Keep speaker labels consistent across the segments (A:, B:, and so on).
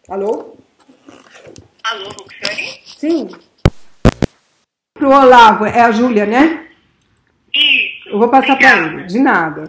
A: Alô?
B: Alô, Roxane?
A: Sim. Pro Olavo, é a Júlia, né?
B: Isso.
A: Eu vou passar para ele. De nada.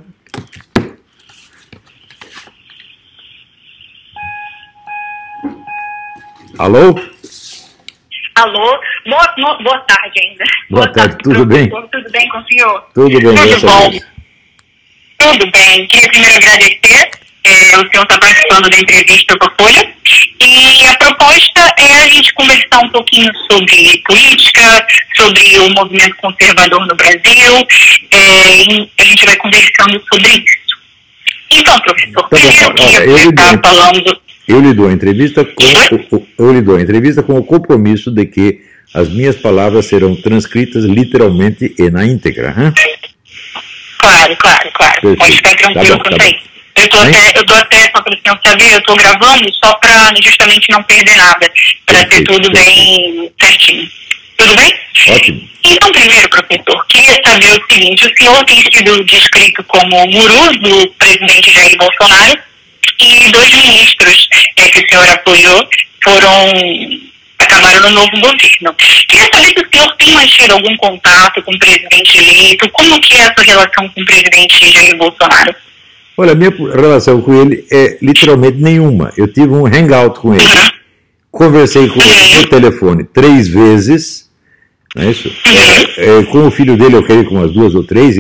C: Alô?
B: Alô? Boa tarde ainda.
C: Boa tarde, tudo bem?
B: Tudo bem com o senhor?
C: Tudo bem,
B: Tudo
C: graças a
B: bom.
C: Deus.
B: Tudo bem. Queria primeiro agradecer. O senhor está participando da entrevista com a Folha. E a proposta é a gente conversar um pouquinho sobre política, sobre o movimento conservador no Brasil. E a gente vai conversando sobre isso. Então, professor, primeiro que está falando...
C: Eu lhe dou a entrevista com o compromisso de que as minhas palavras serão transcritas literalmente e na íntegra. Hein?
B: Claro.
C: Perfeito.
B: Pode ficar tranquilo quanto a isso. Eu tô até, só para o senhor saber, eu tô gravando só para justamente não perder nada, para ter tudo bem certinho. Tudo bem?
C: Ótimo.
B: Então, primeiro, professor, queria saber o seguinte: o senhor tem sido descrito como o guru do presidente Jair Bolsonaro, e 2 ministros que o senhor apoiou acabaram no novo governo. Queria saber se o senhor tem mantido algum contato com o presidente eleito, como que é a sua relação com o presidente Jair Bolsonaro?
C: Olha, a minha relação com ele é literalmente nenhuma. Eu tive um hangout com ele. Conversei com ele no telefone 3 vezes. Não é isso? Com o filho dele, eu creio com umas 2 ou 3.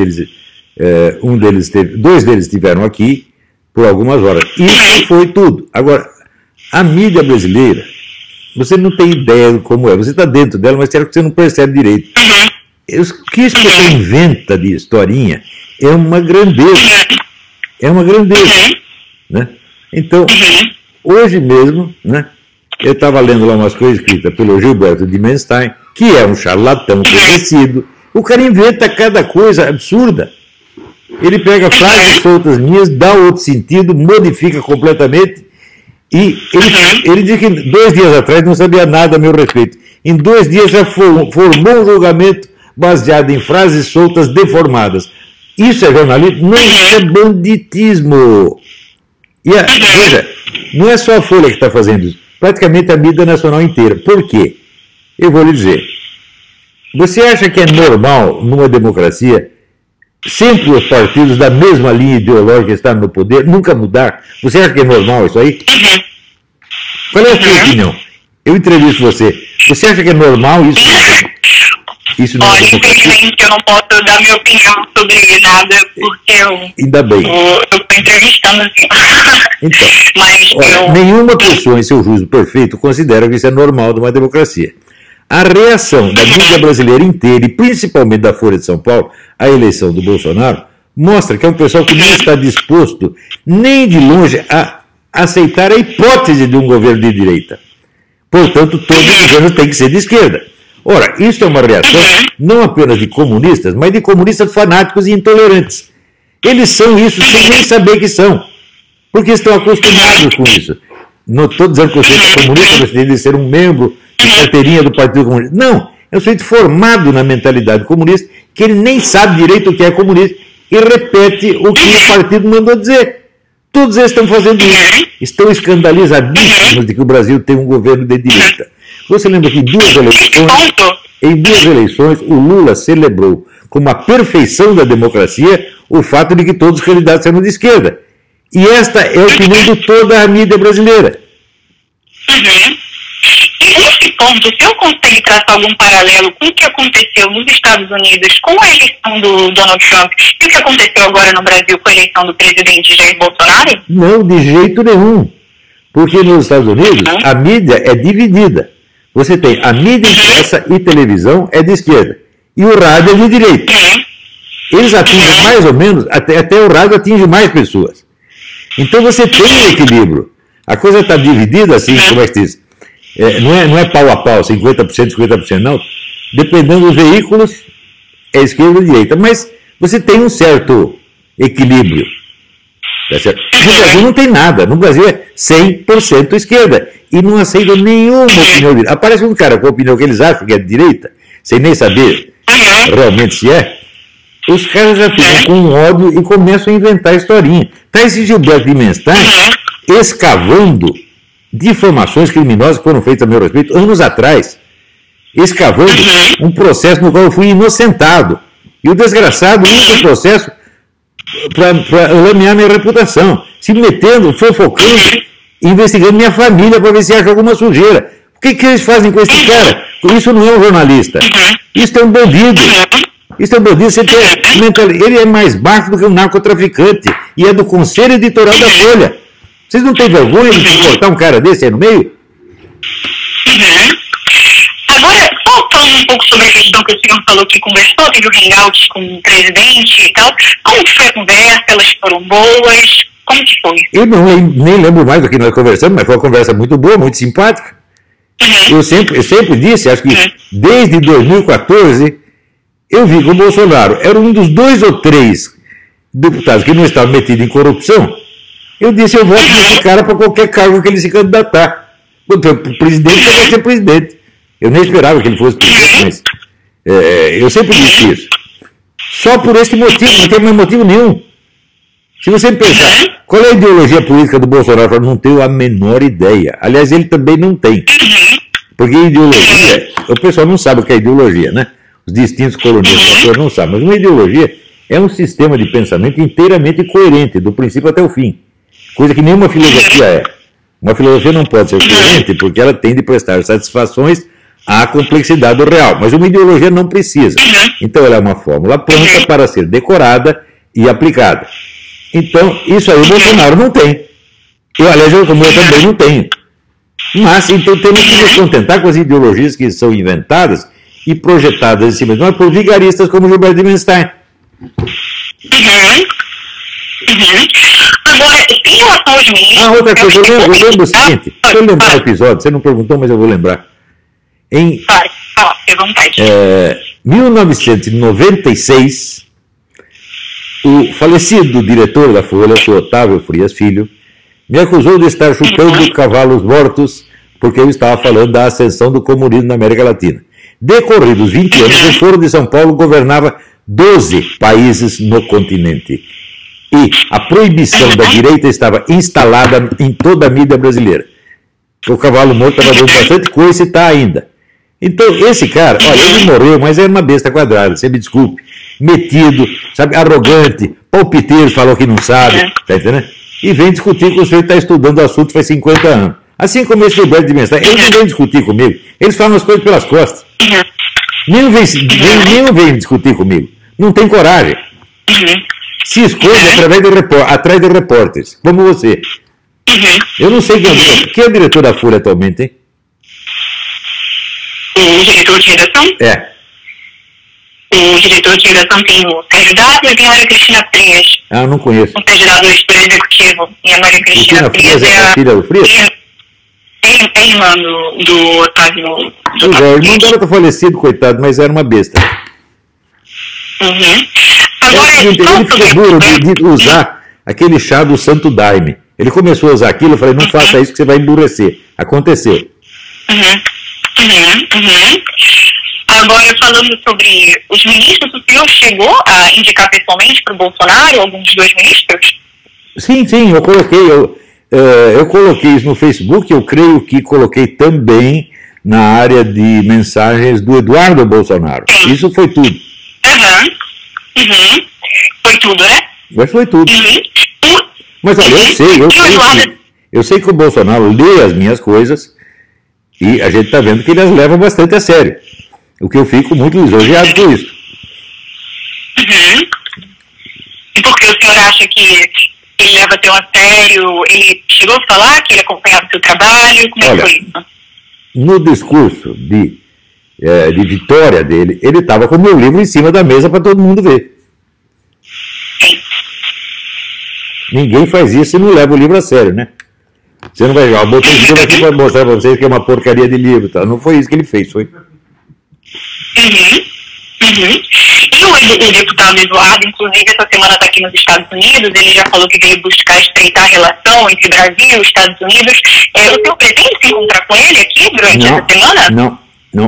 C: Dois deles estiveram aqui por algumas horas. Isso foi tudo. Agora, a mídia brasileira, você não tem ideia de como é. Você está dentro dela, mas será que você não percebe direito? O que esse pessoal inventa de historinha é uma grandeza. É uma grandeza. Né? Então, hoje mesmo, né, eu estava lendo lá umas coisas escritas pelo Gilberto Dimenstein, que é um charlatão conhecido. O cara inventa cada coisa absurda. Ele pega frases soltas minhas, dá outro sentido, modifica completamente, e ele diz que 2 dias atrás não sabia nada a meu respeito. Em 2 dias já formou um julgamento baseado em frases soltas deformadas. Isso é jornalismo? Não, isso é banditismo. Veja, não é só a Folha que está fazendo isso, praticamente a mídia nacional inteira. Por quê? Eu vou lhe dizer. Você acha que é normal, numa democracia, sempre os partidos da mesma linha ideológica estarem no poder, nunca mudar? Você acha que é normal isso aí? Qual é a sua opinião? Eu entrevisto você. Você acha que é normal isso? Isso não é democracia?
B: Infelizmente eu não posso dar minha opinião sobre nada, porque
C: ainda bem.
B: Eu estou entrevistando assim.
C: Então,
B: mas
C: nenhuma pessoa em seu juízo perfeito considera que isso é normal de uma democracia. A reação da mídia brasileira inteira, e principalmente da Folha de São Paulo, à eleição do Bolsonaro, mostra que é um pessoal que não está disposto, nem de longe, a aceitar a hipótese de um governo de direita. Portanto, todo governo tem que ser de esquerda. Ora, isso é uma reação não apenas de comunistas, mas de comunistas fanáticos e intolerantes. Eles são isso sem nem saber que são, porque estão acostumados com isso. Não estou dizendo que você é comunista, você tem de ser um membro de carteirinha do Partido Comunista. Não, é um sujeito formado na mentalidade comunista, que ele nem sabe direito o que é comunista e repete o que o partido mandou dizer. Todos eles estão fazendo isso. Estão escandalizadíssimos de que o Brasil tem um governo de direita. Você lembra que em duas eleições o Lula celebrou como a perfeição da democracia o fato de que todos os candidatos eram de esquerda. E esta é a opinião de toda a mídia brasileira.
B: E nesse ponto, o senhor consegue traçar algum paralelo com o que aconteceu nos Estados Unidos com a eleição do Donald Trump e o que aconteceu agora no Brasil com a eleição do presidente Jair Bolsonaro?
C: Não, de jeito nenhum. Porque nos Estados Unidos a mídia é dividida. Você tem a mídia impressa e televisão é de esquerda. E o rádio é de direita. Eles atingem mais ou menos, até o rádio atinge mais pessoas. Então você tem um equilíbrio. A coisa está dividida assim, como é que diz? Não é pau a pau, 50%, 50%, não. Dependendo dos veículos, é esquerda ou direita. Mas você tem um certo equilíbrio. Tá certo? No Brasil não tem nada. No Brasil é 100% esquerda. E não aceita nenhuma opinião direita. Aparece um cara com a opinião que eles acham que é de direita, sem nem saber realmente se é. Os caras já ficam com ódio e começam a inventar historinha. Está esse Gilberto Dimenstein escavando difamações criminosas que foram feitas a meu respeito anos atrás, escavando um processo no qual eu fui inocentado. E o desgraçado usa o processo para lamear minha reputação, se metendo, fofocando, investigando minha família para ver se acha alguma sujeira. O que eles fazem com esse cara? Isso não é um jornalista. Isso é um bandido. Isso é um bandido. Ele é mais baixo do que um narcotraficante. E é do Conselho Editorial da Folha. Vocês não têm vergonha de cortar um cara desse aí no meio?
B: Agora, falando um pouco sobre a questão que o senhor falou que conversou, teve o hangout com o presidente e tal. Como que foi a conversa? Elas foram boas? Como que foi?
C: Eu nem lembro mais do que nós conversamos, mas foi uma conversa muito boa, muito simpática. Eu sempre disse, acho que desde 2014, eu vi que o Bolsonaro era um dos 2 ou 3 deputados que não estavam metidos em corrupção. Eu disse, eu voto nesse cara para qualquer cargo que ele se candidatar. O presidente vai ser presidente. Eu nem esperava que ele fosse presidente, mas eu sempre disse isso. Só por esse motivo, não tem mais motivo nenhum. Se você pensar, qual é a ideologia política do Bolsonaro? Eu não tenho a menor ideia. Aliás, ele também não tem. Porque ideologia, o pessoal não sabe o que é ideologia, né? Os distintos colonistas não sabem. Mas uma ideologia é um sistema de pensamento inteiramente coerente, do princípio até o fim. Coisa que nenhuma filosofia é. Uma filosofia não pode ser coerente porque ela tem de prestar satisfações à complexidade do real. Mas uma ideologia não precisa. Então ela é uma fórmula pronta para ser decorada e aplicada. Então, isso aí o Bolsonaro não tem. Aliás, eu também não tenho. Mas, então, temos que nos contentar com as ideologias que são inventadas e projetadas em cima de nós por vigaristas como Gilberto Dimenstein.
B: Agora, em relação aos ministros...
C: Outra coisa, eu lembro o seguinte, deixa eu lembrar o episódio, você não perguntou, mas eu vou lembrar. Em 1996, o falecido diretor da Folha, o senhor Otávio Frias Filho, me acusou de estar chutando cavalos mortos porque eu estava falando da ascensão do comunismo na América Latina. Decorridos 20 anos, o Foro de São Paulo governava 12 países no continente. E a proibição da direita estava instalada em toda a mídia brasileira. O cavalo morto estava dando bastante coisa e está ainda. Então, esse cara, olha, ele morreu, mas era uma besta quadrada, você me desculpe. Metido, sabe, arrogante, palpiteiro, falou que não sabe, tá entendendo? E vem discutir com o senhor que está estudando o assunto faz 50 anos. Assim como esse Gilberto de Mensagem, eles não vêm discutir comigo, eles falam as coisas pelas costas. Nenhum vem discutir comigo, não tem coragem. Se esconde atrás de repórteres, como você. Eu não sei quem é o diretor da Folha atualmente, hein?
B: O diretor de redação? O diretor de redação tem o Sérgio Dávila e tem a Maria Cristina Frias.
C: Não conheço.
B: O Sérgio Dávila é diretor executivo e a Maria Cristina Frias
C: é a filha do Frias?
B: É irmã do Otávio.
C: O irmão dela está falecido, coitado, mas era uma besta.
B: Agora,
C: ele ficou duro de usar aquele chá do Santo Daime. Ele começou a usar aquilo, eu falei, não faça isso que você vai emburrecer. Aconteceu.
B: Agora, falando sobre os ministros, o senhor chegou a indicar pessoalmente para o Bolsonaro alguns dos 2 ministros?
C: Sim, eu coloquei isso no Facebook, eu creio que coloquei também na área de mensagens do Eduardo Bolsonaro. Isso foi tudo.
B: Foi tudo, né?
C: Mas foi tudo. Mas olha, eu sei que o Bolsonaro lê as minhas coisas e a gente está vendo que ele as leva bastante a sério. O que eu fico muito lisonjeado com isso.
B: E por que o senhor acha que ele leva tão a sério? Ele chegou a falar que ele acompanhava o seu trabalho? Como é que foi isso?
C: No discurso de vitória dele, ele estava com o meu livro em cima da mesa para todo mundo ver.
B: Sim.
C: Ninguém faz isso e não leva o livro a sério, né? Você não vai jogar, botei esse livro aqui para mostrar para vocês que é uma porcaria de livro, tá? Não foi isso que ele fez, foi. E o deputado Eduardo, inclusive, essa semana está aqui nos Estados Unidos, ele já falou que veio buscar estreitar a relação entre Brasil e Estados Unidos. O senhor pretende se encontrar com ele aqui durante essa semana?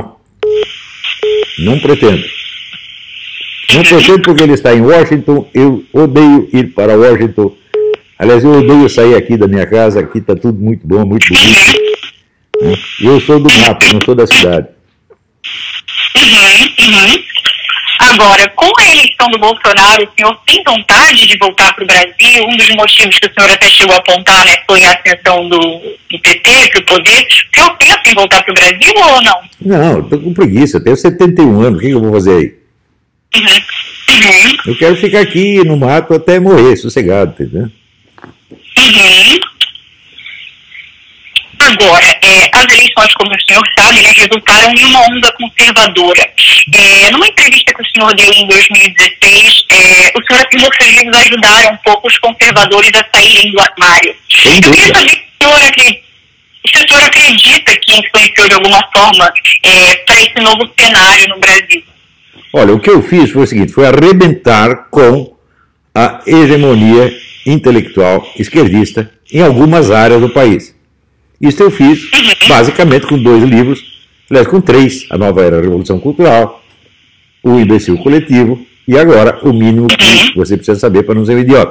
C: Não pretendo. Não pretendo porque ele está em Washington, eu odeio ir para Washington, Aliás, eu odeio sair aqui da minha casa, aqui está tudo muito bom, muito bonito. Né? Eu sou do mato, não sou da cidade.
B: Agora, com a eleição do Bolsonaro, o senhor tem vontade de voltar para o Brasil? Um dos motivos que o senhor até chegou a apontar, né, foi a ascensão do PT para o poder. O senhor pensa em voltar para o Brasil ou não?
C: Não, estou com preguiça, eu tenho 71 anos, o que eu vou fazer aí? Eu quero ficar aqui no mato até morrer, sossegado, entendeu?
B: Agora, as eleições, como o senhor sabe, né, resultaram em uma onda conservadora. Numa entrevista que o senhor deu em 2016, o senhor afirmou que seus livros ajudaram um pouco os conservadores a saírem do armário. Eu queria saber se o senhor acredita que influenciou de alguma forma para esse novo cenário no Brasil.
C: Olha, o que eu fiz foi o seguinte, foi arrebentar com a hegemonia intelectual esquerdista em algumas áreas do país. Isso eu fiz, basicamente, com 2 livros, aliás, com 3. A Nova Era Revolução Cultural, O Imbecil Coletivo e agora O Mínimo que você precisa saber para não ser um idiota.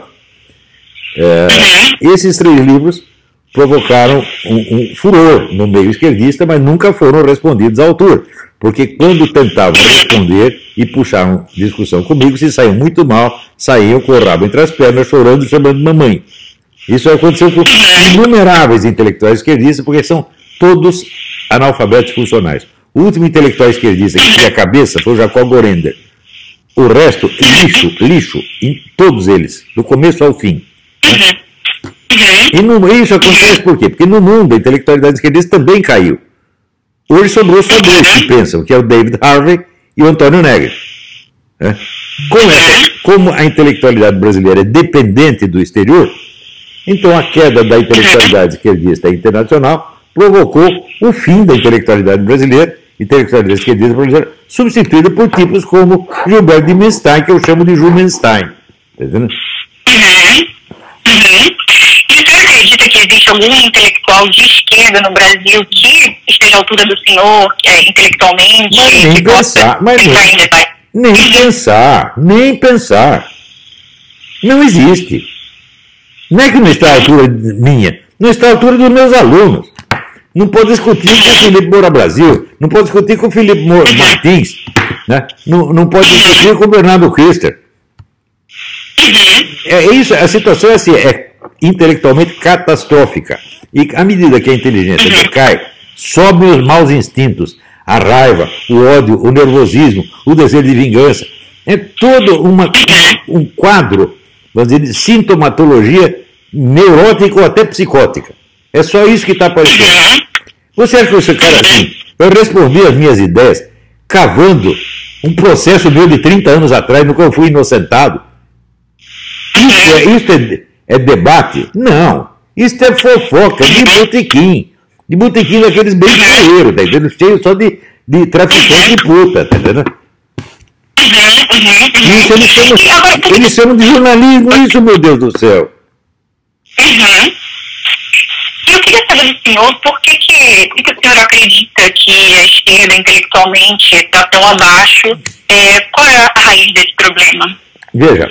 C: Esses 3 livros provocaram um furor no meio esquerdista, mas nunca foram respondidos à altura. Porque quando tentavam responder e puxaram discussão comigo, se saíam muito mal, saíam com o rabo entre as pernas, chorando e chamando de mamãe. Isso aconteceu com inumeráveis intelectuais esquerdistas, porque são todos analfabetos funcionais. O último intelectual esquerdista que tinha cabeça foi o Jacob Gorender. O resto, lixo, em todos eles, do começo ao fim. E isso acontece por quê? Porque no mundo a intelectualidade esquerdista também caiu. Hoje sobrou só 2 que pensam, que é o David Harvey e o Antônio Negri. Como a intelectualidade brasileira é dependente do exterior, então a queda da intelectualidade esquerdista internacional provocou o fim da intelectualidade brasileira, intelectualidade esquerdista brasileira, substituída por tipos como Gilberto de Menstein, que eu chamo de Jumenstein. Entendeu?
B: E você acredita que existe algum intelectual de esquerda no Brasil que esteja à altura do senhor, intelectualmente?
C: Nem pensar. Não existe. Não é que não está à altura minha, não está à altura dos meus alunos. Não pode discutir com o Felipe Moura Brasil, não pode discutir com o Felipe Martins, né? Não pode discutir com o Bernardo Kister. Isso, a situação é assim, é intelectualmente catastrófica. E à medida que a inteligência decai, sobem os maus instintos, a raiva, o ódio, o nervosismo, o desejo de vingança. É todo um quadro, vamos dizer, de sintomatologia neurótica ou até psicótica. É só isso que está aparecendo. Você acha que esse cara assim, eu respondi as minhas ideias cavando um processo meu de 30 anos atrás, no qual eu fui inocentado? Isso é debate? Não. Isso é fofoca de botequim. De botequim daqueles bem fuleiros, tá entendendo? Cheio só de traficante de puta, tá entendendo? Isso eles chamam de jornalismo, isso, meu Deus do céu.
B: Eu queria saber do senhor por que o senhor acredita que a esquerda intelectualmente está tão abaixo? Qual é a raiz desse problema?
C: Veja,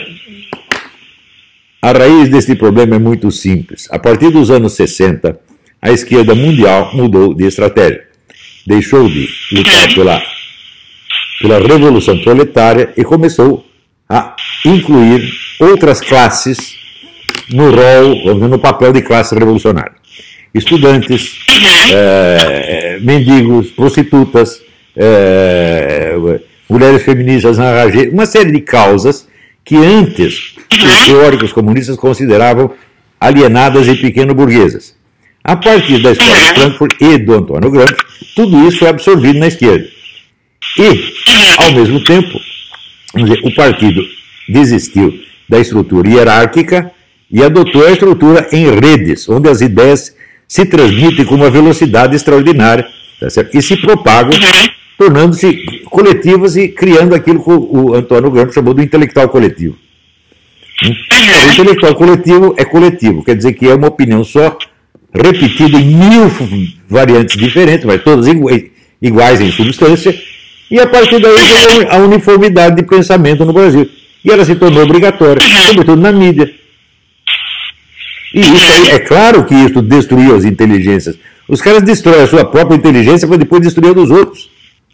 C: a raiz desse problema é muito simples. A partir dos anos 60, a esquerda mundial mudou de estratégia. Deixou de lutar pela revolução proletária e começou a incluir outras classes no rol, no papel de classe revolucionária. Estudantes, mendigos, prostitutas, mulheres feministas na rage, uma série de causas que antes os teóricos comunistas consideravam alienadas e pequeno-burguesas. A partir da escola de Frankfurt e do Antônio Gramsci, tudo isso foi absorvido na esquerda. E, ao mesmo tempo, vamos dizer, o partido desistiu da estrutura hierárquica e adotou a estrutura em redes, onde as ideias se transmitem com uma velocidade extraordinária, tá certo? E se propagam, tornando-se coletivas e criando aquilo que o Antônio Gramsci chamou de intelectual coletivo. O intelectual coletivo, quer dizer que é uma opinião só, repetida em 1000 variantes diferentes, mas todas iguais em substância, e a partir daí veio a uniformidade de pensamento no Brasil. E ela se tornou obrigatória, sobretudo na mídia. E isso aí, é claro que isso destruiu as inteligências. Os caras destroem a sua própria inteligência para depois destruir a dos outros.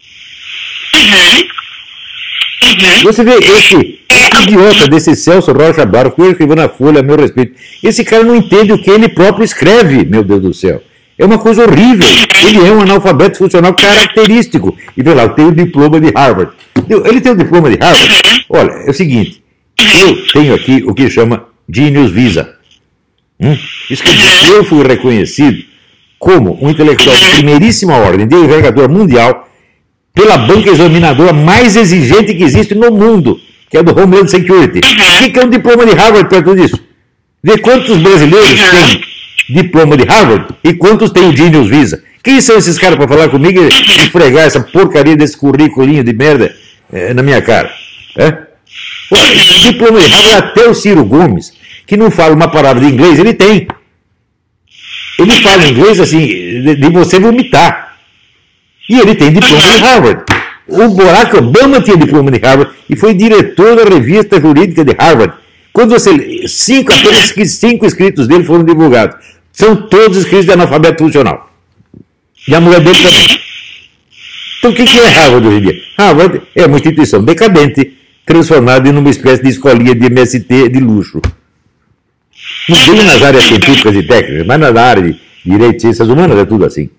C: Você vê esse idiota desse Celso Rocha Barros, que eu escrevi na Folha a meu respeito. Esse cara não entende o que ele próprio escreve, meu Deus do céu. É uma coisa horrível. Ele é um analfabeto funcional característico. E vê lá, tem o diploma de Harvard. Ele tem o diploma de Harvard? Olha, é o seguinte. Eu tenho aqui o que chama Genius Visa. Isso quer dizer que eu fui reconhecido como um intelectual de primeiríssima ordem, de envergadura mundial, pela banca examinadora mais exigente que existe no mundo, que é do Homeland Security. O que é um diploma de Harvard perto disso? Vê quantos brasileiros têm diploma de Harvard e quantos têm o Genius Visa. Quem são esses caras para falar comigo e esfregar essa porcaria desse currículinho de merda na minha cara? Esse diploma de Harvard, até o Ciro Gomes, que não fala uma palavra de inglês, ele tem. Ele fala inglês assim, de você vomitar. E ele tem diploma de Harvard. O Barack Obama tinha diploma de Harvard e foi diretor da revista jurídica de Harvard. Quando você apenas 5 escritos dele foram divulgados. São todos escritos de analfabeto funcional. E a mulher dele também. Então o que é Harvard hoje em dia? Harvard é uma instituição decadente, transformada em uma espécie de escolinha de MST de luxo. Não digo nas áreas científicas e técnicas, mas na área de direito e ciências humanas é tudo assim.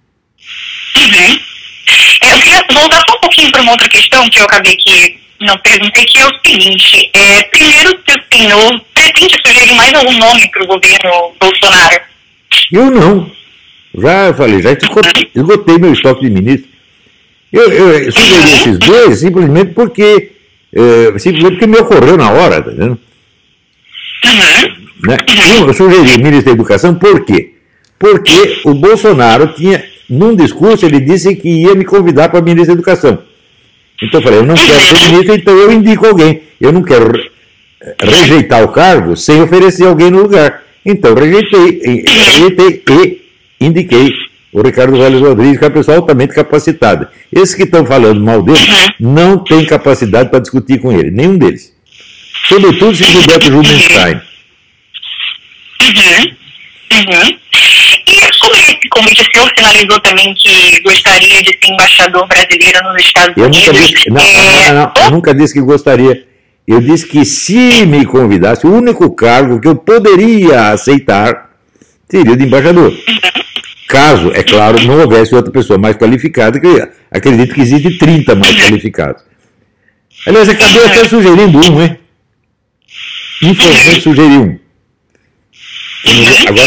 B: Eu queria voltar só um pouquinho para uma outra questão que eu acabei que não perguntei, que é o seguinte. Primeiro, se o senhor pretende sugerir mais algum nome para o governo Bolsonaro?
C: Eu não. Já falei, já esgotei meu estoque de ministros. Eu sugeri esses dois simplesmente porque me ocorreu na hora, tá vendo? Né? Eu sugeri o ministro da Educação por quê? Porque o Bolsonaro tinha, num discurso, ele disse que ia me convidar para ministro da Educação. Então eu falei, eu não quero ser ministro, então eu indico alguém. Eu não quero rejeitar o cargo sem oferecer alguém no lugar. Então rejeitei e indiquei o Ricardo Vélez Rodrigues, que é uma pessoa altamente capacitada. Esses que estão falando mal dele não têm capacidade para discutir com ele, nenhum deles. Sobretudo se Gilberto Rubinstein.
B: E sobre esse convite, o senhor sinalizou também que gostaria de ser embaixador brasileiro nos Estados Unidos.
C: Eu nunca disse que gostaria. Eu disse que se me convidasse, o único cargo que eu poderia aceitar seria o de embaixador. Caso, é claro, não houvesse outra pessoa mais qualificada, que eu acredito que existe 30 mais qualificados. Aliás, acabei até sugerindo um, hein? Infelizmente sugeri um. Agora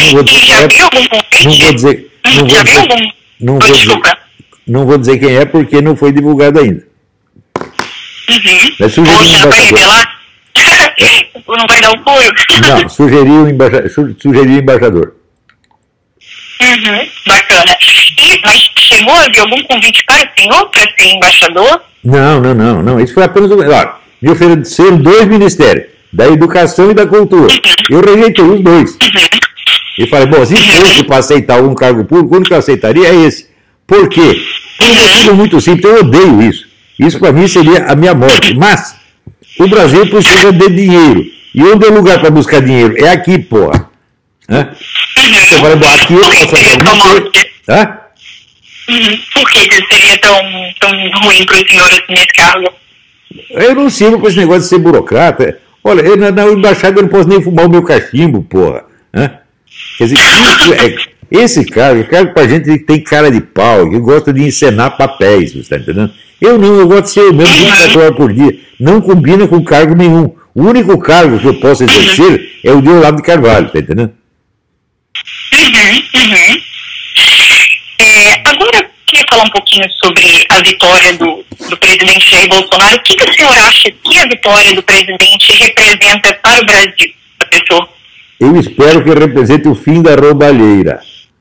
C: não vou dizer quem é porque não foi divulgado ainda. Mas sugeri um embaixador.
B: Não vai dar apoio?
C: Não, sugeri o embaixador.
B: Bacana. Mas chegou a haver algum convite para o senhor para ser embaixador?
C: Não. Isso foi apenas me ofereceram 2 ministérios, da Educação e da Cultura. Eu rejeitei os 2. E falei, bom, se fosse para aceitar algum cargo público, o único que eu aceitaria é esse. Por quê? Por um motivo muito simples, eu odeio isso. Isso para mim seria a minha morte. Mas o Brasil precisa de dinheiro. E onde é o lugar para buscar dinheiro? É aqui, porra. Eu falei, bom, aqui eu posso fazer alguma coisa.
B: Por que seria tão ruim para o senhor assim, nesse cargo?
C: Eu não sirvo para esse negócio de ser burocrata. Olha, na embaixada eu não posso nem fumar o meu cachimbo, porra. Quer dizer, esse cargo pra gente que tem cara de pau, que gosta de encenar papéis, você está entendendo? Eu não, eu gosto de ser eu mesmo 24 horas por dia. Não combina com cargo nenhum. O único cargo que eu posso exercer é o de Olavo de Carvalho, está entendendo?
B: Agora eu queria falar um pouquinho sobre a vitória do presidente Jair Bolsonaro. O que o senhor acha que a vitória do presidente representa para o Brasil, professor?
C: Eu espero que represente o fim da roubalheira.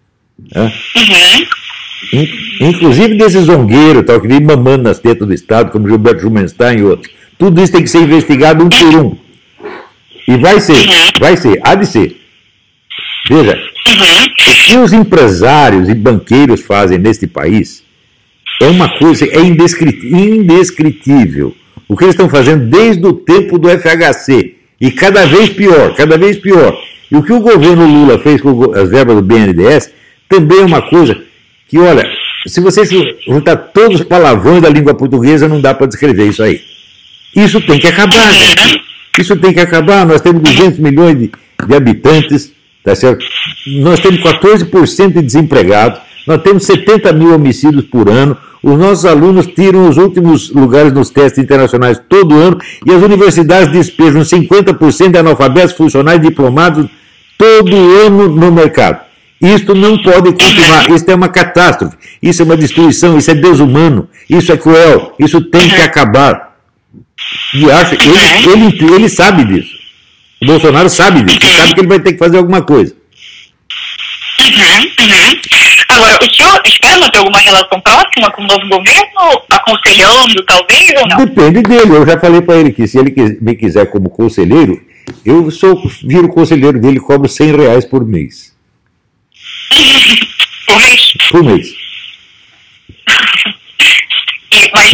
C: Inclusive desse zongueiro, tal, que vem mamando nas tetas do Estado, como Gilberto Rubinstein e outros. Tudo isso tem que ser investigado um por um. E vai ser, há de ser. Veja, o que os empresários e banqueiros fazem neste país é uma coisa, indescritível. O que eles estão fazendo desde o tempo do FHC. E cada vez pior. E o que o governo Lula fez com as verbas do BNDES também é uma coisa que, olha, se você juntar todos os palavrões da língua portuguesa, não dá para descrever isso aí. Isso tem que acabar, gente. Isso tem que acabar. Nós temos 200 milhões de habitantes, tá certo? Nós temos 14% de desempregados, nós temos 70 mil homicídios por ano, os nossos alunos tiram os últimos lugares nos testes internacionais todo ano e as universidades despejam 50% de analfabetos, funcionários, diplomados todo ano no mercado. Isto não pode continuar, isso é uma catástrofe, isso é uma destruição, isso é desumano, isso é cruel, isso tem que acabar. E acho, ele sabe disso. O Bolsonaro sabe disso, ele sabe que ele vai ter que fazer alguma coisa.
B: Agora, o senhor espera ter alguma relação próxima com o novo governo, aconselhando, talvez, ou não?
C: Depende dele, eu já falei para ele que se ele me quiser como conselheiro, eu viro conselheiro dele e cobro R$100 por mês.
B: Por mês?
C: Por mês.
B: Mas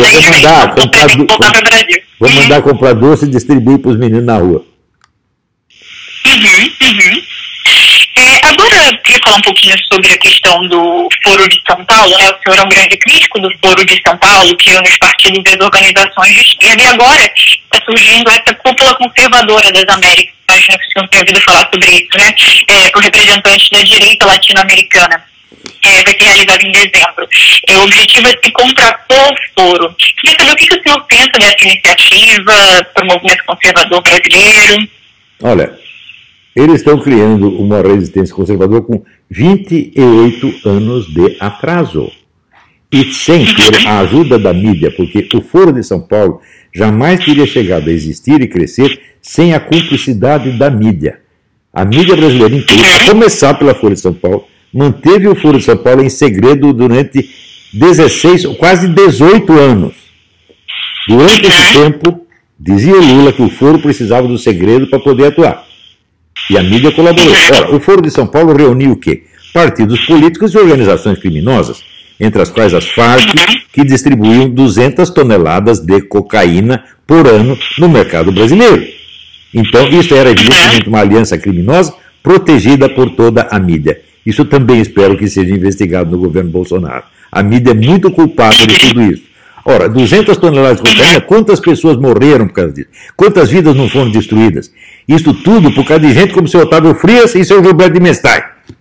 C: vou mandar comprar doce e distribuir para os meninos na rua.
B: Agora, eu queria falar um pouquinho sobre a questão do Foro de São Paulo, né? O senhor é um grande crítico do Foro de São Paulo, que une os partidos e as organizações de esquerda, e agora está surgindo essa cúpula conservadora das Américas. Imagino que o senhor tenha ouvido falar sobre isso, né? Por representantes da direita latino-americana. Vai ser realizado em dezembro. O objetivo é se contrapor ao foro. Queria saber o que o senhor pensa dessa iniciativa para o movimento conservador brasileiro?
C: Olha, eles estão criando uma resistência conservadora com 28 anos de atraso. E sem ter a ajuda da mídia, porque o Foro de São Paulo jamais teria chegado a existir e crescer sem a cumplicidade da mídia. A mídia brasileira inteira, a começar pela Folha de São Paulo, manteve o Foro de São Paulo em segredo durante 16, quase 18 anos. Durante esse tempo, dizia o Lula que o Foro precisava do segredo para poder atuar. E a mídia colaborou. Ora, o Foro de São Paulo reuniu o quê? Partidos políticos e organizações criminosas, entre as quais as Farc, que distribuíam 200 toneladas de cocaína por ano no mercado brasileiro. Então, isso era evidentemente uma aliança criminosa protegida por toda a mídia. Isso também espero que seja investigado no governo Bolsonaro. A mídia é muito culpada de tudo isso. Ora, 200 toneladas de cocaína, quantas pessoas morreram por causa disso? Quantas vidas não foram destruídas? Isso tudo por causa de gente como o seu Otávio Frias e o seu Gilberto de Mestai.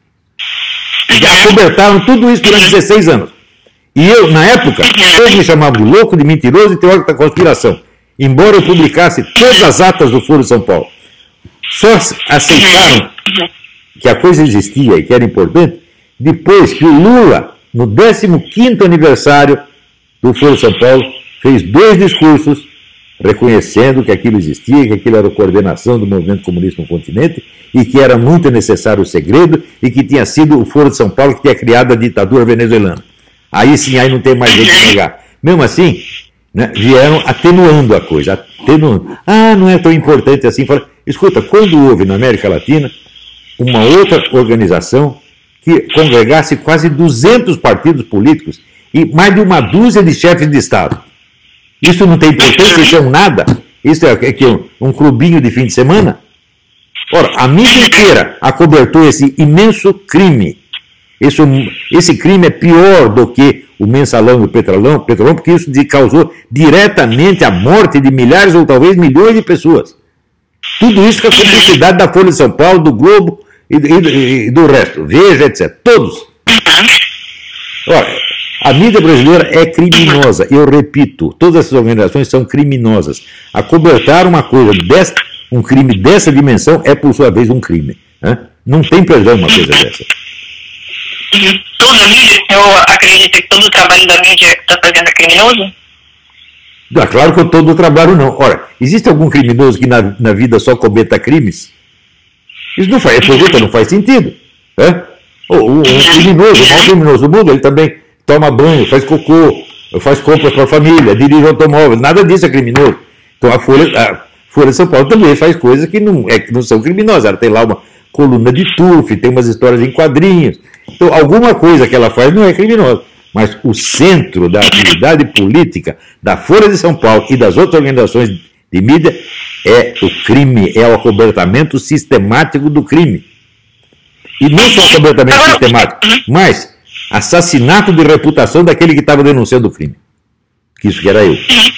C: Já cobertaram tudo isso durante 16 anos. E eu, na época, todos me chamavam de louco, de mentiroso e teórico da conspiração. Embora eu publicasse todas as atas do Foro de São Paulo. Só aceitaram que a coisa existia e que era importante depois que o Lula, no 15º aniversário do Foro de São Paulo, fez 2 discursos reconhecendo que aquilo existia, que aquilo era a coordenação do movimento comunista no continente e que era muito necessário o segredo e que tinha sido o Foro de São Paulo que tinha criado a ditadura venezuelana. Aí sim, aí não tem mais jeito de negar. Mesmo assim, né, vieram atenuando a coisa, atenuando. Não é tão importante assim. Fala, escuta, quando houve na América Latina uma outra organização que congregasse quase 200 partidos políticos e mais de uma dúzia de chefes de Estado. Isso não tem importância, isso é um nada? Isso é um clubinho de fim de semana? Ora, a mídia inteira acobertou esse imenso crime. Esse crime é pior do que o mensalão do Petrolão, porque isso causou diretamente a morte de milhares ou talvez milhões de pessoas. Tudo isso com a cumplicidade da Folha de São Paulo, do Globo e do resto. Veja, etc. Todos. Ora, a mídia brasileira é criminosa. Eu repito, todas essas organizações são criminosas. Acobertar uma coisa um crime dessa dimensão é, por sua vez, um crime. Não tem perdão uma coisa dessa.
B: Toda a mídia, o senhor acredita que todo o trabalho da mídia está fazendo criminoso?
C: Claro que todo o trabalho não. Ora, existe algum criminoso que na vida só cometa crimes? Isso não faz, não faz sentido. O criminoso, o maior criminoso do mundo, ele também toma banho, faz cocô, faz compras para a família, dirige automóvel, nada disso é criminoso. Então a Folha de São Paulo também faz coisas que não são criminosas. Ela tem lá uma coluna de turf, tem umas histórias em quadrinhos. Então alguma coisa que ela faz não é criminosa. Mas o centro da atividade política da Folha de São Paulo e das outras organizações de mídia é o crime, é o acobertamento sistemático do crime. E não só acobertamento sistemático, mas assassinato de reputação daquele que estava denunciando o crime. Que isso que era eu.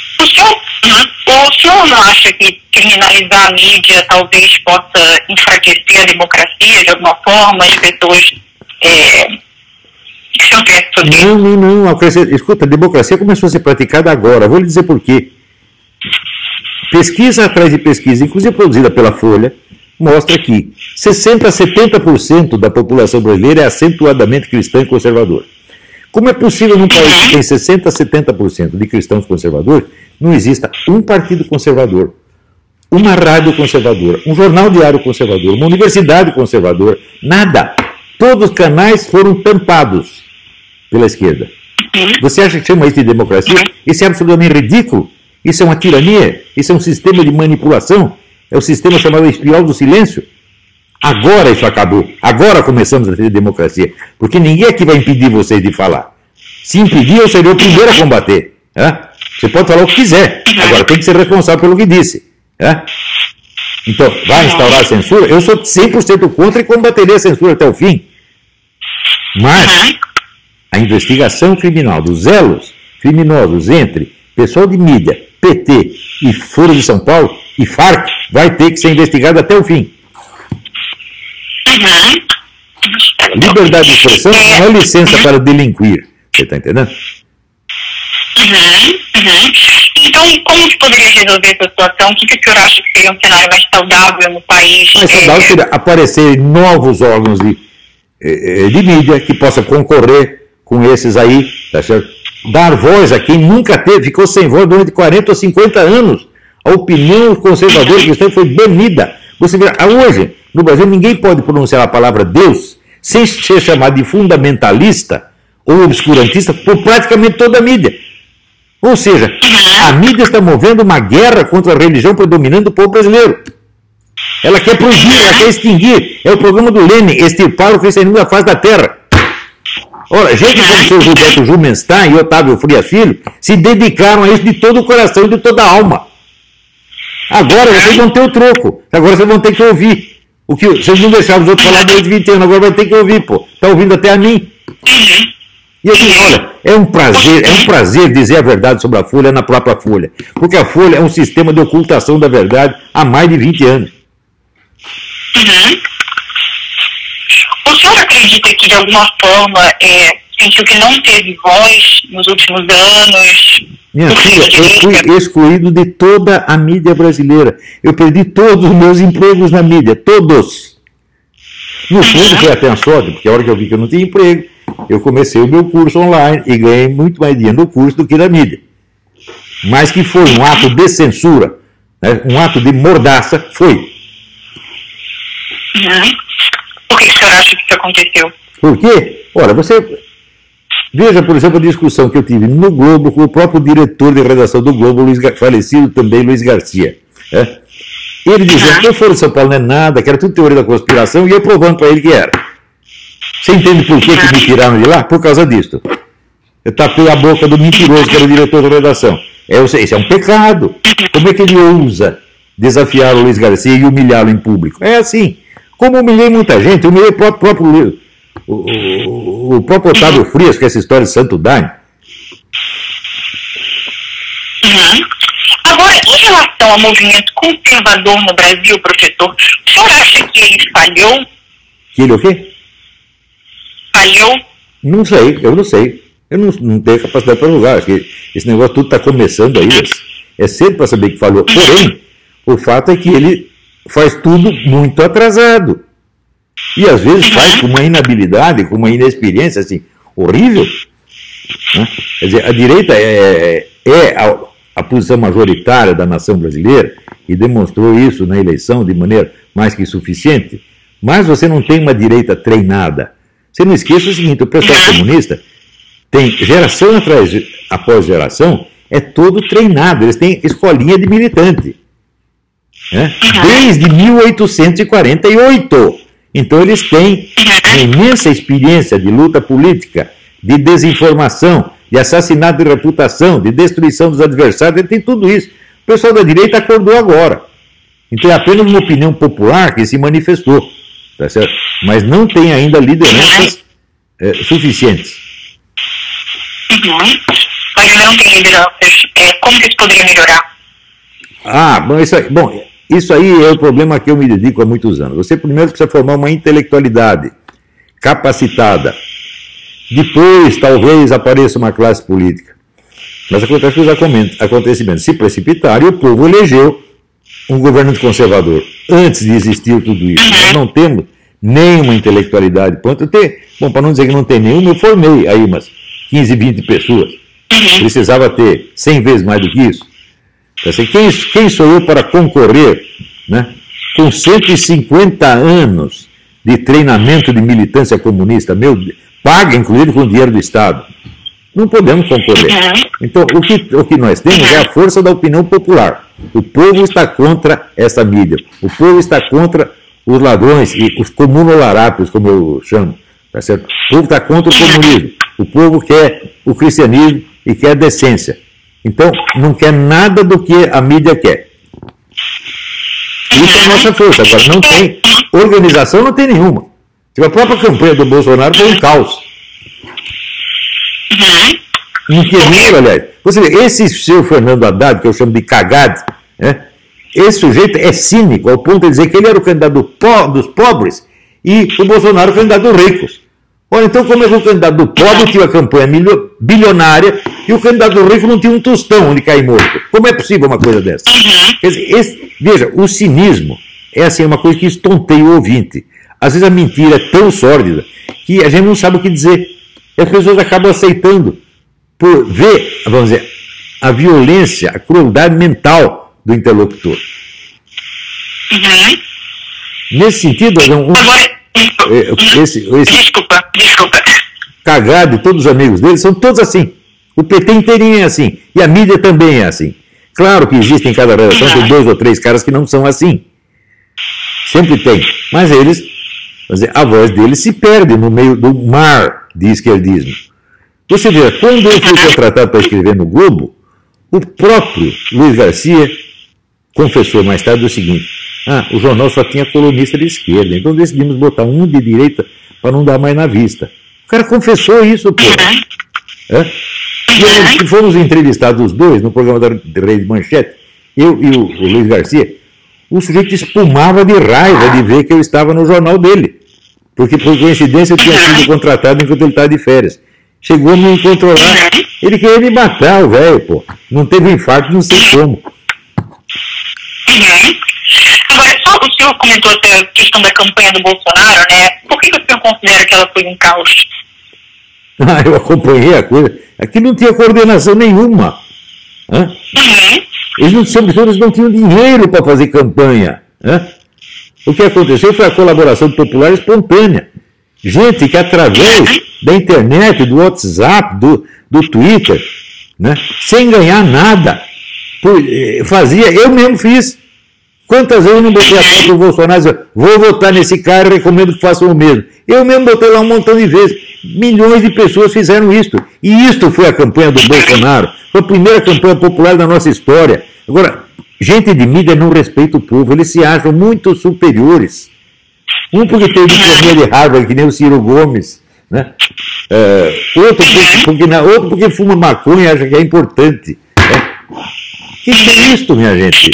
B: O senhor não acha que criminalizar a mídia talvez possa enfraquecer a democracia de alguma forma, as pessoas... O que o senhor pensa sobre isso?
C: Não. Escuta, a democracia começou a ser praticada agora. Vou lhe dizer por quê. Pesquisa atrás de pesquisa, inclusive produzida pela Folha, mostra que 60% a 70% da população brasileira é acentuadamente cristã e conservadora. Como é possível num país que tem 60% a 70% de cristãos conservadores, não exista um partido conservador, uma rádio conservadora, um jornal diário conservador, uma universidade conservadora, nada. Todos os canais foram tampados pela esquerda. Você acha que chama isso de democracia? Isso é absolutamente ridículo. Isso é uma tirania. Isso é um sistema de manipulação. É o sistema chamado espiral do silêncio. Agora isso acabou. Agora começamos a ter democracia. Porque ninguém aqui vai impedir vocês de falar. Se impedir, eu seria o primeiro a combater. Você pode falar o que quiser. Agora tem que ser responsável pelo que disse. Então, vai instaurar a censura? Eu sou 100% contra e combateria a censura até o fim. Mas a investigação criminal dos elos criminosos entre pessoal de mídia, PT e Foro de São Paulo e Farc vai ter que ser investigada até o fim. Liberdade de expressão não é licença para delinquir. Você está entendendo?
B: Então, como se poderia resolver essa situação? O que o senhor acha que seria um cenário mais saudável no país?
C: Mais saudável seria aparecer novos órgãos de mídia que possam concorrer com esses aí, tá certo? Dar voz a quem nunca teve, ficou sem voz durante 40 ou 50 anos. A opinião conservadora cristã foi banida. Você vê, hoje, no Brasil, ninguém pode pronunciar a palavra Deus sem ser chamado de fundamentalista ou obscurantista por praticamente toda a mídia. Ou seja, a mídia está movendo uma guerra contra a religião predominante do povo brasileiro. Ela quer proibir, ela quer extinguir. É o programa do Lênin, extirpar o cristianismo da face da terra. Ora, gente como o senhor Gilberto Jumenstein e Otávio Frias Filho se dedicaram a isso de todo o coração e de toda a alma. Agora vocês vão ter o troco. Agora vocês vão ter que ouvir. O que vocês não deixaram os outros falar durante 20 anos, agora vai ter que ouvir, pô. Está ouvindo até a mim. E assim, olha, é um prazer dizer a verdade sobre a Folha na própria Folha. Porque a Folha é um sistema de ocultação da verdade há mais de 20 anos.
B: O senhor acredita que, de alguma forma, sentiu que não teve voz nos últimos anos?
C: Minha filha, eu fui excluído de toda a mídia brasileira. Eu perdi todos os meus empregos na mídia, todos. No fundo, foi até a sorte, porque a hora que eu vi que eu não tinha emprego, eu comecei o meu curso online e ganhei muito mais dinheiro no curso do que na mídia. Mas que foi um ato de censura, né, um ato de mordaça, foi.
B: Por que o senhor acha que isso aconteceu?
C: Por quê? Ora, você veja, por exemplo, a discussão que eu tive no Globo com o próprio diretor de redação do Globo, falecido também, Luiz Garcia. Ele dizia que o Foro de São Paulo não é nada, que era tudo teoria da conspiração, e eu provando para ele que era. Você entende por que me tiraram de lá? Por causa disso. Eu tapei a boca do mentiroso que era o diretor da redação. Esse é um pecado. Como é que ele ousa desafiar o Luiz Garcia e humilhá-lo em público? É assim. Como humilhei muita gente, humilhei o próprio Otávio Frias, com essa história de Santo Daime.
B: Agora, em relação ao movimento conservador no Brasil, professor, o senhor acha que ele falhou?
C: Que ele o quê?
B: Falhou?
C: Não sei, eu não sei. Eu não tenho capacidade para julgar. Acho que esse negócio tudo está começando aí. É cedo para saber que falhou. Porém, o fato é que ele faz tudo muito atrasado. E às vezes faz com uma inabilidade, com uma inexperiência assim, horrível. Né? Quer dizer, a direita é a posição majoritária da nação brasileira e demonstrou isso na eleição de maneira mais que suficiente. Mas você não tem uma direita treinada. Você não esqueça o seguinte, o pessoal comunista tem geração após geração, é todo treinado, eles têm escolinha de militante. Né? Desde 1848. Então eles têm uma imensa experiência de luta política, de desinformação, de assassinato de reputação, de destruição dos adversários, ele tem tudo isso. O pessoal da direita acordou agora. Então é apenas uma opinião popular que se manifestou, tá certo? Mas não tem ainda lideranças suficientes.
B: Mas não tem lideranças. Como que isso poderia melhorar?
C: Isso aí é o problema que eu me dedico há muitos anos. Você primeiro precisa formar uma intelectualidade capacitada. Depois, talvez, apareça uma classe política. Mas acontece que os acontecimentos se precipitaram e o povo elegeu um governante conservador. Antes de existir tudo isso, nós não temos nenhuma intelectualidade. Para não dizer que não tem nenhuma, eu formei aí umas 15, 20 pessoas. Precisava ter 100 vezes mais do que isso. Quem sou eu para concorrer, né, com 150 anos de treinamento de militância comunista, paga inclusive com o dinheiro do Estado? Não podemos concorrer. Então, o que nós temos é a força da opinião popular. O povo está contra essa mídia. O povo está contra os ladrões e os comunolarápios, como eu chamo. Tá certo? O povo está contra o comunismo. O povo quer o cristianismo e quer a decência. Então, não quer nada do que a mídia quer. Isso é a nossa força. Agora, não tem organização, não tem nenhuma. A própria campanha do Bolsonaro foi um caos. Não tinha dinheiro, aliás. Você vê, esse seu Fernando Haddad, que eu chamo de cagade, esse sujeito é cínico, ao ponto de dizer que ele era o candidato dos pobres e o Bolsonaro o candidato dos ricos. Ora, então como é que o candidato do pobre tinha uma campanha bilionária e o candidato do rico não tinha um tostão onde cair morto? Como é possível uma coisa dessa? Quer dizer, veja, o cinismo é assim, uma coisa que estonteia o ouvinte. Às vezes a mentira é tão sórdida que a gente não sabe o que dizer. E as pessoas acabam aceitando por ver, vamos dizer, a violência, a crueldade mental do interlocutor. Nesse sentido,
B: Desculpa.
C: Cagado e todos os amigos dele são todos assim. O PT inteirinho é assim. E a mídia também é assim. Claro que existem em cada redação, tem 2 ou 3 caras que não são assim. Sempre tem. Mas eles, a voz deles se perde no meio do mar de esquerdismo. Você vê, quando eu fui contratado para escrever no Globo, o próprio Luiz Garcia confessou mais tarde o seguinte: o jornal só tinha colunista de esquerda, então decidimos botar um de direita para não dar mais na vista. O cara confessou isso, pô. E fomos entrevistados os dois no programa da Rede Manchete, eu e o Luiz Garcia. O sujeito espumava de raiva de ver que eu estava no jornal dele, porque por coincidência eu tinha sido contratado enquanto ele estava de férias. Chegou a me encontrar lá, ele queria me matar, o velho, pô. Não teve infarto, não sei como.
B: Agora, só o senhor comentou a questão da campanha do Bolsonaro, né? Por que o senhor considera que ela foi um caos?
C: Eu acompanhei a coisa. Aqui não tinha coordenação nenhuma. Eles não tinham dinheiro para fazer campanha. O que aconteceu foi a colaboração popular espontânea. Gente que através da internet, do WhatsApp, do Twitter, né, sem ganhar nada, fazia, eu mesmo fiz. Quantas vezes eu não botei a mão para o Bolsonaro e disse, vou votar nesse cara e recomendo que façam o mesmo. Eu mesmo botei lá um montão de vezes. Milhões de pessoas fizeram isto. E isto foi a campanha do Bolsonaro. Foi a primeira campanha popular da nossa história. Agora, gente de mídia não respeita o povo. Eles se acham muito superiores. Um porque tem diploma de Harvard, que nem o Ciro Gomes. Né? Outro porque fuma maconha e acha que é importante. O que é isto, minha gente?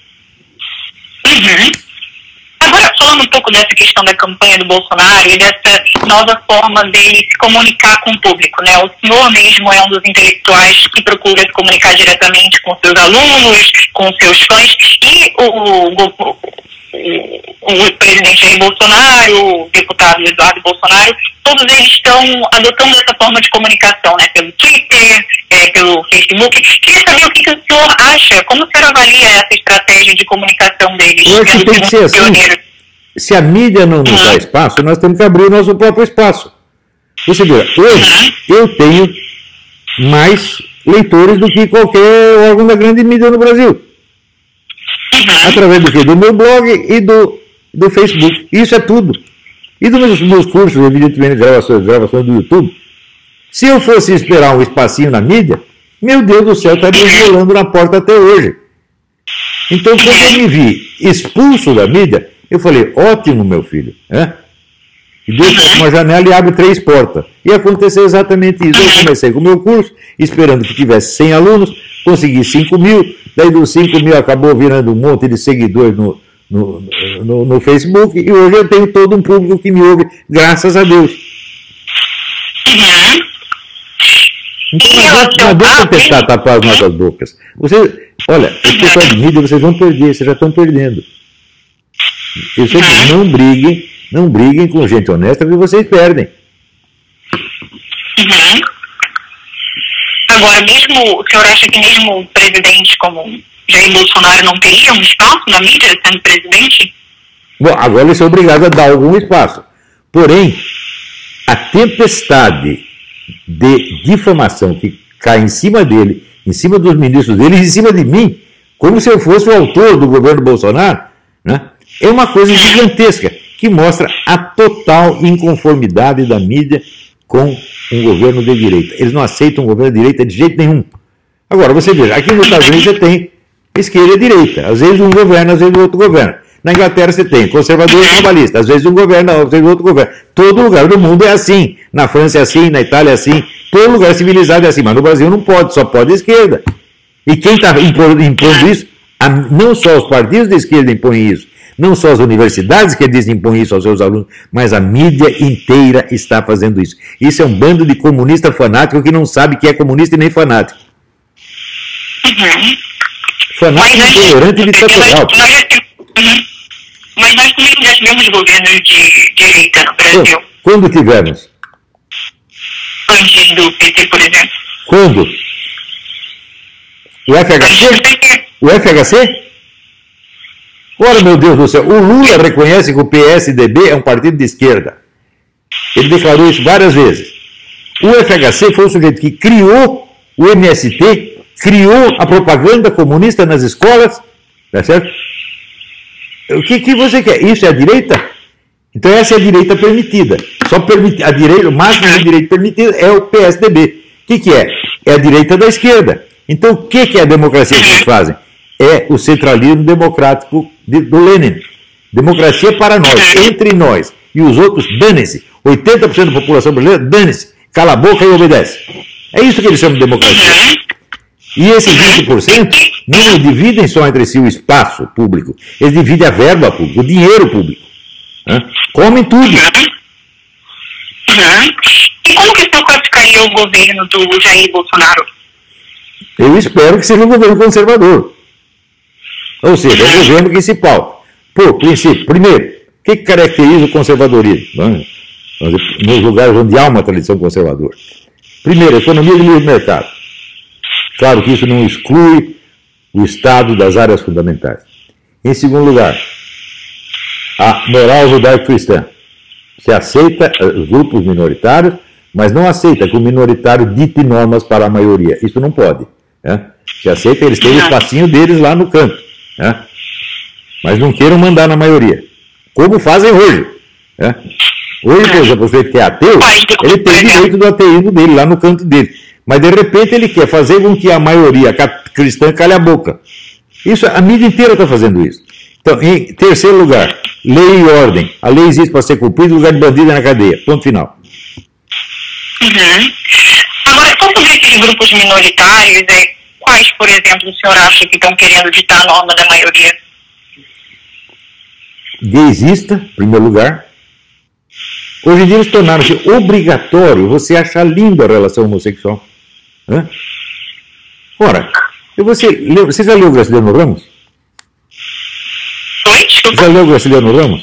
B: Agora, falando um pouco dessa questão da campanha do Bolsonaro e dessa nova forma dele se comunicar com o público, né? O senhor mesmo é um dos intelectuais que procura se comunicar diretamente com seus alunos, com seus fãs, e o presidente Jair Bolsonaro, o deputado Eduardo Bolsonaro, todos eles estão adotando essa forma de comunicação, né? Pelo Twitter, pelo Facebook. Queria saber o que o senhor acha, como o senhor avalia essa estratégia de comunicação deles?
C: Eu acho que tem que ser assim. Se a mídia não nos dá espaço, nós temos que abrir o nosso próprio espaço. Você vê, hoje eu tenho mais leitores do que qualquer órgão da grande mídia no Brasil. Através do quê? Do meu blog e do Facebook. Isso é tudo. E dos meus cursos, evidentemente, gravações do YouTube. Se eu fosse esperar um espacinho na mídia, meu Deus do céu, estaria violando na porta até hoje. Então, quando eu me vi expulso da mídia. Eu falei, ótimo, meu filho. E deixa uma janela e abre 3 portas. E aconteceu exatamente isso. Eu comecei com o meu curso, esperando que tivesse 100 alunos, consegui 5 mil, daí dos 5 mil acabou virando um monte de seguidores no Facebook, e hoje eu tenho todo um público que me ouve, graças a Deus. Então não adianta tentar tapar as nossas bocas. Olha, os pessoal de mídia, vocês vão perder, vocês já estão perdendo. Eu sempre não briguem com gente honesta, porque vocês perdem.
B: Agora, mesmo, o senhor acha que mesmo presidentes como Jair Bolsonaro não teriam um espaço na mídia sendo presidente?
C: Bom, agora eles são obrigados a dar algum espaço. Porém, a tempestade de difamação que cai em cima dele, em cima dos ministros dele e em cima de mim, como se eu fosse o autor do governo Bolsonaro, né, é uma coisa gigantesca, que mostra a total inconformidade da mídia com um governo de direita. Eles não aceitam um governo de direita de jeito nenhum. Agora, você veja, aqui nos Estados Unidos você tem esquerda e direita. Às vezes um governa, às vezes o outro governa. Na Inglaterra você tem conservador e globalista. Às vezes um governa, às vezes o outro governa. Todo lugar do mundo é assim. Na França é assim, na Itália é assim. Todo lugar civilizado é assim. Mas no Brasil não pode, só pode a esquerda. E quem está impondo isso, não só os partidos de esquerda impõem isso, não só as universidades que dizem impõem isso aos seus alunos, mas a mídia inteira está fazendo isso. Isso é um bando de comunista fanático que não sabe que é comunista e nem fanático. Fanático, ignorante e ditatorial.
B: Mas nós também já tivemos governos de direita no Brasil.
C: Quando tivemos?
B: Antes do PT, por exemplo.
C: Quando? O FHC? O FHC? Ora, meu Deus do céu, o Lula reconhece que o PSDB é um partido de esquerda. Ele declarou isso várias vezes. O FHC foi o sujeito que criou o MST, criou a propaganda comunista nas escolas, tá certo? O que você quer? Isso é a direita? Então essa é a direita permitida. Só a direita, o máximo de direita permitida é o PSDB. O que é? É a direita da esquerda. Então o que é a democracia que eles fazem? É o centralismo democrático do Lenin. Democracia para nós, entre nós. E os outros, dane-se. 80% da população brasileira, dane-se. Cala a boca e obedece. É isso que eles chamam de democracia. E esses 20% não dividem só entre si o espaço público. Eles dividem a verba pública, o dinheiro público. Comem tudo.
B: E como que o senhor classificaria o governo do Jair Bolsonaro?
C: Eu espero que seja um governo conservador. Ou seja, é um governo que se pauta. Por princípio, primeiro, o que caracteriza o conservadorismo? Nos lugares onde há uma tradição conservadora. Primeiro, economia de livre mercado. Claro que isso não exclui o Estado das áreas fundamentais. Em segundo lugar, a moral judaico-cristã. Se aceita os grupos minoritários, mas não aceita que o minoritário dite normas para a maioria. Isso não pode. Se aceita, eles têm o espacinho deles lá no canto. Mas não queiram mandar na maioria. Como fazem hoje. Hoje, por exemplo, o sujeito que é ateu, ele tem direito do ateísmo dele, lá no canto dele. Mas, de repente, ele quer fazer com que a maioria cristã calhe a boca. Isso, a mídia inteira está fazendo isso. Então, em terceiro lugar, lei e ordem. A lei existe para ser cumprida, o lugar de bandido é na cadeia. Ponto final.
B: Agora, quanto desses grupos minoritários, quais, por exemplo, o senhor acha que estão querendo ditar a norma da maioria?
C: Gaysista, em primeiro lugar. Hoje em dia eles tornaram-se obrigatório você achar linda a relação homossexual. Ora, você já leu Graciliano Ramos? Já leu Graciliano Ramos?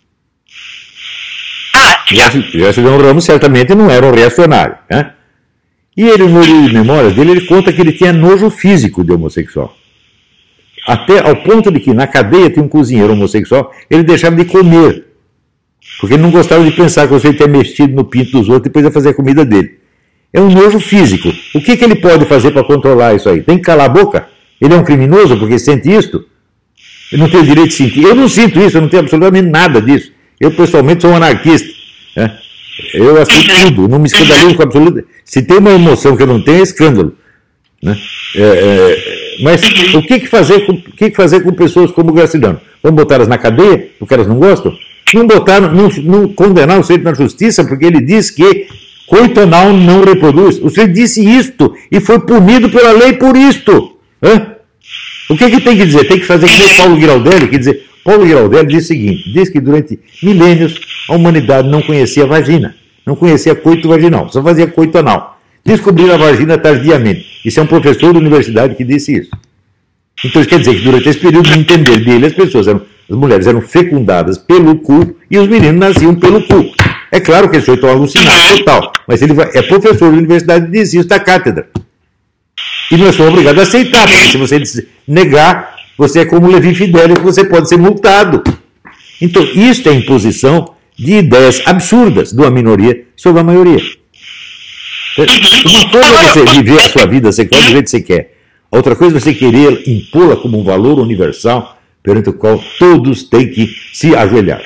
C: Graciliano Ramos certamente não era um reacionário. E ele, no livro de memórias dele, ele conta que ele tinha nojo físico de homossexual. Até ao ponto de que na cadeia tinha um cozinheiro homossexual, ele deixava de comer. Porque ele não gostava de pensar que você tinha mexido no pinto dos outros e depois ia fazer a comida dele. É um nojo físico. O que ele pode fazer para controlar isso aí? Tem que calar a boca? Ele é um criminoso porque sente isso? Ele não tem o direito de sentir. Eu não sinto isso, eu não tenho absolutamente nada disso. Eu, pessoalmente, sou um anarquista. Eu aceito tudo, não me escandalizo com absoluto. Se tem uma emoção que eu não tenho, é escândalo. Mas o que fazer com pessoas como o Graciliano? Vamos botá-las na cadeia, porque elas não gostam? Não condenar o sujeito na justiça, porque ele diz que coito anal não reproduz. O sujeito disse isto e foi punido pela lei por isto. O que tem que dizer? Tem que fazer que nem Paulo Giraldelli, quer dizer, Paulo Giraldelli diz o seguinte: diz que durante milênios a humanidade não conhecia vagina, não conhecia coito vaginal, só fazia coito anal. Descobriram a vagina tardiamente. Isso é um professor da universidade que disse isso. Então isso quer dizer que durante esse período de entender dele, as mulheres eram fecundadas pelo cu e os meninos nasciam pelo cu. É claro que esse sujeito é um alucinado total, mas ele é professor da universidade e diz isso da cátedra. E nós somos obrigados a aceitar, porque se você negar, você é como Levi Fidelis, você pode ser multado. Então isso é imposição de ideias absurdas de uma minoria sobre a maioria. Uma coisa é você viver a sua vida sexual do jeito que você quer. Outra coisa é você querer impô-la como um valor universal perante o qual todos têm que se ajoelhar.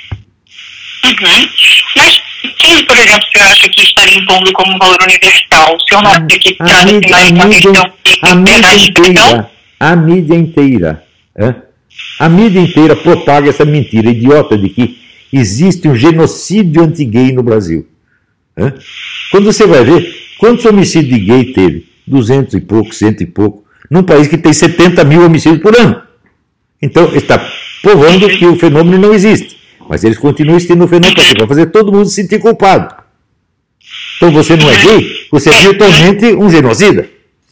B: Mas quem, por exemplo, você acha que estaria impondo como um valor universal? O senhor não acha que trata-se mais uma questão de verdade?
C: A mídia inteira. A mídia inteira propaga essa mentira idiota de que existe um genocídio anti-gay no Brasil. Quando você vai ver, quantos homicídios de gay teve? 200 e pouco, 100 e pouco, num país que tem 70 mil homicídios por ano. Então, está provando que o fenômeno não existe. Mas eles continuam existindo o fenômeno para fazer todo mundo se sentir culpado. Então, você não é gay, você é virtualmente um genocida.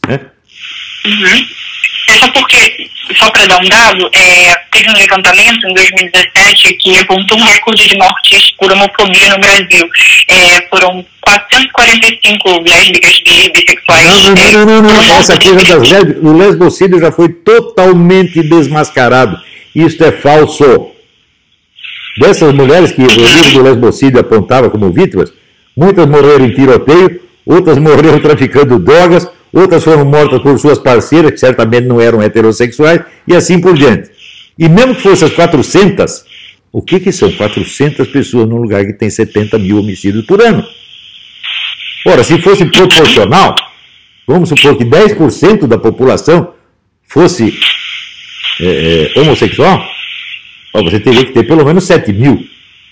B: Isso porque, só para dar um dado, teve um levantamento em 2017 que apontou um recorde de mortes por homofobia no Brasil. Foram 445 lésbicas, gays, bissexuais.
C: Não. Essa coisa das lésbicas, o lesbocídio já foi totalmente desmascarado. Isto é falso. Dessas mulheres que o livro do lesbocídio apontava como vítimas, muitas morreram em tiroteio, outras morreram traficando drogas, outras foram mortas por suas parceiras, que certamente não eram heterossexuais, e assim por diante. E mesmo que fossem as 400, o que são 400 pessoas num lugar que tem 70 mil homicídios por ano? Ora, se fosse proporcional, vamos supor que 10% da população fosse homossexual, você teria que ter pelo menos 7 mil.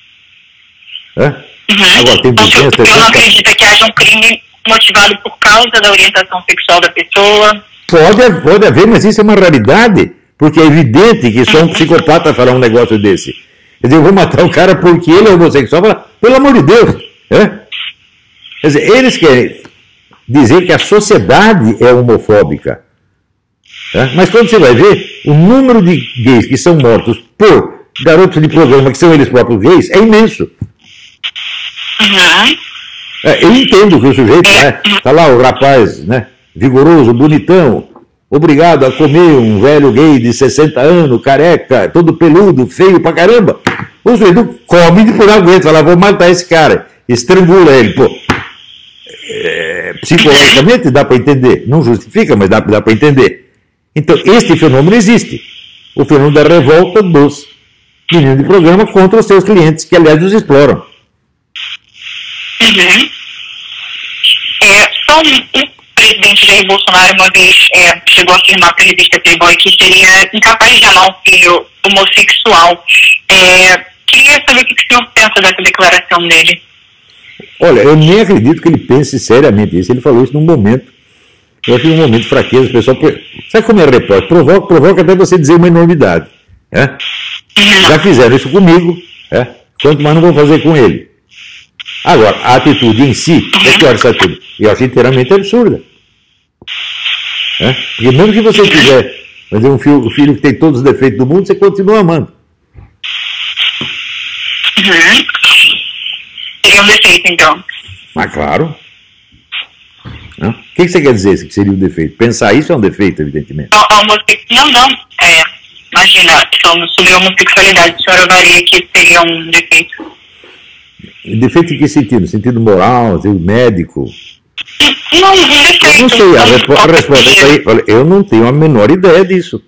C: Agora, tem 200,
B: eu não acredito que haja um crime motivado por causa da orientação sexual da pessoa.
C: Pode haver, mas isso é uma raridade, porque é evidente que só um psicopata fará um negócio desse. Quer dizer, eu vou matar o cara porque ele é homossexual, pelo amor de Deus. Quer dizer, eles querem dizer que a sociedade é homofóbica. Mas quando você vai ver, o número de gays que são mortos por garotos de programa, que são eles próprios gays, é imenso. Eu entendo que o sujeito, tá lá o rapaz, vigoroso, bonitão, obrigado a comer um velho gay de 60 anos, careca, todo peludo, feio pra caramba. O sujeito come e depois não aguenta, fala, vou matar esse cara, estrangula ele, pô. Psicologicamente dá para entender, não justifica, mas dá para entender. Então, este fenômeno existe. O fenômeno da revolta dos meninos de programa contra os seus clientes, que aliás os exploram.
B: Só o presidente Jair Bolsonaro uma vez chegou a afirmar para a revista Playboy que seria incapaz de amar um filho homossexual. Queria saber o que o senhor pensa dessa declaração dele.
C: Olha, eu nem acredito que ele pense seriamente isso. Ele falou isso num momento, eu acho que num momento de fraqueza, o pessoal... Sabe como é repórter? Provoca até você dizer uma enormidade. Já fizeram isso comigo, quanto mais não vão fazer com ele. Agora, a atitude em si, é claro, essa atitude, eu acho inteiramente absurda. Porque mesmo que você quiser fazer um filho que tem todos os defeitos do mundo, você continua amando.
B: Seria um defeito, então.
C: Mas claro. O que você quer dizer que seria um defeito? Pensar isso é um defeito, evidentemente.
B: Não. Imagina, falando sobre a homossexualidade, o senhor avalia que seria um defeito?
C: Defeito em que sentido? No sentido moral, médico?
B: Não, defeito.
C: Eu não sei, a resposta é aí. Eu não tenho a menor ideia disso.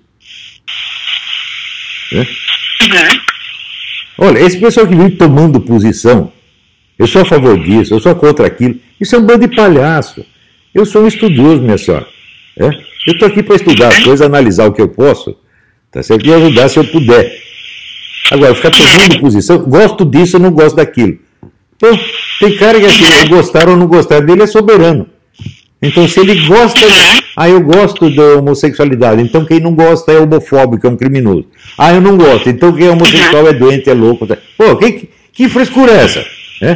C: Olha, esse pessoal que vem tomando posição, eu sou a favor disso, eu sou contra aquilo, isso é um bando de palhaço. Eu sou um estudioso, minha senhora. Eu estou aqui para estudar as coisas, analisar o que eu posso, tá certo? E ajudar se eu puder. Agora, ficar tomando posição, gosto disso, eu não gosto daquilo. Então, tem cara que assim, eu gostar ou não gostar dele é soberano. Então, se ele gosta, eu gosto da homossexualidade. Então, quem não gosta é homofóbico, é um criminoso. Eu não gosto. Então, quem é homossexual é doente, é louco. Tá? Pô, que frescura é essa?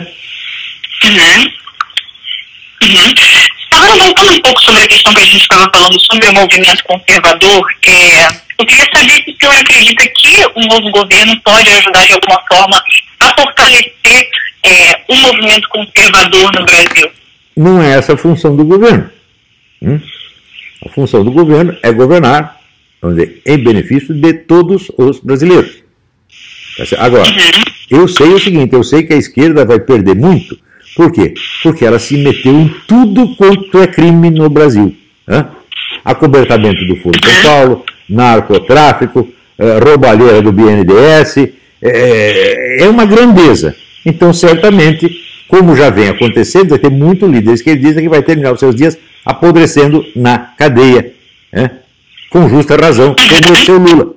B: Agora, voltando um pouco sobre a questão que a gente estava falando sobre o movimento conservador, eu queria saber se o senhor acredita que o novo governo pode ajudar de alguma forma a fortalecer o movimento conservador no Brasil.
C: Não é essa a função do governo. A função do governo é governar, vamos dizer, em benefício de todos os brasileiros. Agora, eu sei o seguinte, eu sei que a esquerda vai perder muito. Por quê? Porque ela se meteu em tudo quanto é crime no Brasil. Acobertamento do Foro de São Paulo, narcotráfico, roubalheira do BNDES, é uma grandeza. Então, certamente, como já vem acontecendo, vai ter muito líder esquerdista que vai terminar os seus dias apodrecendo na cadeia, com justa razão, como o seu Lula.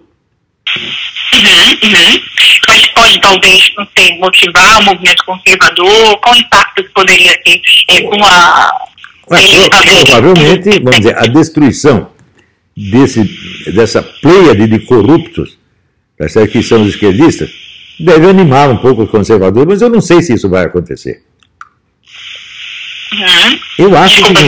B: Mas pode, talvez, não sei, motivar o movimento conservador? Qual impacto que poderia ter com a...
C: Provavelmente, vamos dizer, a destruição dessa pleiade de corruptos, que são os esquerdistas, deve animar um pouco os conservadores, mas eu não sei se isso vai acontecer. Eu acho que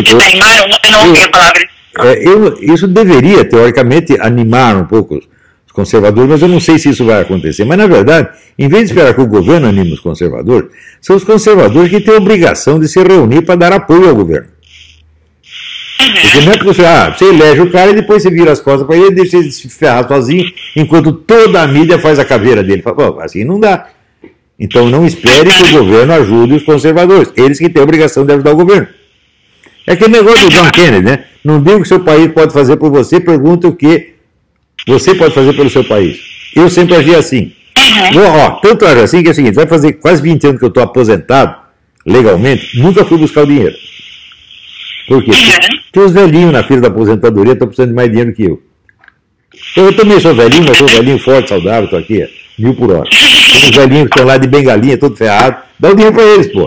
C: isso deveria, teoricamente, animar um pouco os conservadores, mas eu não sei se isso vai acontecer. Mas, na verdade, em vez de esperar que o governo anime os conservadores, são os conservadores que têm a obrigação de se reunir para dar apoio ao governo. Porque não é porque você elege o cara e depois você vira as costas para ele e deixa ele se ferrar sozinho, enquanto toda a mídia faz a caveira dele. Fala, assim não dá. Então não espere que o governo ajude os conservadores. Eles que têm a obrigação de ajudar o governo. É aquele negócio do John Kennedy, né? Não diga o que o seu país pode fazer por você, pergunta o que você pode fazer pelo seu país. Eu sempre agi assim. Tanto agi assim que é o seguinte, vai fazer quase 20 anos que eu estou aposentado, legalmente, nunca fui buscar o dinheiro. Por quê? Porque os velhinhos na fila da aposentadoria estão precisando de mais dinheiro que eu. Eu também sou velhinho, mas sou velhinho forte, saudável, estou aqui, 1000 por hora. Os velhinhos que estão lá de bengalinha, todo ferrado, dá o dinheiro para eles, pô.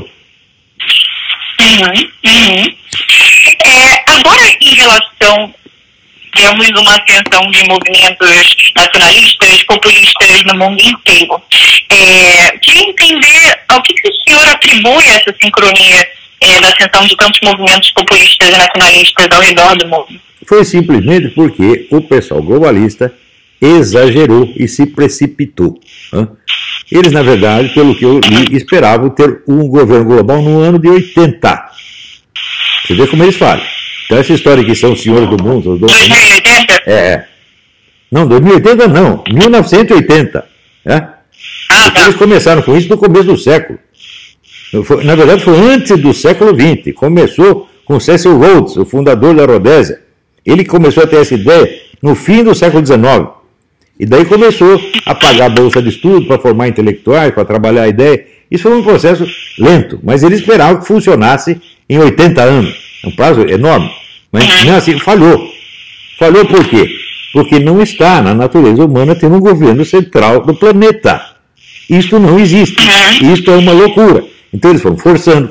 B: Agora, em relação, digamos, uma ascensão de movimentos nacionalistas, populistas no mundo inteiro, queria entender ao que o senhor atribui essa sincronia da ascensão de tantos movimentos populistas e nacionalistas ao redor do mundo?
C: Foi simplesmente porque o pessoal globalista exagerou e se precipitou. Eles, na verdade, pelo que eu li, esperavam ter um governo global no ano de 80. Você vê como eles falam. Então essa história que são os senhores do mundo... Os 2080? Não, 2080 não, 1980. Eles começaram com isso no começo do século. Na verdade, foi antes do século XX. Começou com Cecil Rhodes, o fundador da Rodésia. Ele começou a ter essa ideia no fim do século XIX. E daí começou a pagar bolsa de estudo para formar intelectuais, para trabalhar a ideia. Isso foi um processo lento, mas ele esperava que funcionasse em 80 anos. É um prazo enorme. Mas não assim, falhou. Falhou por quê? Porque não está na natureza humana ter um governo central do planeta. Isto não existe. Isto é uma loucura. Então eles foram forçando.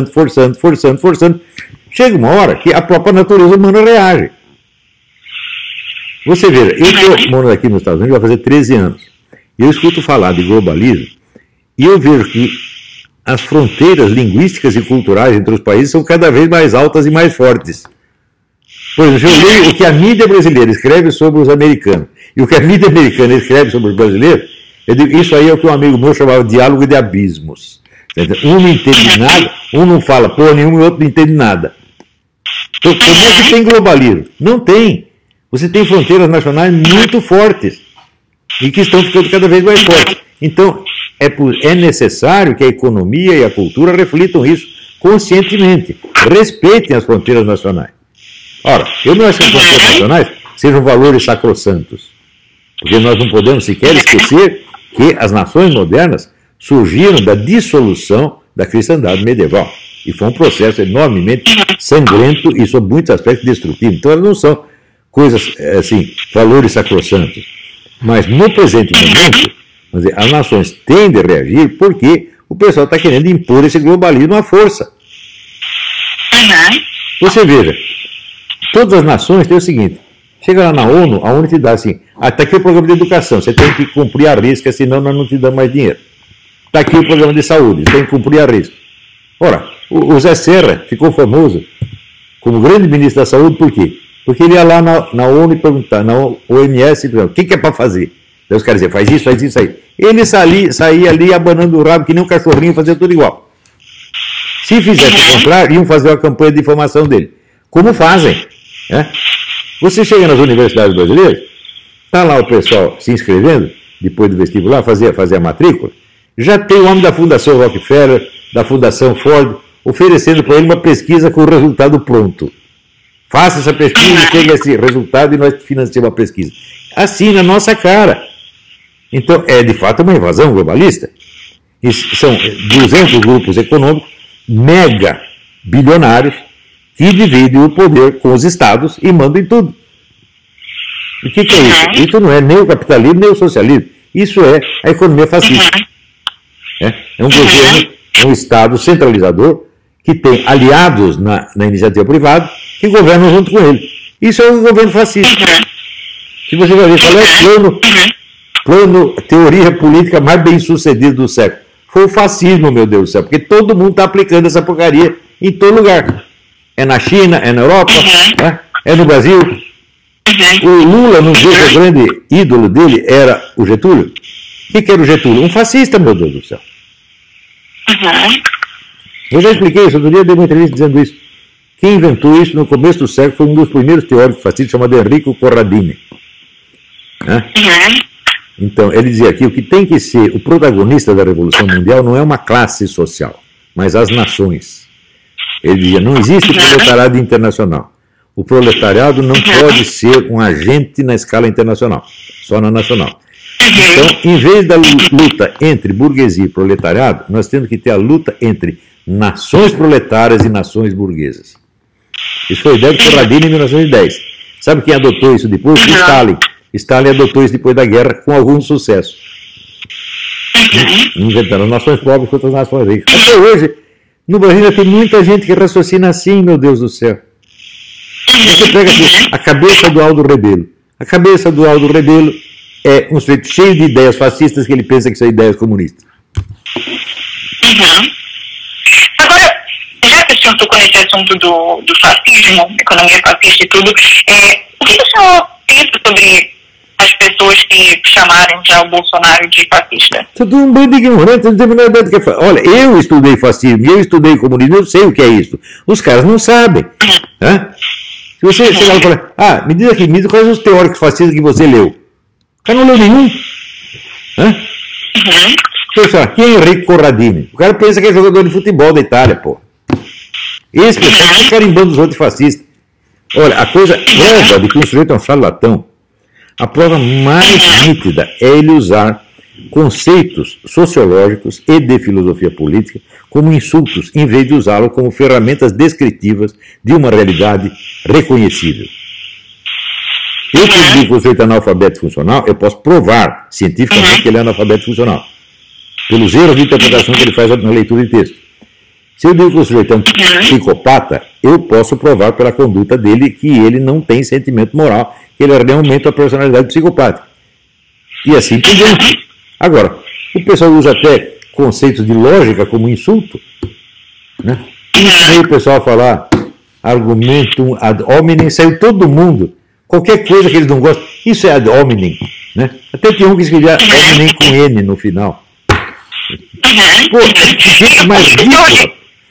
C: Chega uma hora que a própria natureza humana reage. Você vê, eu estou morando aqui nos Estados Unidos, vai fazer 13 anos. E eu escuto falar de globalismo e eu vejo que as fronteiras linguísticas e culturais entre os países são cada vez mais altas e mais fortes. Por exemplo, eu leio o que a mídia brasileira escreve sobre os americanos e o que a mídia americana escreve sobre os brasileiros, eu digo, isso aí é o que um amigo meu chamava de diálogo de abismos. Um não entende nada, um não fala porra nenhuma e o outro não entende nada. Então, como é que tem globalismo? Não tem. Você tem fronteiras nacionais muito fortes e que estão ficando cada vez mais fortes. Então, é necessário que a economia e a cultura reflitam isso conscientemente. Respeitem as fronteiras nacionais. Ora, eu não acho que as fronteiras nacionais sejam valores sacrossantos, porque nós não podemos sequer esquecer que as nações modernas surgiram da dissolução da cristandade medieval. E foi um processo enormemente sangrento e, sob muitos aspectos, destrutivo. Então, elas não são coisas, assim, valores sacrossantos. Mas no presente momento, quer dizer, as nações tendem a reagir porque o pessoal está querendo impor esse globalismo à força. Você veja, todas as nações têm o seguinte, chega lá na ONU, a ONU te dá assim, está aqui o programa de educação, você tem que cumprir a risca, senão nós não te damos mais dinheiro. Está aqui o programa de saúde, você tem que cumprir a risca. Ora, o Zé Serra ficou famoso como grande ministro da saúde, por quê? Porque ele ia lá na ONU e perguntar, na OMS, o que é para fazer? Daí os caras diziam, faz isso aí. Ele saía ali abanando o rabo que nem um cachorrinho, fazia tudo igual. Se fizesse o contrário, iam fazer uma campanha de informação dele. Como fazem? Né? Você chega nas universidades brasileiras, está lá o pessoal se inscrevendo, depois do vestibular, fazer a matrícula, já tem o homem da Fundação Rockefeller, da Fundação Ford, oferecendo para ele uma pesquisa com o resultado pronto. Faça essa pesquisa, chega esse resultado e nós financiamos a pesquisa. Assim, na nossa cara. Então, é de fato uma invasão globalista. E são 200 grupos econômicos mega bilionários que dividem o poder com os estados e mandam em tudo. O que é isso? Isso não é nem o capitalismo nem o socialismo. Isso é a economia fascista. É um governo, um estado centralizador que tem aliados na iniciativa privada que governam junto com ele. Isso é um governo fascista. Se você vai ver qual é o teoria política mais bem sucedida do século, foi o fascismo, meu Deus do céu, porque todo mundo está aplicando essa porcaria em todo lugar. É na China, é na Europa, é no Brasil. O Lula, não viu que o grande ídolo dele era o Getúlio? O que era o Getúlio? Um fascista, meu Deus do céu. Eu já expliquei isso, outro dia eu dei uma entrevista dizendo isso. Quem inventou isso no começo do século foi um dos primeiros teóricos fascistas chamado Enrico Corradini. Então, ele dizia aqui, o que tem que ser o protagonista da Revolução Mundial não é uma classe social, mas as nações. Ele dizia, não existe proletariado internacional. O proletariado não pode ser um agente na escala internacional, só na nacional. Então, em vez da luta entre burguesia e proletariado, nós temos que ter a luta entre nações proletárias e nações burguesas. Isso foi a ideia de Corradini em 1910. Sabe quem adotou isso depois? Stalin. Stalin adotou isso depois da guerra com algum sucesso. Inventando nações pobres contra as nações ricas. Até hoje, no Brasil tem muita gente que raciocina assim, meu Deus do céu. Você pega aqui, a cabeça do Aldo Rebelo. A cabeça do Aldo Rebelo é um sujeito cheio de ideias fascistas que ele pensa que são ideias comunistas.
B: Agora, já que o senhor tocou nesse assunto do fascismo, economia fascista e tudo, o que o senhor pensa sobre as pessoas que chamaram já o Bolsonaro de fascista?
C: Tudo um bando de ignorantes, não tem a menor ideia do que é. Olha, eu estudei fascismo, eu estudei comunismo, eu sei o que é isso. Os caras não sabem. Se você chegar e falar, me diz aqui, me diz quais os teóricos fascistas que você leu. O cara não leu nenhum. Pessoal, quem é Enrico Corradini? O cara pensa que é jogador de futebol da Itália, pô. Esse pessoal está carimbando os outros fascistas. Olha, a coisa prova de que um sujeito é um charlatão, a prova mais nítida é ele usar conceitos sociológicos e de filosofia política como insultos, em vez de usá-los como ferramentas descritivas de uma realidade reconhecível. Eu, que digo que o sujeito é analfabeto funcional, eu posso provar cientificamente que ele é analfabeto funcional, pelos erros de interpretação que ele faz na leitura de texto. Se eu digo que o sujeito é um psicopata, eu posso provar pela conduta dele que ele não tem sentimento moral, que ele é realmente uma personalidade psicopática. E assim por diante. Agora, o pessoal usa até conceitos de lógica como insulto, né? E o pessoal falar argumentum ad hominem, saiu todo mundo. Qualquer coisa que eles não gostam, isso é ad hominem, né? Até tem um que escrevia hominem com N no final. Pô, gente mais ridícula.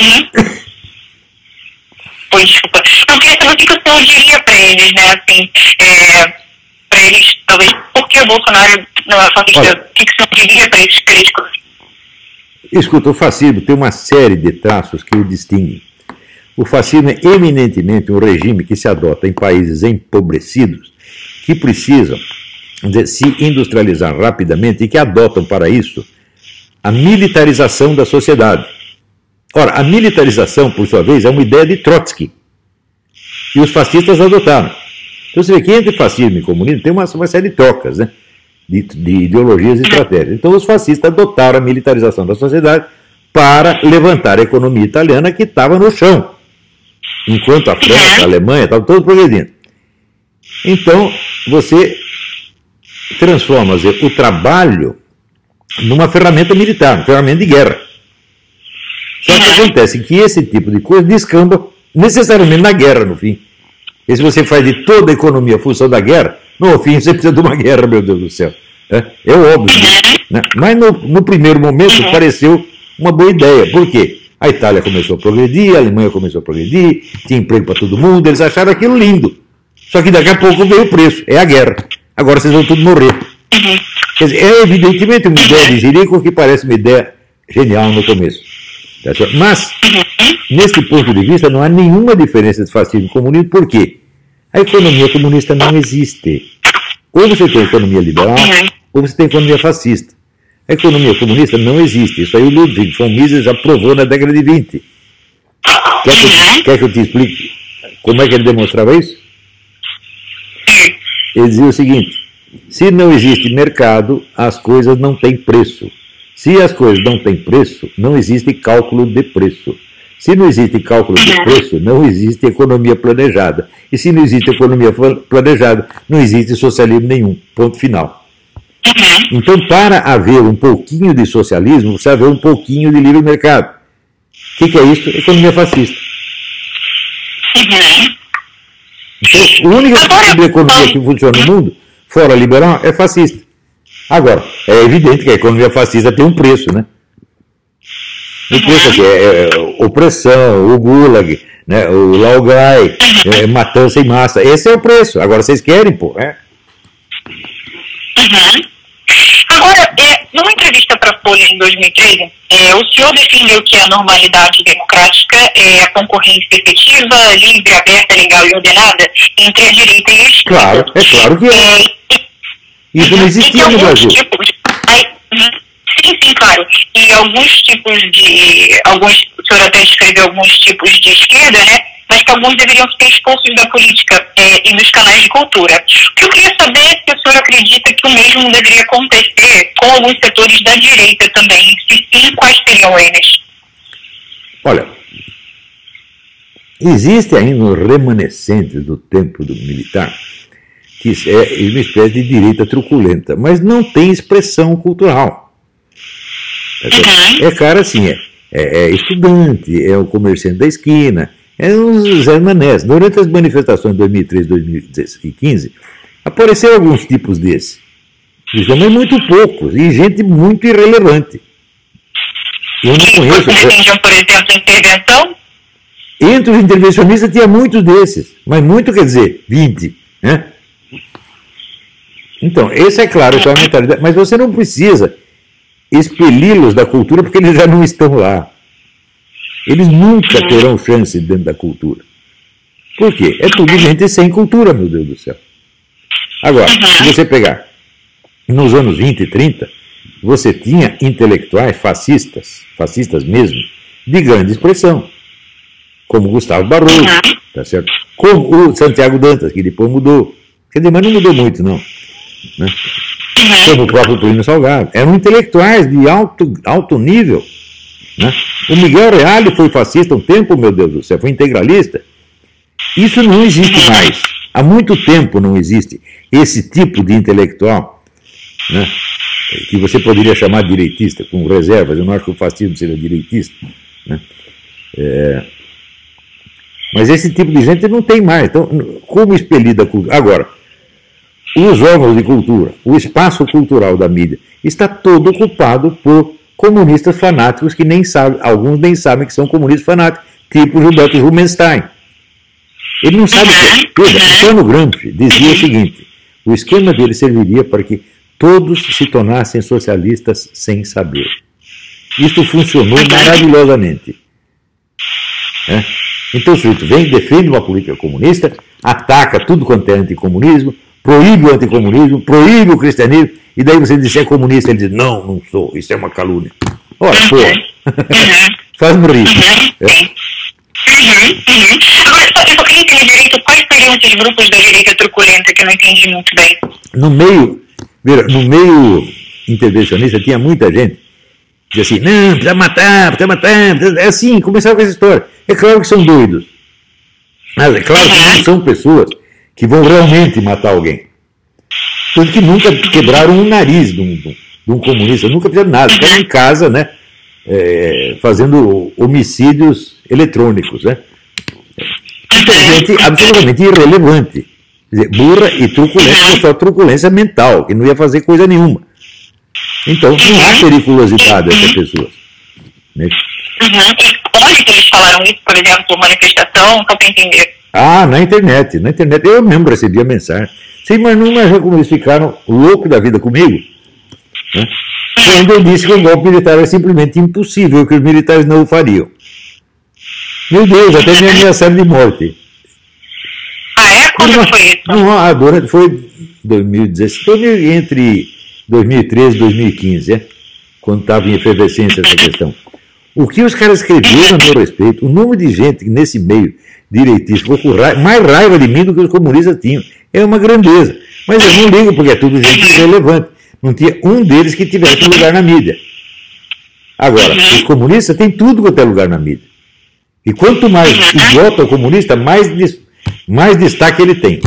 B: Pois, desculpa. Eu queria saber o que o senhor diria para eles, né? Assim, para eles, talvez, por que o Bolsonaro não é fascista? O que o senhor diria para esses críticos?
C: Escuta, o fascismo tem uma série de traços que o distinguem. O fascismo é eminentemente um regime que se adota em países empobrecidos, que precisam se industrializar rapidamente e que adotam para isso a militarização da sociedade. Ora, a militarização, por sua vez, é uma ideia de Trotsky, que os fascistas adotaram. Então você vê que entre fascismo e comunismo tem uma série de trocas, né? De ideologias e estratégias. Então os fascistas adotaram a militarização da sociedade para levantar a economia italiana que estava no chão, enquanto a França, a Alemanha estavam todos progredindo. Então você transforma o trabalho numa ferramenta militar, uma ferramenta de guerra. Só que acontece que esse tipo de coisa descamba necessariamente na guerra, no fim. E se você faz de toda a economia a função da guerra, no fim você precisa de uma guerra, meu Deus do céu. É óbvio, né? Mas no primeiro momento pareceu uma boa ideia. Por quê? A Itália começou a progredir, a Alemanha começou a progredir, tinha emprego para todo mundo, eles acharam aquilo lindo. Só que daqui a pouco veio o preço, é a guerra. Agora vocês vão tudo morrer. Quer dizer, é evidentemente uma ideia de Jerico que parece uma ideia genial no começo. Mas, nesse ponto de vista, não há nenhuma diferença de fascismo e comunismo, por quê? A economia comunista não existe. Ou você tem economia liberal, ou você tem economia fascista. A economia comunista não existe. Isso aí o Ludwig von Mises já provou na década de 20. Quer que eu te explique como é que ele demonstrava isso? Ele dizia o seguinte: se não existe mercado, as coisas não têm preço. Se as coisas não têm preço, não existe cálculo de preço. Se não existe cálculo de preço, não existe economia planejada. E se não existe economia planejada, não existe socialismo nenhum. Ponto final. Então, para haver um pouquinho de socialismo, precisa haver um pouquinho de livre mercado. O que é isso? Economia fascista. Então, o único tipo de economia que funciona no mundo, fora liberal, é fascista. Agora, é evidente que a economia fascista tem um preço, né? O preço aqui é opressão, o gulag, né? O laogai, matança em massa. Esse é o preço. Agora vocês querem, pô.
B: Agora, numa entrevista para a Folha em 2013, o senhor defendeu que a normalidade democrática é a concorrência efetiva, livre, aberta, legal e ordenada entre a direita e a esquerda.
C: Claro, é claro que é. Isso não existia no Brasil.
B: Sim, claro. E alguns tipos o senhor até descreveu alguns tipos de esquerda, né? Mas que alguns deveriam ser expulsos da política e dos canais de cultura. O que eu queria saber é se o senhor acredita que o mesmo deveria acontecer com alguns setores da direita também. Se sim, quais seriam eles?
C: Olha, existe ainda um remanescente do tempo do militar, que é uma espécie de direita truculenta, mas não tem expressão cultural. É cara assim, é estudante, é o comerciante da esquina, é um Zé Manés. Durante as manifestações de 2013 2015, apareceram alguns tipos desses, mas muito poucos, e gente muito irrelevante. Eu não conheço.
B: Você defendia, por exemplo, a intervenção?
C: Entre os intervencionistas tinha muitos desses, mas muito quer dizer 20, né? Então, esse é claro, essa é a mentalidade, mas você não precisa expeli-los da cultura porque eles já não estão lá. Eles nunca terão chance dentro da cultura. Por quê? É tudo gente sem cultura, meu Deus do céu. Agora, se você pegar nos anos 20 e 30, você tinha intelectuais fascistas mesmo, de grande expressão, como Gustavo Barroso, tá certo? Como o Santiago Dantas, que depois mudou. Quer dizer, mas não mudou muito, não. Né? Como o próprio Plínio Salgado. Eram intelectuais de alto nível. Né? O Miguel Reale foi fascista um tempo, meu Deus do céu, foi integralista. Isso não existe mais. Há muito tempo não existe esse tipo de intelectual, né, que você poderia chamar de direitista, com reservas. Eu não acho que o fascismo seja direitista. Né? Mas esse tipo de gente não tem mais. Então, como expelir da cultura? Agora, os órgãos de cultura, o espaço cultural da mídia, está todo ocupado por comunistas fanáticos que nem sabem, alguns nem sabem que são comunistas fanáticos, tipo Gilberto Rubenstein. Ele não sabe. Antônio Gramsci dizia o seguinte: o esquema dele serviria para que todos se tornassem socialistas sem saber. Isso funcionou maravilhosamente. Então o sujeito vem, defende uma política comunista, ataca tudo quanto é anticomunismo, proíbe o anticomunismo, proíbe o cristianismo, e daí você diz, é comunista, ele diz, não sou, isso é uma calúnia. Ora, pô, faz-me rir.
B: Agora, eu queria entender direito quais seriam seriam esses grupos da direita truculenta que eu não entendi muito bem?
C: No meio intervencionista tinha muita gente que dizia assim, não, precisa matar, é assim, começaram com essa história. É claro que são doidos. Mas é claro que não são pessoas que vão realmente matar alguém. Tanto que nunca quebraram um nariz de um comunista, nunca fizeram nada, ficaram em casa, né, fazendo homicídios eletrônicos, né. Então, gente absolutamente irrelevante. Quer dizer, burra e truculência, mas só truculência mental, que não ia fazer coisa nenhuma. Então, não há periculosidade dessas pessoas. Né?
B: E onde que eles falaram isso, por exemplo, manifestação, só para entender?
C: Ah, na internet. Eu mesmo recebi a mensagem. Você não imagina como eles ficaram loucos da vida comigo? Né? Quando eu disse que o golpe militar é simplesmente impossível, que os militares não o fariam. Meu Deus, até me ameaçaram de morte.
B: Ah, é? Quando foi isso?
C: Não, foi 2016, entre 2013 e 2015, quando estava em efervescência essa questão. O que os caras escreveram a meu respeito, o número de gente nesse meio direitista ficou com mais raiva de mim do que os comunistas tinham. É uma grandeza. Mas eu não ligo, porque é tudo gente irrelevante. Não tinha um deles que tivesse lugar na mídia. Agora, os comunistas têm tudo quanto é lugar na mídia. E quanto mais idiota o comunista, mais destaque ele tem.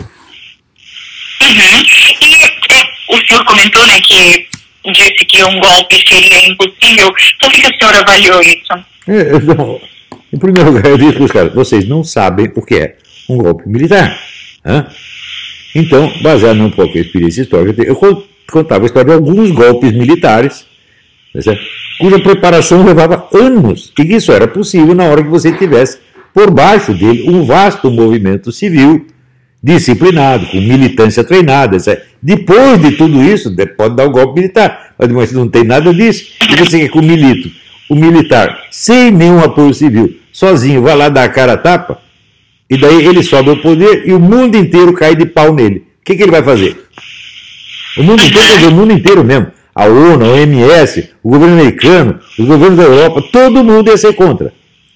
B: E o senhor comentou, né, que disse que um golpe seria impossível. Por que o senhor avaliou isso?
C: Em primeiro lugar, eu disse para os caras, vocês não sabem o que é um golpe militar. Então, baseado num pouco na experiência histórica, eu contava a história de alguns golpes militares, cuja preparação levava anos, e que isso era possível na hora que você tivesse por baixo dele um vasto movimento civil disciplinado, com militância treinada, etc. Depois de tudo isso, pode dar o golpe militar, mas não tem nada disso, e você quer que o militar, sem nenhum apoio civil, sozinho, vai lá dar a cara a tapa, e daí ele sobe ao poder e o mundo inteiro cai de pau nele. O que ele vai fazer? O mundo inteiro, o mundo inteiro mesmo. A ONU, a OMS, o governo americano, os governos da Europa, todo mundo ia ser contra.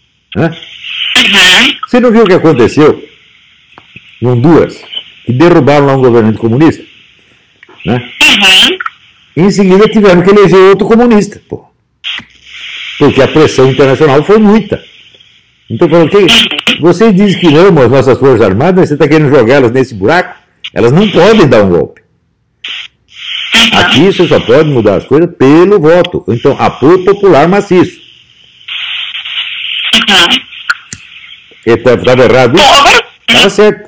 C: Você não viu o que aconteceu em Honduras? Que derrubaram lá um governante comunista? Em seguida tiveram que eleger outro comunista. Porque a pressão internacional foi muita. Então, vocês dizem que não, as nossas Forças Armadas, você está querendo jogá-las nesse buraco? Elas não podem dar um golpe. Aqui você só pode mudar as coisas pelo voto. Então, apoio popular maciço. Estava errado isso? Estava certo.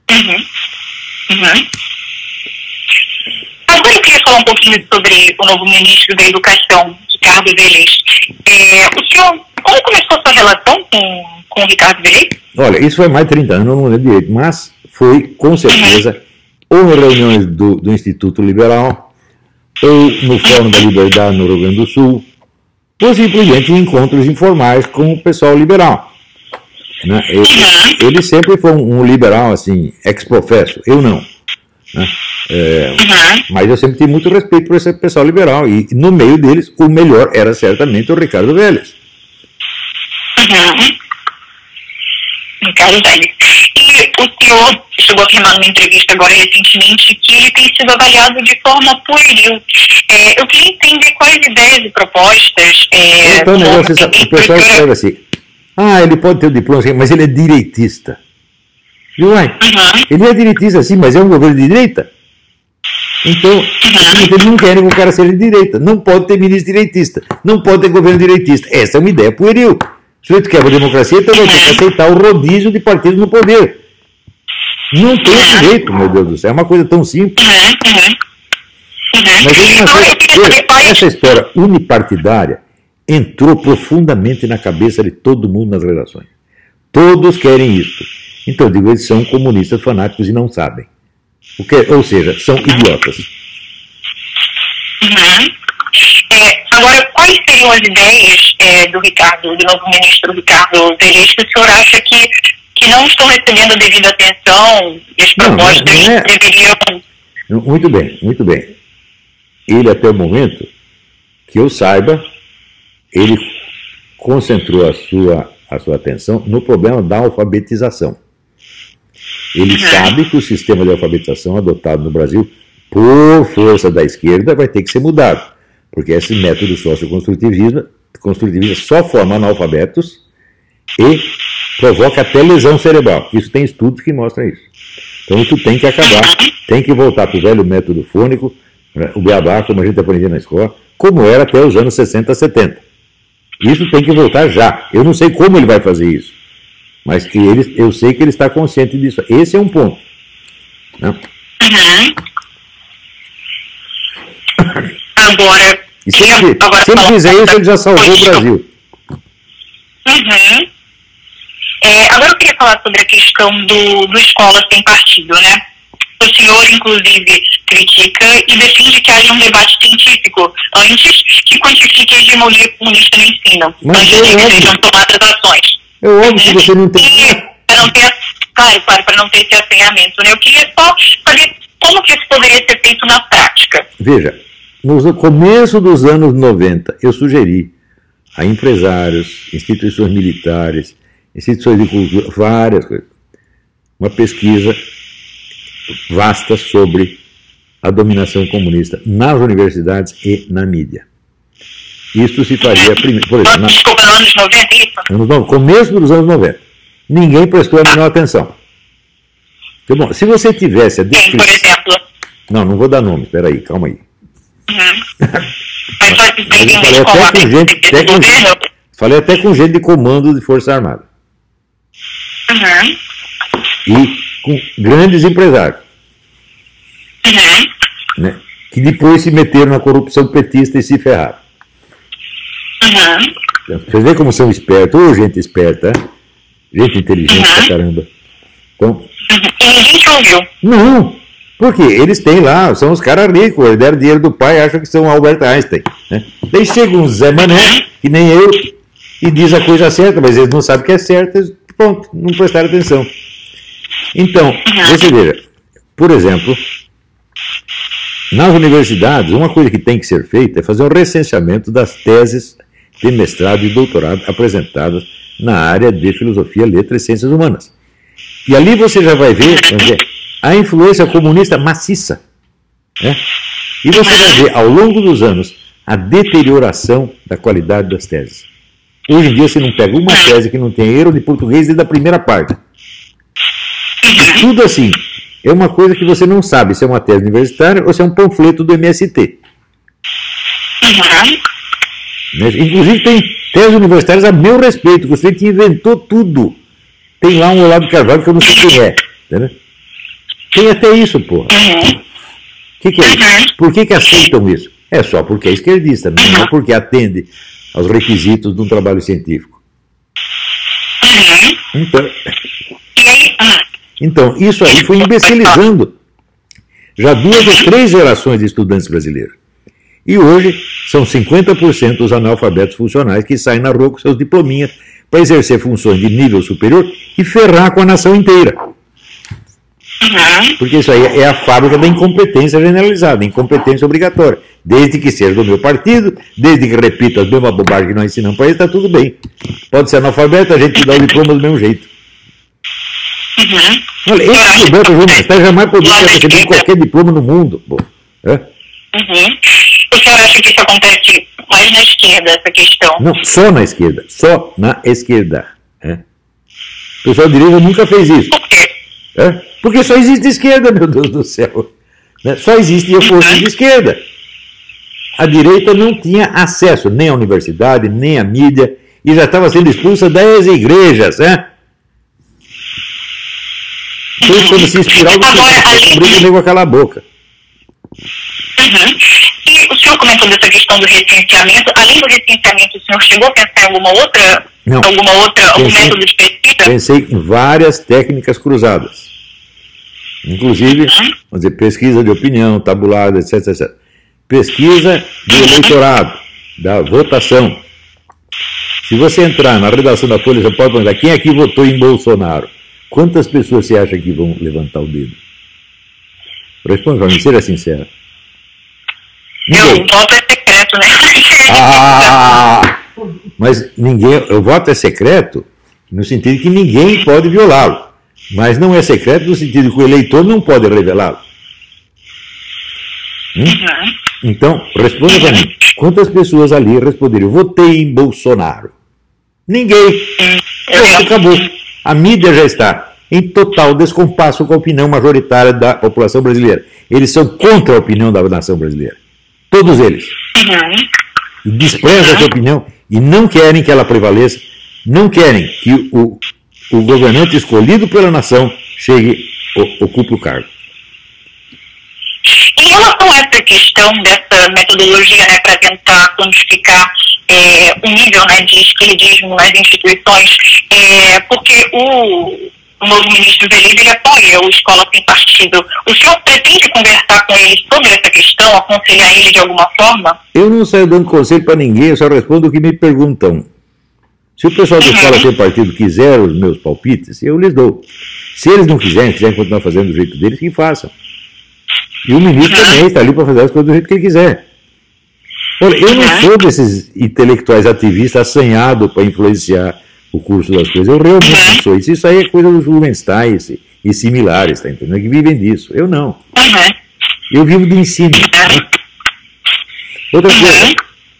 B: Agora eu queria falar um pouquinho sobre o novo ministro da Educação, Ricardo Velez. O senhor, como começou a sua relação com o Ricardo Velez?
C: Olha, isso foi mais de 30 anos, não lembro direito, mas foi, com certeza, ou em reuniões do Instituto Liberal, ou no Fórum da Liberdade no Rio Grande do Sul, ou simplesmente em encontros informais com o pessoal liberal. Ele sempre foi um liberal, assim, ex-professo, eu não. Mas eu sempre tive muito respeito por esse pessoal liberal, e no meio deles, o melhor era certamente o Ricardo Velez.
B: Ricardo Velez. E o senhor chegou a afirmar numa entrevista agora recentemente que ele tem sido avaliado de forma pueril. Eu queria entender quais ideias e propostas...
C: Então, o pessoal escreve assim, ele pode ter o diploma, mas ele é direitista. Ele é direitista, sim, mas é um governo de direita. Então, eles não querem que o cara seja de direita. Não pode ter ministro direitista. Não pode ter governo direitista. Essa é uma ideia pueril. Se o sujeito quer a democracia, então vai ter que aceitar o rodízio de partidos no poder. Não tem direito, meu Deus do céu. É uma coisa tão simples. Mas essa história unipartidária entrou profundamente na cabeça de todo mundo nas relações. Todos querem isso. Então, eu digo, eles são comunistas fanáticos e não sabem. Ou seja, são idiotas.
B: Agora, quais seriam as ideias do novo ministro Ricardo Velez, que o senhor acha que não estão recebendo a devida atenção e as propostas deveriam...
C: Muito bem, muito bem. Ele, até o momento, que eu saiba, ele concentrou a sua atenção no problema da alfabetização. Ele sabe que o sistema de alfabetização adotado no Brasil, por força da esquerda, vai ter que ser mudado. Porque esse método socioconstrutivista só forma analfabetos e provoca até lesão cerebral. Isso tem estudos que mostram isso. Então isso tem que acabar, tem que voltar para o velho método fônico, né, o beabá, como a gente aprendia na escola, como era até os anos 60, 70. Isso tem que voltar já. Eu não sei como ele vai fazer isso, mas que eu sei que ele está consciente disso. Esse é um ponto. Né?
B: Agora,
C: e se ele fizer isso, ele já salvou o Brasil.
B: Agora eu queria falar sobre a questão do escola sem partido, né? O senhor, inclusive, critica e defende que haja um debate científico antes que quantifique a hegemonia comunista no ensino,
C: mas
B: antes de que sejam tomadas ações.
C: É óbvio que você não tem...
B: Para não ter esse assenhamento, né? Eu queria só saber como que isso poderia ser feito na prática.
C: Veja, no começo dos anos 90, eu sugeri a empresários, instituições militares, instituições de cultura, várias coisas, uma pesquisa vasta sobre a dominação comunista nas universidades e na mídia. Isso se faria primeiro, por exemplo...
B: Desculpa, nos anos 90, isso?
C: Começo dos anos 90. Ninguém prestou a menor atenção. Então, bom, se você tivesse a descrição...
B: Por exemplo...
C: Não vou dar nome, espera aí, calma aí. Falei até com gente de comando de Força Armada. E com grandes empresários. Né, que depois se meteram na corrupção petista e se ferraram. Você vê como são espertos, ou gente esperta, gente inteligente pra caramba. Então,
B: e ninguém te ouviu.
C: Não, porque eles têm lá, são os caras ricos, eles deram dinheiro do pai e acham que são Albert Einstein. Né? Daí chega um Zé Mané, que nem eu, e diz a coisa certa, mas eles não sabem que é certa, eles, pronto, não prestaram atenção. Então, você veja, por exemplo, nas universidades, uma coisa que tem que ser feita é fazer um recenseamento das teses de mestrado e doutorado apresentadas na área de filosofia, letras e ciências humanas. E ali você já vai ver, a influência comunista maciça. Né? E você vai ver, ao longo dos anos, a deterioração da qualidade das teses. Hoje em dia você não pega uma tese que não tem erro de português desde a primeira parte. E tudo assim, é uma coisa que você não sabe se é uma tese universitária ou se é um panfleto do MST. Inclusive tem teses universitárias a meu respeito, que o sujeito inventou tudo. Tem lá um Olavo de Carvalho que eu não sei quem é. Entendeu? Tem até isso, porra. Que é isso? Por que aceitam isso? É só porque é esquerdista, não é porque atende aos requisitos de um trabalho científico. Então, isso aí foi imbecilizando já 2 ou 3 gerações de estudantes brasileiros. E hoje são 50% os analfabetos funcionais que saem na rua com seus diplominhas para exercer funções de nível superior e ferrar com a nação inteira. Porque isso aí é a fábrica da incompetência generalizada, incompetência obrigatória. Desde que seja do meu partido, desde que repita as mesmas bobagens que nós ensinamos para ele, está tudo bem. Pode ser analfabeto, a gente te dá o diploma do mesmo jeito. Olha, esse estudante universitário jamais poderia ter recebido qualquer diploma no mundo. Pô.
B: O senhor acha que isso acontece mais na esquerda, essa questão?
C: Não, só na esquerda. Só na esquerda. O pessoal de direita nunca fez isso.
B: Por quê?
C: Porque só existe esquerda, meu Deus do céu. Só existe força de esquerda. A direita não tinha acesso nem à universidade, nem à mídia, e já estava sendo expulsa das igrejas. Então, quando se inspirar, você briga o nego a calar a boca.
B: E o senhor comentou dessa questão do recenseamento. Além do recenseamento, o senhor chegou a pensar em algum método de pesquisa?
C: Pensei em várias técnicas cruzadas. Inclusive, vamos dizer, pesquisa de opinião, tabulada, etc, etc. Pesquisa do eleitorado, da votação. Se você entrar na redação da Folha, você pode perguntar quem aqui votou em Bolsonaro. Quantas pessoas você acha que vão levantar o dedo? Responde para mim, seja sincera.
B: O voto é secreto, né?
C: Mas ninguém, o voto é secreto no sentido que ninguém pode violá-lo. Mas não é secreto no sentido que o eleitor não pode revelá-lo. Então, responda para mim. Quantas pessoas ali responderiam, votei em Bolsonaro? Ninguém. Acabou. A mídia já está em total descompasso com a opinião majoritária da população brasileira. Eles são contra a opinião da nação brasileira. Todos eles. E desprezam essa opinião e não querem que ela prevaleça, não querem que o governante escolhido pela nação ocupe o cargo.
B: Em relação a essa questão dessa metodologia, né, para tentar quantificar o nível, né, de esquerdismo nas instituições, porque o novo ministro Veliz, ele apoia o Escola Sem Partido. O senhor pretende conversar com ele sobre essa questão, aconselhar ele de alguma forma?
C: Eu não saio dando conselho para ninguém, eu só respondo o que me perguntam. Se o pessoal da Escola Sem Partido quiser os meus palpites, eu lhes dou. Se eles não quiserem continuar fazendo do jeito deles, que façam. E o ministro também está ali para fazer as coisas do jeito que ele quiser. Olha, eu não sou desses intelectuais ativistas assanhados para influenciar o curso das coisas. Eu realmente não sou isso. Isso aí é coisa dos Rubinstein e similares, tá entendendo? Que vivem disso. Eu não. Eu vivo do ensino. Né? Outra coisa.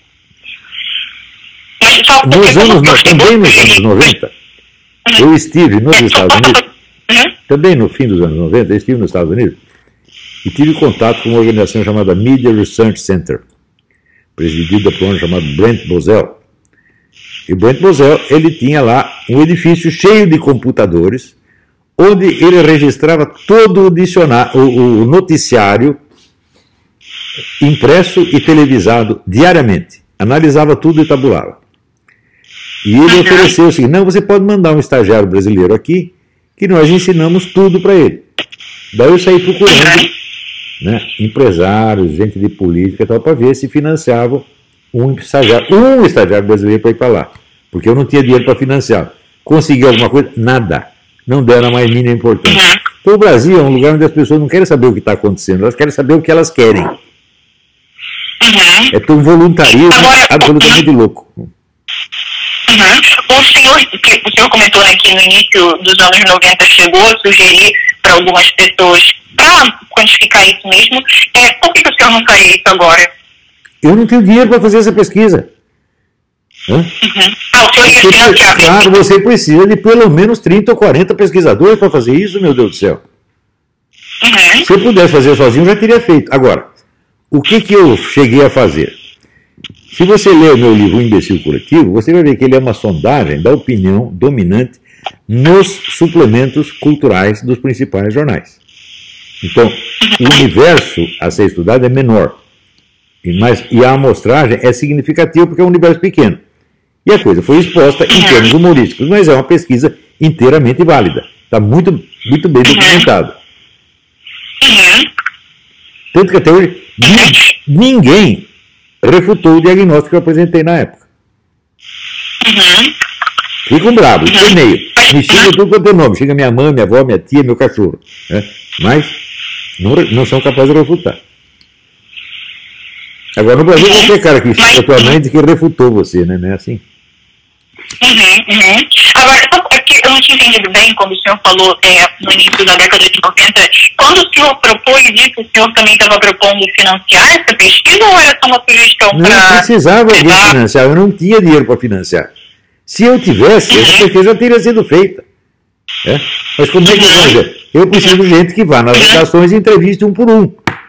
C: Também nos anos 90, eu estive nos Estados Unidos, também no fim dos anos 90, eu estive nos Estados Unidos e tive contato com uma organização chamada Media Research Center, presidida por um chamado Brent Bozell. E o Brent Bozell, ele tinha lá um edifício cheio de computadores, onde ele registrava todo o noticiário impresso e televisado diariamente. Analisava tudo e tabulava. E ele ofereceu o seguinte, não, você pode mandar um estagiário brasileiro aqui, que nós ensinamos tudo para ele. Daí eu saí procurando, né, empresários, gente de política e tal, para ver se financiavam um estagiário brasileiro para ir para lá. Porque eu não tinha dinheiro para financiar. Consegui alguma coisa? Nada. Não deram a mais mínima importância. Então o Brasil é um lugar onde as pessoas não querem saber o que está acontecendo, elas querem saber o que elas querem. É tão voluntarismo absolutamente louco.
B: O senhor comentou, né, que no início dos anos 90 chegou a sugerir para algumas pessoas para quantificar isso mesmo. Por que o senhor não faz isso agora?
C: Eu não tenho dinheiro para fazer essa pesquisa. Claro, você precisa de pelo menos 30 ou 40 pesquisadores para fazer isso, meu Deus do céu. Se eu pudesse fazer sozinho, eu já teria feito. Agora, o que eu cheguei a fazer? Se você ler o meu livro O Imbecil Coletivo, você vai ver que ele é uma sondagem da opinião dominante nos suplementos culturais dos principais jornais. Então, o universo a ser estudado é menor. E a amostragem é significativa porque é um universo pequeno. E a coisa foi exposta em termos humorísticos, mas é uma pesquisa inteiramente válida. Está muito, muito bem documentada. Tanto que até hoje ninguém refutou o diagnóstico que eu apresentei na época. Ficam bravos, por e-mail. Me xinga tudo quanto é nome. Xinga minha mãe, minha avó, minha tia, meu cachorro. Né? Mas não são capazes de refutar. Agora, no Brasil, qualquer cara que xinga a tua mãe diz que refutou você, né? Não é assim?
B: Agora, eu não tinha entendido bem quando o senhor falou no início da década de 90. Quando o senhor propôs isso, o senhor também estava propondo financiar essa pesquisa ou era só uma sugestão para...
C: Não precisava alguém financiar, eu não tinha dinheiro para financiar. Se eu tivesse, essa pesquisa já teria sido feita. Mas como é que eu vou fazer? Eu preciso de gente que vá nas redações e entreviste um por um.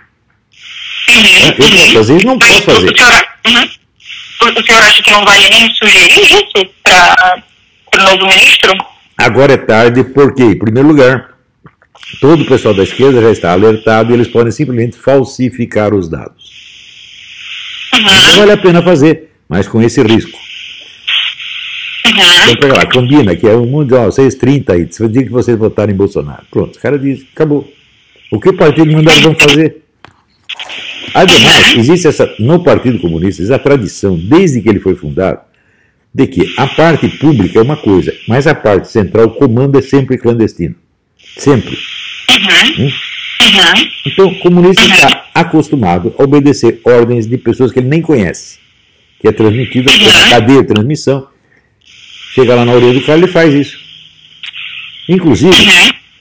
C: Eu posso fazer isso? Não posso fazer.
B: O senhor acha que não vale nem sugerir isso para o novo ministro?
C: Agora é tarde, porque, em primeiro lugar, todo o pessoal da esquerda já está alertado e eles podem simplesmente falsificar os dados. Não vale a pena fazer, mas com esse risco. Então, pega lá, combina que é um mundial, 6h30 aí, se eu digo que vocês votaram em Bolsonaro. Pronto, o cara diz, acabou. O que o Partido Mundial vão fazer? Ademais, existe no Partido Comunista, existe a tradição, desde que ele foi fundado, de que a parte pública é uma coisa, mas a parte central, o comando é sempre clandestino. Sempre. Então, o comunista está acostumado a obedecer ordens de pessoas que ele nem conhece, que é transmitida por cadeia de transmissão. Chega lá na orelha do cara, ele faz isso. Inclusive,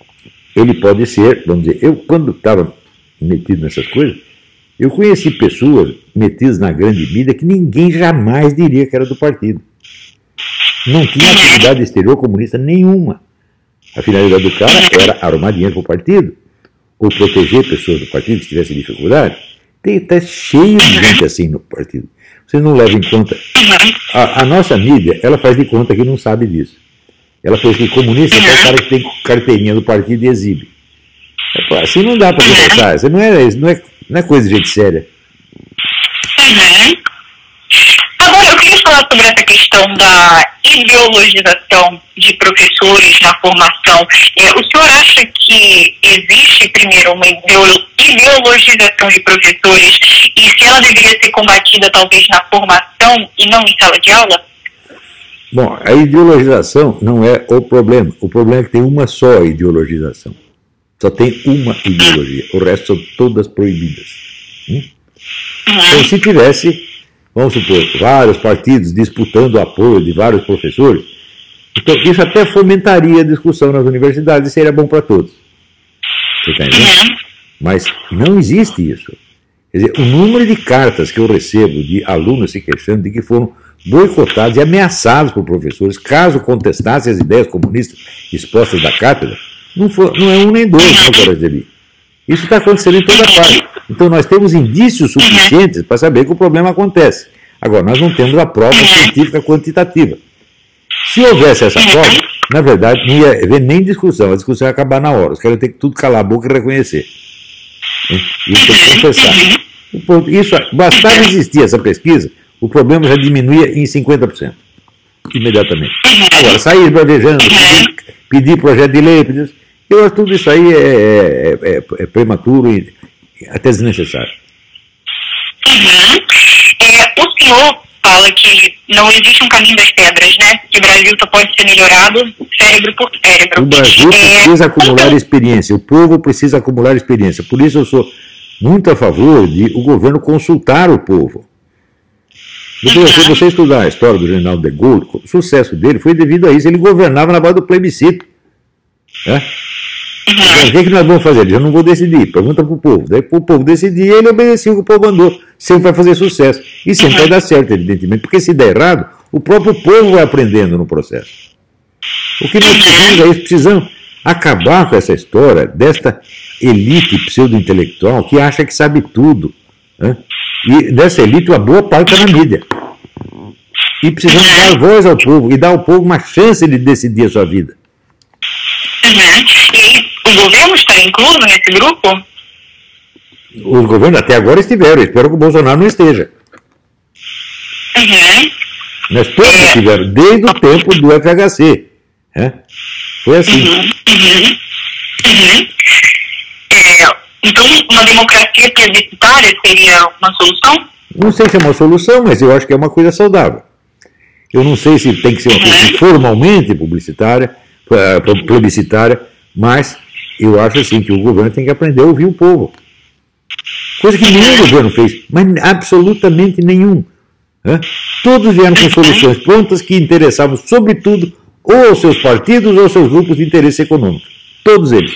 C: ele pode ser, vamos dizer, eu quando estava metido nessas coisas, eu conheci pessoas metidas na grande mídia que ninguém jamais diria que era do partido. Não tinha atividade exterior comunista nenhuma. A finalidade do cara era arrumar dinheiro para o partido, ou proteger pessoas do partido que tivessem dificuldade. Está cheio de gente assim no partido. Vocês não levam em conta. A nossa mídia, ela faz de conta que não sabe disso. Ela pensa que comunista é o cara que tem carteirinha do partido e exibe. Assim não dá para conversar. Isso não é coisa de gente séria.
B: Agora, eu queria falar sobre essa questão da ideologização de professores na formação. O senhor acha que existe, primeiro, uma ideologização de professores e se ela deveria ser combatida, talvez, na formação e não em sala de aula?
C: Bom, a ideologização não é o problema. O problema é que tem uma só ideologização. Só tem uma ideologia. O resto são todas proibidas. Então, se tivesse, vamos supor, vários partidos disputando o apoio de vários professores, então isso até fomentaria a discussão nas universidades e seria bom para todos. Você está entendendo? Mas não existe isso. Quer dizer, o número de cartas que eu recebo de alunos se queixando de que foram boicotados e ameaçados por professores caso contestassem as ideias comunistas expostas da cátedra, não é um nem dois que eu recebi. Isso está acontecendo em toda parte. Então nós temos indícios suficientes para saber que o problema acontece. Agora, nós não temos a prova científica quantitativa. Se houvesse essa prova, na verdade, não ia haver nem discussão. A discussão ia acabar na hora. Os caras iam ter que tudo calar a boca e reconhecer. Isso tem que confessar. Isso, bastava existir essa pesquisa, o problema já diminuía em 50%. Imediatamente. Agora, sair bravejando, pedir projeto de lei, eu acho que tudo isso aí é prematuro e até desnecessário.
B: O senhor fala que não existe um caminho das pedras, né? Que o Brasil só pode ser melhorado cérebro por cérebro.
C: O Brasil precisa acumular experiência, o povo precisa acumular experiência. Por isso eu sou muito a favor de o governo consultar o povo. Se você estudar a história do general de Gaulle, o sucesso dele foi devido a isso. Ele governava na base do plebiscito. Então, o que nós vamos fazer? Eu não vou decidir, pergunta para o povo. Daí o povo decidir, ele obedecia o que o povo mandou. Sempre vai fazer sucesso. E sempre vai dar certo, evidentemente. Porque se der errado, o próprio povo vai aprendendo no processo. O que nós precisamos é isso. Precisamos acabar com essa história desta elite pseudo-intelectual que acha que sabe tudo. E dessa elite, uma boa parte está na mídia. E precisamos dar voz ao povo e dar ao povo uma chance de decidir a sua vida.
B: E o governo está incluso nesse grupo?
C: Os governos até agora estiveram. Eu espero que o Bolsonaro não esteja. Mas todos estiveram, desde o tempo do FHC. Foi assim.
B: Então, uma democracia plebiscitária seria uma solução?
C: Não sei se é uma solução, mas eu acho que é uma coisa saudável. Eu não sei se tem que ser uma coisa formalmente plebiscitária, mas eu acho assim que o governo tem que aprender a ouvir o povo. Coisa que nenhum governo fez, mas absolutamente nenhum. Todos vieram com soluções prontas que interessavam, sobretudo, ou aos seus partidos ou aos seus grupos de interesse econômico. Todos eles.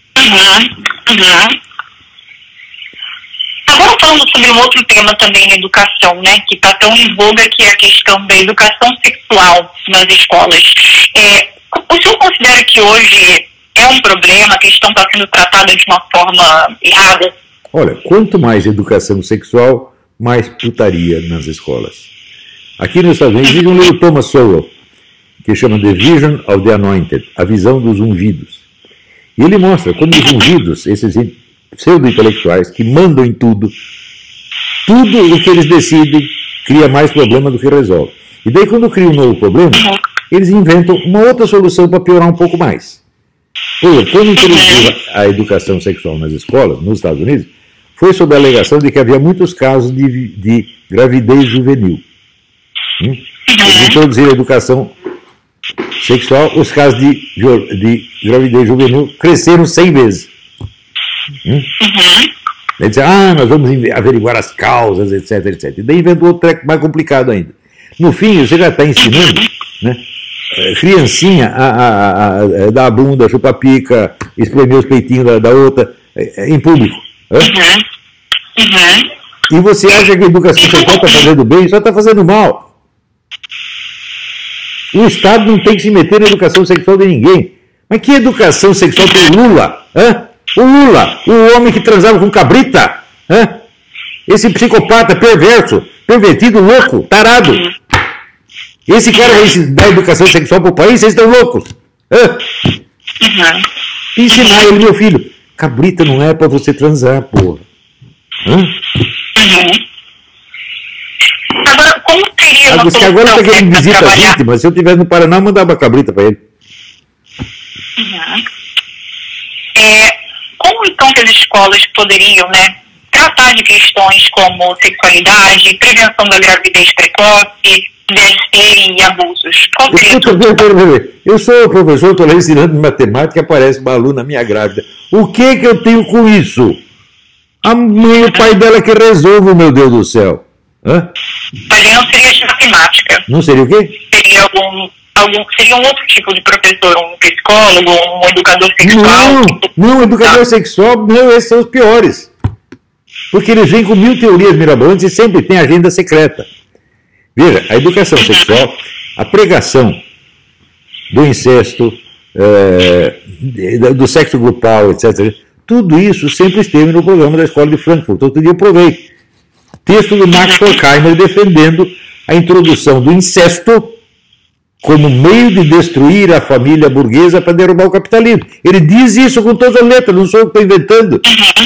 B: Agora falando sobre um outro tema também na educação, né, que está tão em voga, que é a questão da educação sexual nas escolas. O senhor considera que hoje é um problema, a questão está sendo tratada de uma forma errada?
C: Olha, quanto mais educação sexual, mais putaria nas escolas. Aqui nos Estados Unidos existe um livro Thomas Sowell, que chama The Vision of the Anointed, a visão dos ungidos. E ele mostra como os ungidos, esses pseudo-intelectuais que mandam em tudo o que eles decidem cria mais problema do que resolve. E daí quando cria um novo problema, eles inventam uma outra solução para piorar um pouco mais. Por exemplo, quando introduziu a educação sexual nas escolas, nos Estados Unidos, foi sob a alegação de que havia muitos casos de gravidez juvenil. Eles introduziram a educação sexual, os casos de gravidez juvenil cresceram 100 vezes. Daí disseram, nós vamos averiguar as causas, etc, etc. E daí inventou outro treco mais complicado ainda. No fim, você já está ensinando, né, criancinha a dar a bunda, chupar pica, espremer os peitinhos da outra, em público. E você acha que a educação sexual está fazendo bem? Só está fazendo mal. O Estado não tem que se meter na educação sexual de ninguém. Mas que educação sexual tem o Lula? O Lula, o homem que transava com cabrita. Esse psicopata perverso, pervertido, louco, tarado. Esse cara vai dar educação sexual para o país? Vocês estão loucos? Ensinar ele, meu filho. Cabrita não é para você transar, porra.
B: Agora, como seria uma
C: solução? Agora está querendo visita a vítima. Se eu estivesse no Paraná, mandava uma cabrita para ele.
B: Como então que as escolas poderiam, tratar de questões como sexualidade, prevenção da gravidez precoce, DST e abusos?
C: Eu sou professor, estou lá ensinando matemática, aparece uma aluna minha grávida. O que eu tenho com isso? A mãe e o pai dela que resolvam, meu Deus do céu.
B: Mas aí não seria de matemática.
C: Não seria o quê?
B: Seria um outro tipo de professor, um psicólogo, um educador sexual?
C: Não, educador sexual, não, esses são os piores. Porque eles vêm com 1000 teorias mirabolantes e sempre tem agenda secreta. Veja, a educação sexual, a pregação do incesto, do sexo grupal, etc., tudo isso sempre esteve no programa da Escola de Frankfurt. Outro dia eu provei. Texto do Max Horkheimer defendendo a introdução do incesto como meio de destruir a família burguesa para derrubar o capitalismo. Ele diz isso com todas as letras, não sou eu que estou inventando.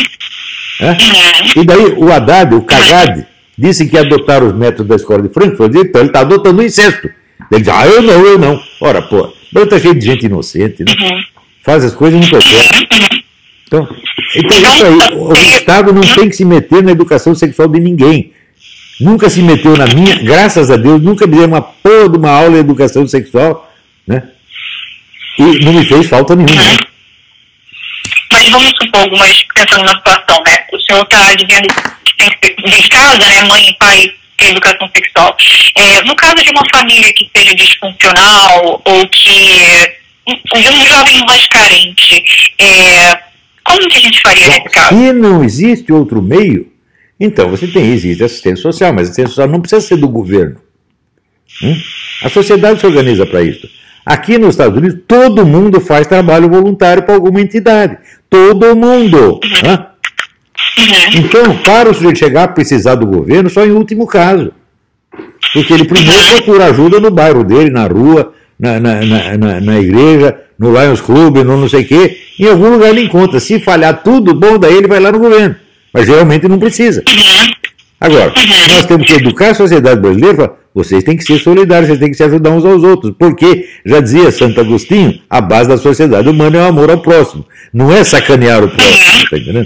C: E daí o Haddad, o Cagad, disse que ia adotar os métodos da Escola de Frankfurt, então ele está adotando o incesto. Ele diz, eu não. Ora, pô, está cheio de gente inocente, né? Faz as coisas e não percebe. Então isso aí, o Estado não tem que se meter na educação sexual de ninguém. Nunca se meteu na minha, graças a Deus, nunca me deu uma porra de uma aula de educação sexual, né? E não me fez falta nenhuma.
B: Mas vamos supor, pensando numa situação, O senhor está dizendo que tem que ser de casa, mãe e pai, que é educação sexual. No caso de uma família que seja disfuncional ou que um jovem mais carente, como que a gente faria nesse caso?
C: Se não existe outro meio, então existe assistência social, mas a assistência social não precisa ser do governo. A sociedade se organiza para isso. Aqui nos Estados Unidos, todo mundo faz trabalho voluntário para alguma entidade. Todo mundo. Então, para o sujeito chegar a precisar do governo, só em último caso. Porque ele primeiro procura ajuda no bairro dele, na rua, na igreja, no Lions Club, no não sei o quê. Em algum lugar ele encontra. Se falhar tudo, bom, daí ele vai lá no governo. Mas geralmente não precisa. Agora, nós temos que educar a sociedade brasileira. Vocês têm que ser solidários, vocês têm que se ajudar uns aos outros. Porque, já dizia Santo Agostinho, a base da sociedade humana é o amor ao próximo. Não é sacanear o próximo, tá entendendo?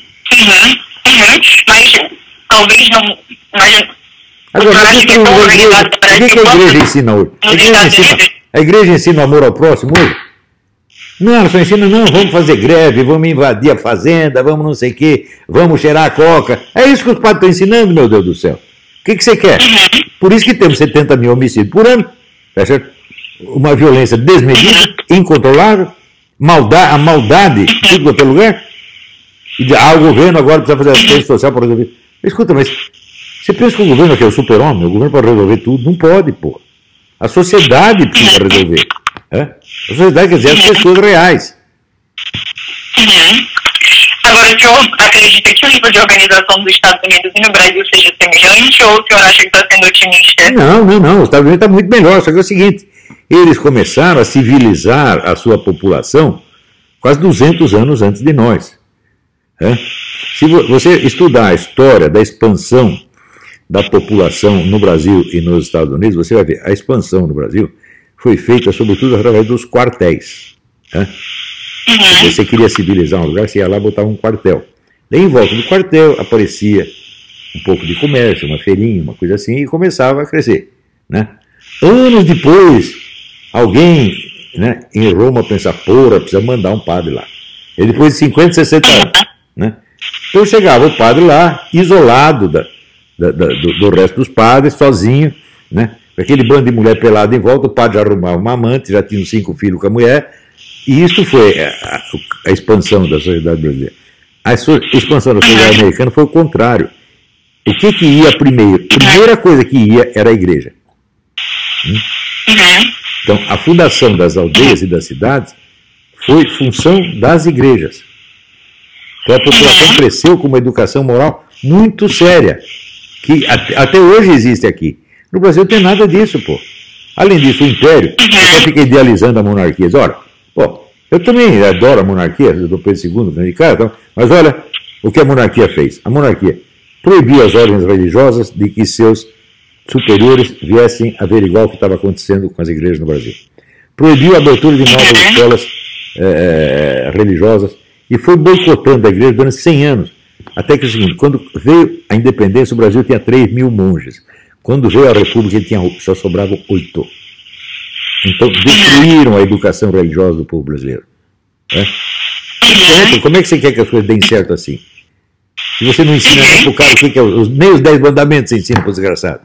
B: Mas talvez não...
C: Agora, o que a igreja ensina hoje? A igreja ensina o amor ao próximo hoje? Não, ela só ensina, vamos fazer greve, vamos invadir a fazenda, vamos não sei o quê, vamos cheirar a coca. É isso que os padres estão ensinando, meu Deus do céu. O que você quer? Por isso que temos 70 mil homicídios por ano, tá certo? Uma violência desmedida, incontrolável, a maldade, tudo quanto é lugar. E o governo agora precisa fazer assistência social para resolver. Escuta, mas você pensa que o governo aqui é o super-homem? O governo pode resolver tudo? Não pode, pô. A sociedade precisa resolver. A sociedade quer dizer as pessoas reais.
B: Agora, o senhor acredita que o nível de organização dos Estados Unidos e no Brasil seja semelhante ou o senhor acha que está sendo otimista?
C: Não. Os Estados Unidos está muito melhor. Só que é o seguinte, eles começaram a civilizar a sua população quase 200 anos antes de nós. Se você estudar a história da expansão da população no Brasil e nos Estados Unidos, você vai ver, a expansão no Brasil foi feita sobretudo através dos quartéis. Se você queria civilizar um lugar, você ia lá e botava um quartel. Daí em volta do quartel aparecia um pouco de comércio, uma feirinha, uma coisa assim, e começava a crescer. Anos depois, alguém em Roma pensa, precisa mandar um padre lá. E depois de 50, 60 anos. Então chegava o padre lá, isolado do resto dos padres, sozinho, aquele bando de mulher pelada em volta, o padre arrumava uma amante, já tinha 5 filhos com a mulher, e isso foi a expansão da sociedade brasileira. A expansão da sociedade americana foi o contrário. O que ia primeiro? A primeira coisa que ia era a igreja. Então, a fundação das aldeias e das cidades foi função das igrejas. Então, a população cresceu com uma educação moral muito séria, que até hoje existe aqui. No Brasil não tem nada disso, pô. Além disso, o Império, eu fica idealizando a monarquia. Ora, pô, eu também adoro a monarquia, do Pedro II, mas olha o que a monarquia fez. A monarquia proibiu as ordens religiosas de que seus superiores viessem averiguar o que estava acontecendo com as igrejas no Brasil. Proibiu a abertura de novas escolas religiosas e foi boicotando a igreja durante 100 anos. Até que é o seguinte, quando veio a independência, o Brasil tinha 3.000 monges. Quando veio a República, só sobravam 8. Então, destruíram a educação religiosa do povo brasileiro. Como é que você quer que as coisas deem certo assim? Se você não ensina nem para o cara o que é nem os 10 mandamentos você ensina para o desgraçado.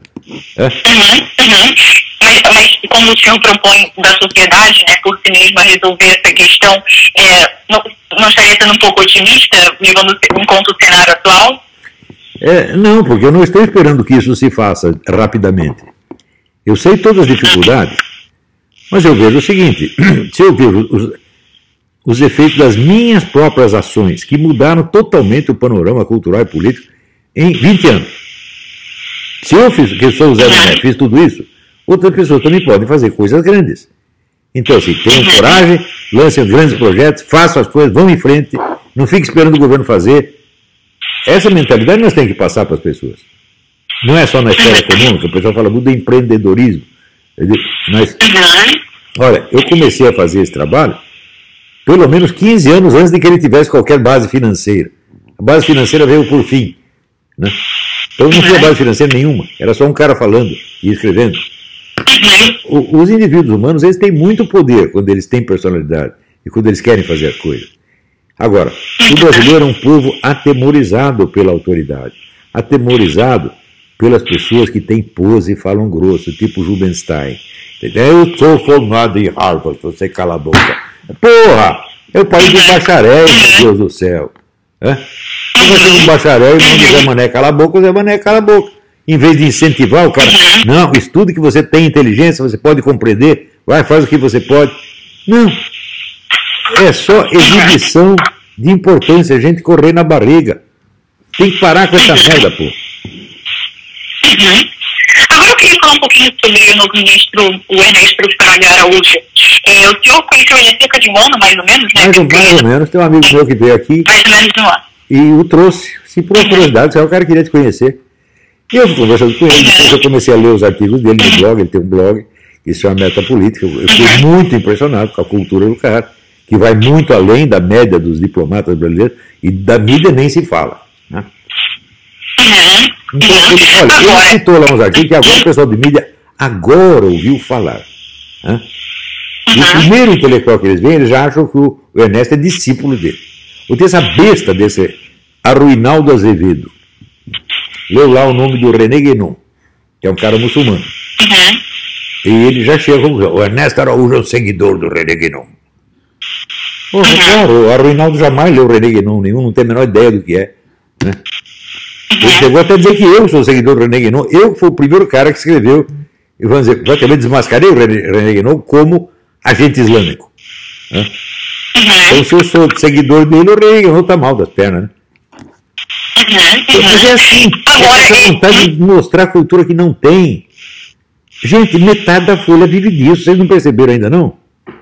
B: Mas como o senhor propõe da sociedade, né, por si mesma resolver essa questão, não estaria sendo um pouco otimista, levando em conta o cenário atual?
C: Não, porque eu não estou esperando que isso se faça rapidamente. Eu sei todas as dificuldades, mas eu vejo o seguinte, se eu vejo os efeitos das minhas próprias ações, que mudaram totalmente o panorama cultural e político em 20 anos. Se eu fiz, que eu sou o Zé Mané, fiz tudo isso, outras pessoas também podem fazer coisas grandes. Então, assim, tenham coragem, lancem grandes projetos, façam as coisas, vão em frente, não fiquem esperando o governo fazer. Essa mentalidade nós temos que passar para as pessoas. Não é só na esfera econômica, o pessoal fala muito do empreendedorismo. Mas, olha, eu comecei a fazer esse trabalho pelo menos 15 anos antes de que ele tivesse qualquer base financeira. A base financeira veio por fim. Né? Então não tinha base financeira nenhuma, era só um cara falando e escrevendo. Os indivíduos humanos, eles têm muito poder quando eles têm personalidade e quando eles querem fazer as coisas. Agora, o brasileiro é um povo atemorizado pela autoridade, atemorizado pelas pessoas que têm pose e falam grosso, tipo Jubenstein. Eu sou formado em Harvard, você cala a boca. Porra! É o país dos bacharéis, meu Deus do céu. Se você é um bacharel e manda o Zé Mané cala a boca, o Zé Mané cala a boca. Em vez de incentivar o cara, não, estude que você tem inteligência, você pode compreender, vai, faz o que você pode. Não. É só exibição de importância, a gente correr na barriga. Tem que parar com essa merda, pô.
B: Agora eu queria falar um pouquinho sobre o novo ministro, o Ernesto Fraga Araújo. O senhor conheceu ele há cerca de um ano, mais ou menos, né?
C: Mais ou menos. Tem um amigo meu que veio aqui
B: mais ou menos um ano.
C: E o trouxe. Se por uma curiosidade, o cara queria te conhecer. E eu fui conversando com ele. Depois eu comecei a ler os artigos dele no blog. Ele tem um blog que se chama Metapolítica. Eu fiquei muito impressionado com a cultura do cara, que vai muito além da média dos diplomatas brasileiros, e da mídia nem se fala. Né? Então, ele citou lá uns artigos que agora o pessoal de mídia agora ouviu falar. Né? E o primeiro intelectual que eles veem, eles já acham que o Ernesto é discípulo dele. Ou tem essa besta desse Arruinaldo Azevedo. Leu lá o nome do René Guénon, que é um cara muçulmano. E ele já chega, o Ernesto Araújo é o seguidor do René Guénon. Claro, o Arruinaldo jamais leu o René Guénon nenhum, não tem a menor ideia do que é. Né? Ele chegou até a dizer que eu sou seguidor do René Guénon. Eu fui o primeiro cara que escreveu, e vamos dizer, praticamente desmascarei o René Guénon como agente islâmico. Né? Então, se eu sou seguidor dele, o René Guénon está mal das pernas. Né? Mas é assim, essa vontade de mostrar a cultura que não tem. Gente, metade da Folha vive disso, vocês não perceberam ainda não?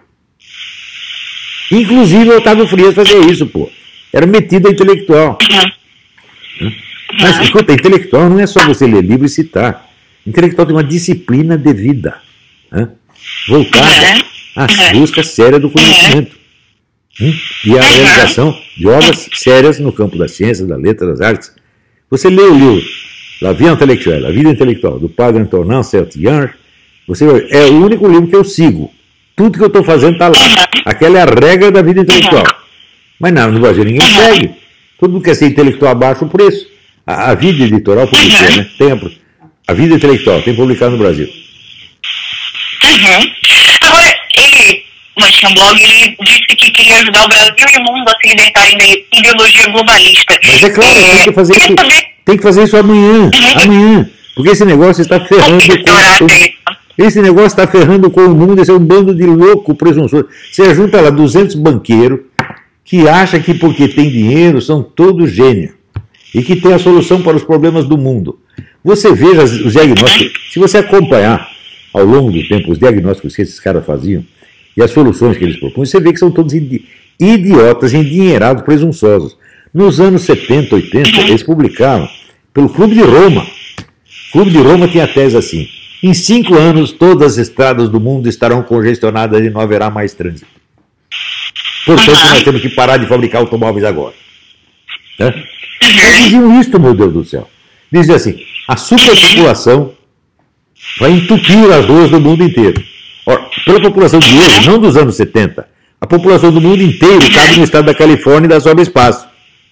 C: Inclusive o Otávio Frias fazia isso, pô. Era metido a intelectual. Mas, escuta, intelectual não é só você ler livro e citar. Intelectual tem uma disciplina de vida, voltada à busca séria do conhecimento. E a realização de obras sérias no campo das ciências, da letra, das artes. Você lê o livro La Vie Intellectuelle, A Vida Intelectual, do padre Antonin Saint-Jean, é o único livro que eu sigo. Tudo que eu estou fazendo está lá. Aquela é a regra da vida intelectual. Mas não, no Brasil ninguém segue. Todo mundo quer ser intelectual abaixo o preço. A Vida Editorial publicou, né? Tem a Vida Intelectual, tem publicado no Brasil.
B: Uhum. Agora, ele, no blog, ele disse que queria ajudar o Brasil e o mundo a se libertarem da ideologia globalista.
C: Mas é claro, tem que fazer isso amanhã. Amanhã. Porque esse negócio está ferrando com esse negócio está ferrando com o mundo. Esse é um bando de louco presunçoso. Você junta lá 200 banqueiros que acham que porque tem dinheiro são todos gênios e que tem a solução para os problemas do mundo. Você veja os diagnósticos. Se você acompanhar ao longo do tempo os diagnósticos que esses caras faziam e as soluções que eles propunham, você vê que são todos idiotas, endinheirados, presunçosos. Nos anos 70, 80, eles publicavam pelo Clube de Roma. O Clube de Roma tinha a tese assim: em 5 anos todas as estradas do mundo estarão congestionadas e não haverá mais trânsito. Portanto, nós temos que parar de fabricar automóveis agora. Né? Eles diziam isto, meu Deus do céu. Diziam assim: a superpopulação vai entupir as ruas do mundo inteiro. Ora, pela população de hoje, não dos anos 70, a população do mundo inteiro cabe no estado da Califórnia e dá sobre espaço.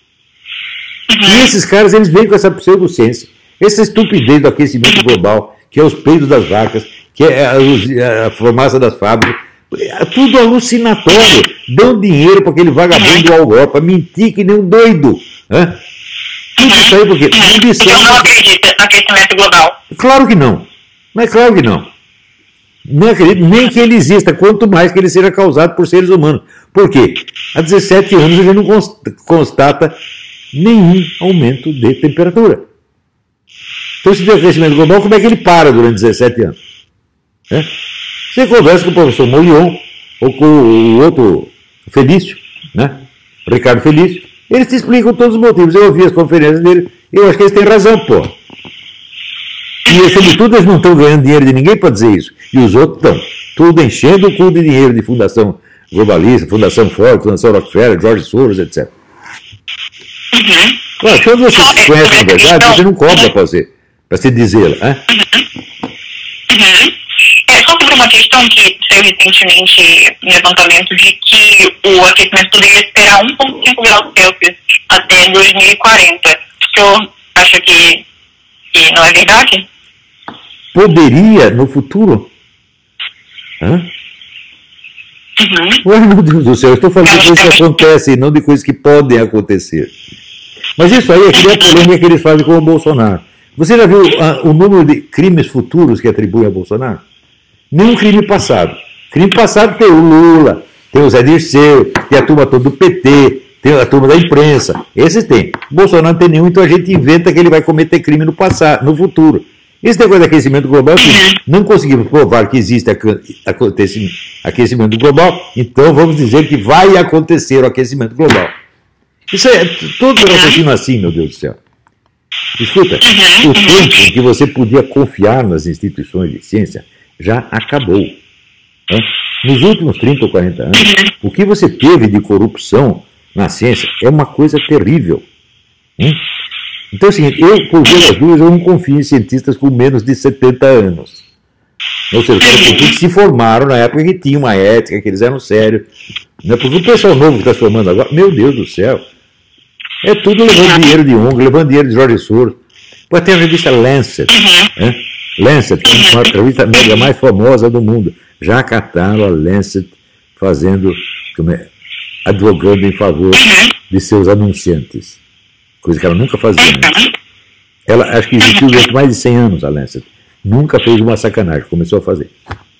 C: E esses caras, eles vêm com essa pseudociência, essa estupidez do aquecimento global, que é os peidos das vacas, que é a fumaça das fábricas, é tudo alucinatório. Dão dinheiro para aquele vagabundo do Al Gore para mentir que nem um doido. Né? Tudo isso aí porque
B: Então não acredita no aquecimento global?
C: Claro que não. Mas claro que não. Não acredito nem que ele exista, quanto mais que ele seja causado por seres humanos. Por quê? Há 17 anos a gente não constata nenhum aumento de temperatura. Então, se tem aquecimento global, como é que ele para durante 17 anos? Né? Você conversa com o professor Molion ou com o outro Felício, né? Ricardo Felício, eles te explicam todos os motivos. Eu ouvi as conferências dele e eu acho que eles têm razão, pô. E, sobretudo, eles não estão ganhando dinheiro de ninguém para dizer isso. E os outros estão tudo enchendo o cu de dinheiro de fundação globalista, Fundação Ford, Fundação Rockefeller, George Soros, etc. Claro, quando você conhece a verdade, você não cobra para se dizê-la. Né?
B: É só sobre uma questão que saiu recentemente no levantamento de que o aquecimento poderia superar 1,5 graus Celsius até 2040. O senhor acha que não é verdade?
C: Poderia no futuro? Hã? Ué, meu Deus do céu, eu estou falando de coisas que acontecem, não de coisas que podem acontecer. Mas isso aí é que é a polêmica que eles fazem com o Bolsonaro. Você já viu o número de crimes futuros que atribuem a Bolsonaro? Nenhum crime passado. Crime passado tem o Lula, tem o Zé Dirceu, tem a turma toda do PT, tem a turma da imprensa. Esses tem. O Bolsonaro não tem nenhum, então a gente inventa que ele vai cometer crime no passado, no futuro. Esse negócio de aquecimento global, não conseguimos provar que existe aquecimento global, então vamos dizer que vai acontecer o aquecimento global. Isso é todo raciocínio assim, meu Deus do céu. Escuta, o tempo em que você podia confiar nas instituições de ciência já acabou. Né? Nos últimos 30 ou 40 anos, o que você teve de corrupção na ciência é uma coisa terrível. Então é o seguinte, eu, por ver as duas, eu não confio em cientistas com menos de 70 anos. Ou seja, cientistas que se formaram na época que tinha uma ética, que eles eram sérios. Né? Porque o pessoal novo que está se formando agora, meu Deus do céu, é tudo levando dinheiro de ONG, levando dinheiro de George Soros. Pode ter a revista Lancet, né? Lancet, que é a revista médica mais famosa do mundo. Já cataram a Lancet fazendo, advogando em favor de seus anunciantes. Coisa que ela nunca fazia. Né? Ela acho que existiu durante mais de 100 anos, a Lancet. Nunca fez uma sacanagem, começou a fazer.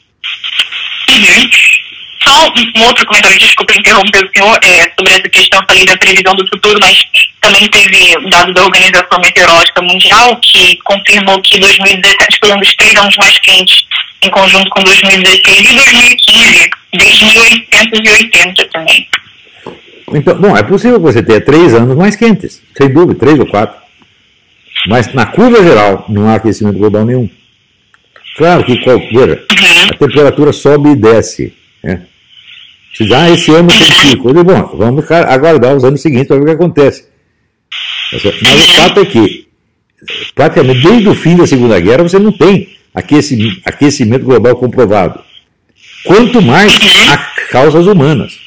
B: Só um outro comentário, desculpa interromper o senhor, sobre essa questão da previsão do futuro, mas também teve um dado da Organização Meteorológica Mundial que confirmou que 2017 foi um dos 3 anos mais quentes, em conjunto com 2016 e 2015, desde 1880 também.
C: Então, bom, é possível você ter 3 anos mais quentes, sem dúvida, 3 ou 4. Mas na curva geral não há aquecimento global nenhum. Claro que a temperatura sobe e desce. Né? Se dá esse ano tem pico. Bom, vamos aguardar os anos seguintes para ver o que acontece. Mas o fato é que, praticamente desde o fim da Segunda Guerra, você não tem aquecimento global comprovado. Quanto mais a causas humanas.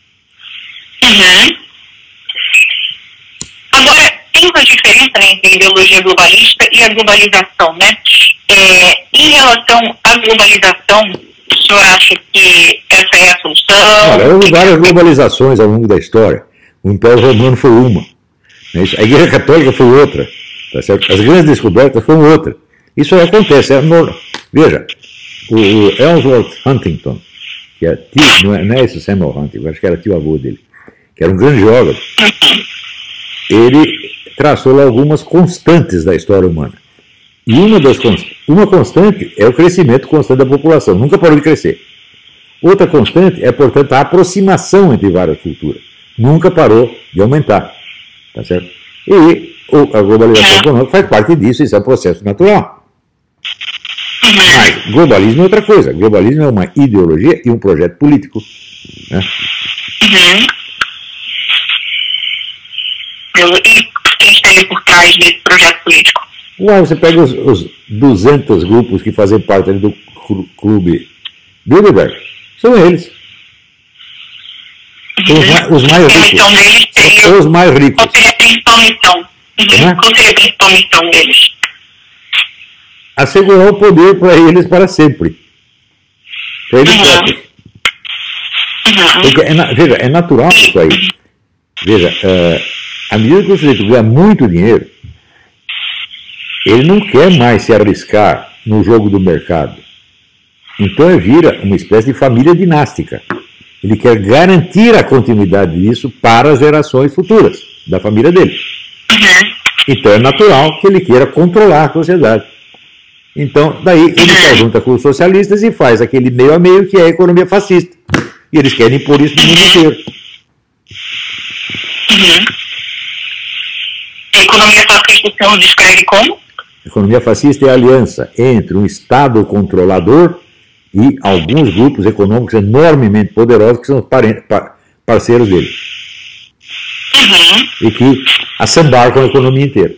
B: Agora, tem uma diferença entre a ideologia globalista e a globalização, né? Em relação à globalização, O senhor acha que essa é a solução?
C: Olha, houve várias globalizações ao longo da história. O Império Romano foi uma. Né? A Igreja Católica foi outra. Tá certo? As grandes descobertas foram outra. Isso aí acontece. Veja, o Ellsworth Huntington, que é tio, não é esse Samuel Huntington, acho que era tio-avô dele, que era um grande geógrafo, ele traçou lá algumas constantes da história humana. E uma constante é o crescimento constante da população, nunca parou de crescer. Outra constante é, portanto, a aproximação entre várias culturas, nunca parou de aumentar. Tá certo? E a globalização econômica faz parte disso, isso é um processo natural. Mas globalismo é outra coisa. Globalismo é uma ideologia e um projeto político. Né?
B: E quem está por trás desse projeto político?
C: Você pega os 200 grupos que fazem parte ali do clube Bilderberg. São eles. São os mais ricos. São os mais ricos.
B: Qual seria a principal missão? Qual seria a principal missão deles?
C: Assegurar o poder para eles para sempre. Para eles próprios. Porque veja, é natural isso aí. Veja, à medida que o sujeito ganha muito dinheiro, ele não quer mais se arriscar no jogo do mercado. Então ele vira uma espécie de família dinástica. Ele quer garantir a continuidade disso para as gerações futuras da família dele. Então é natural que ele queira controlar a sociedade. Então, daí ele se junta com os socialistas e faz aquele meio a meio que é a economia fascista. E eles querem impor isso no mundo inteiro.
B: A economia fascista o senhor descreve como?
C: A economia fascista é a aliança entre um Estado controlador e alguns grupos econômicos enormemente poderosos que são parceiros dele. E que assambarcam a economia inteira.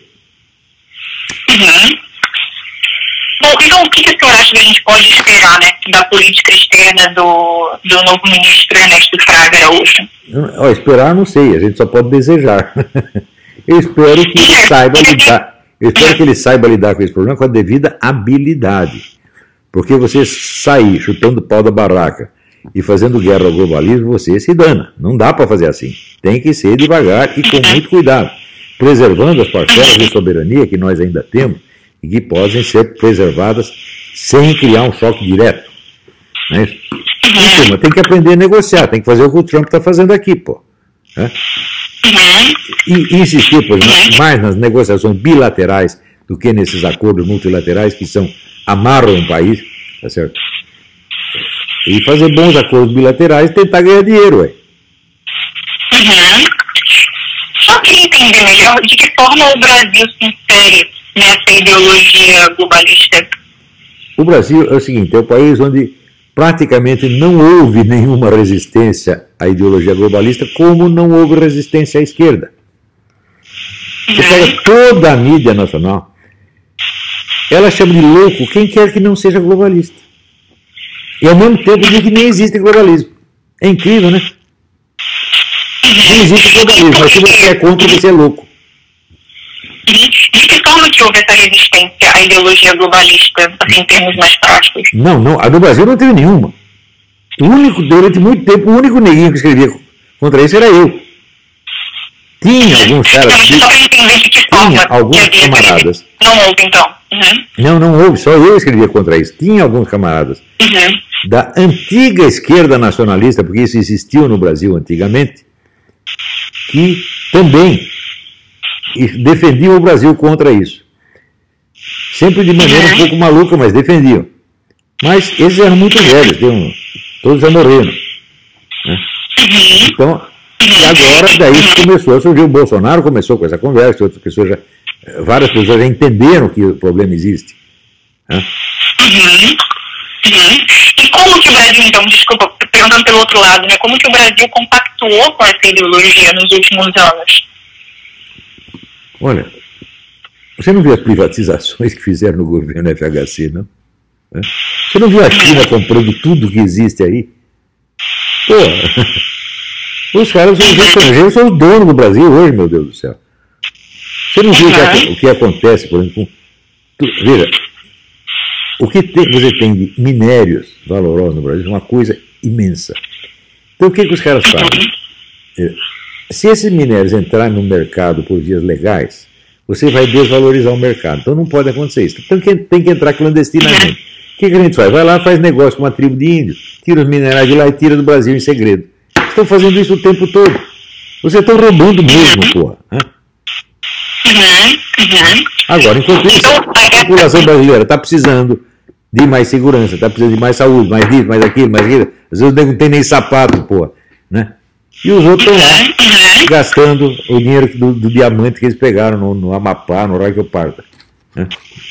B: Bom, então o que o senhor acha que a gente pode esperar, né, da política externa do novo ministro Ernesto Fraga Araújo?
C: Esperar não sei, a gente só pode desejar. Eu espero que ele saiba lidar. Eu espero que ele saiba lidar com esse problema com a devida habilidade. Porque você sair chutando o pau da barraca e fazendo guerra ao globalismo, você se dana. Não dá para fazer assim. Tem que ser devagar e com muito cuidado, preservando as parcelas de soberania que nós ainda temos e que podem ser preservadas sem criar um choque direto. Né? Mas tem que aprender a negociar, tem que fazer o que o Trump está fazendo aqui, pô. Né? E insistir mais nas negociações bilaterais do que nesses acordos multilaterais que amarram um país, tá certo? E fazer bons acordos bilaterais e tentar ganhar dinheiro, ué.
B: Só queria entender melhor de que forma o Brasil se insere nessa ideologia globalista.
C: O Brasil é o seguinte, é o país onde praticamente não houve nenhuma resistência à ideologia globalista, como não houve resistência à esquerda. Você pega toda a mídia nacional, ela chama de louco quem quer que não seja globalista. E ao mesmo tempo diz que nem existe globalismo. É incrível, né? Não existe globalismo, mas se você é contra, você é louco.
B: De que forma que houve essa resistência à ideologia globalista, assim, em termos mais práticos?
C: Não, a do Brasil não teve nenhuma. Durante muito tempo, o único neguinho que escrevia contra isso era eu. Tinha alguns caras. Tinha alguns camaradas.
B: Não houve, então.
C: Não houve, só eu escrevia contra isso. Tinha alguns camaradas da antiga esquerda nacionalista, porque isso existiu no Brasil antigamente, que também defendiam o Brasil contra isso. Sempre de maneira um pouco maluca, mas defendiam. Mas esses eram muito velhos, todos já morreram. Né? Então, agora daí começou a surgir. O Bolsonaro começou com essa conversa, várias pessoas já entenderam que o problema existe. Né?
B: E como que o Brasil, então, desculpa, perguntando pelo outro lado, né, como que o Brasil compactuou com essa ideologia nos últimos anos?
C: Olha, você não viu as privatizações que fizeram no governo FHC, não? Você não viu a China comprando tudo que existe aí? Pô, os caras, os estrangeiros são os donos do Brasil hoje, meu Deus do céu. Você não viu o que acontece, por exemplo? Veja, o que você tem de minérios valorosos no Brasil é uma coisa imensa. Então o que os caras fazem? Se esses minérios entrarem no mercado por vias legais, você vai desvalorizar o mercado. Então não pode acontecer isso. Então tem que entrar clandestinamente. O que a gente faz? Vai lá, faz negócio com uma tribo de índios, tira os minerais de lá e tira do Brasil em segredo. Estão fazendo isso o tempo todo. Vocês estão roubando mesmo, porra. Agora, enquanto isso, a população brasileira está precisando de mais segurança, está precisando de mais saúde, mais disso, mais aquilo, mais aquilo. Às vezes não tem nem sapato, porra. Né? E os outros estão lá gastando o dinheiro do diamante que eles pegaram no Amapá, no Raio Parta. Né?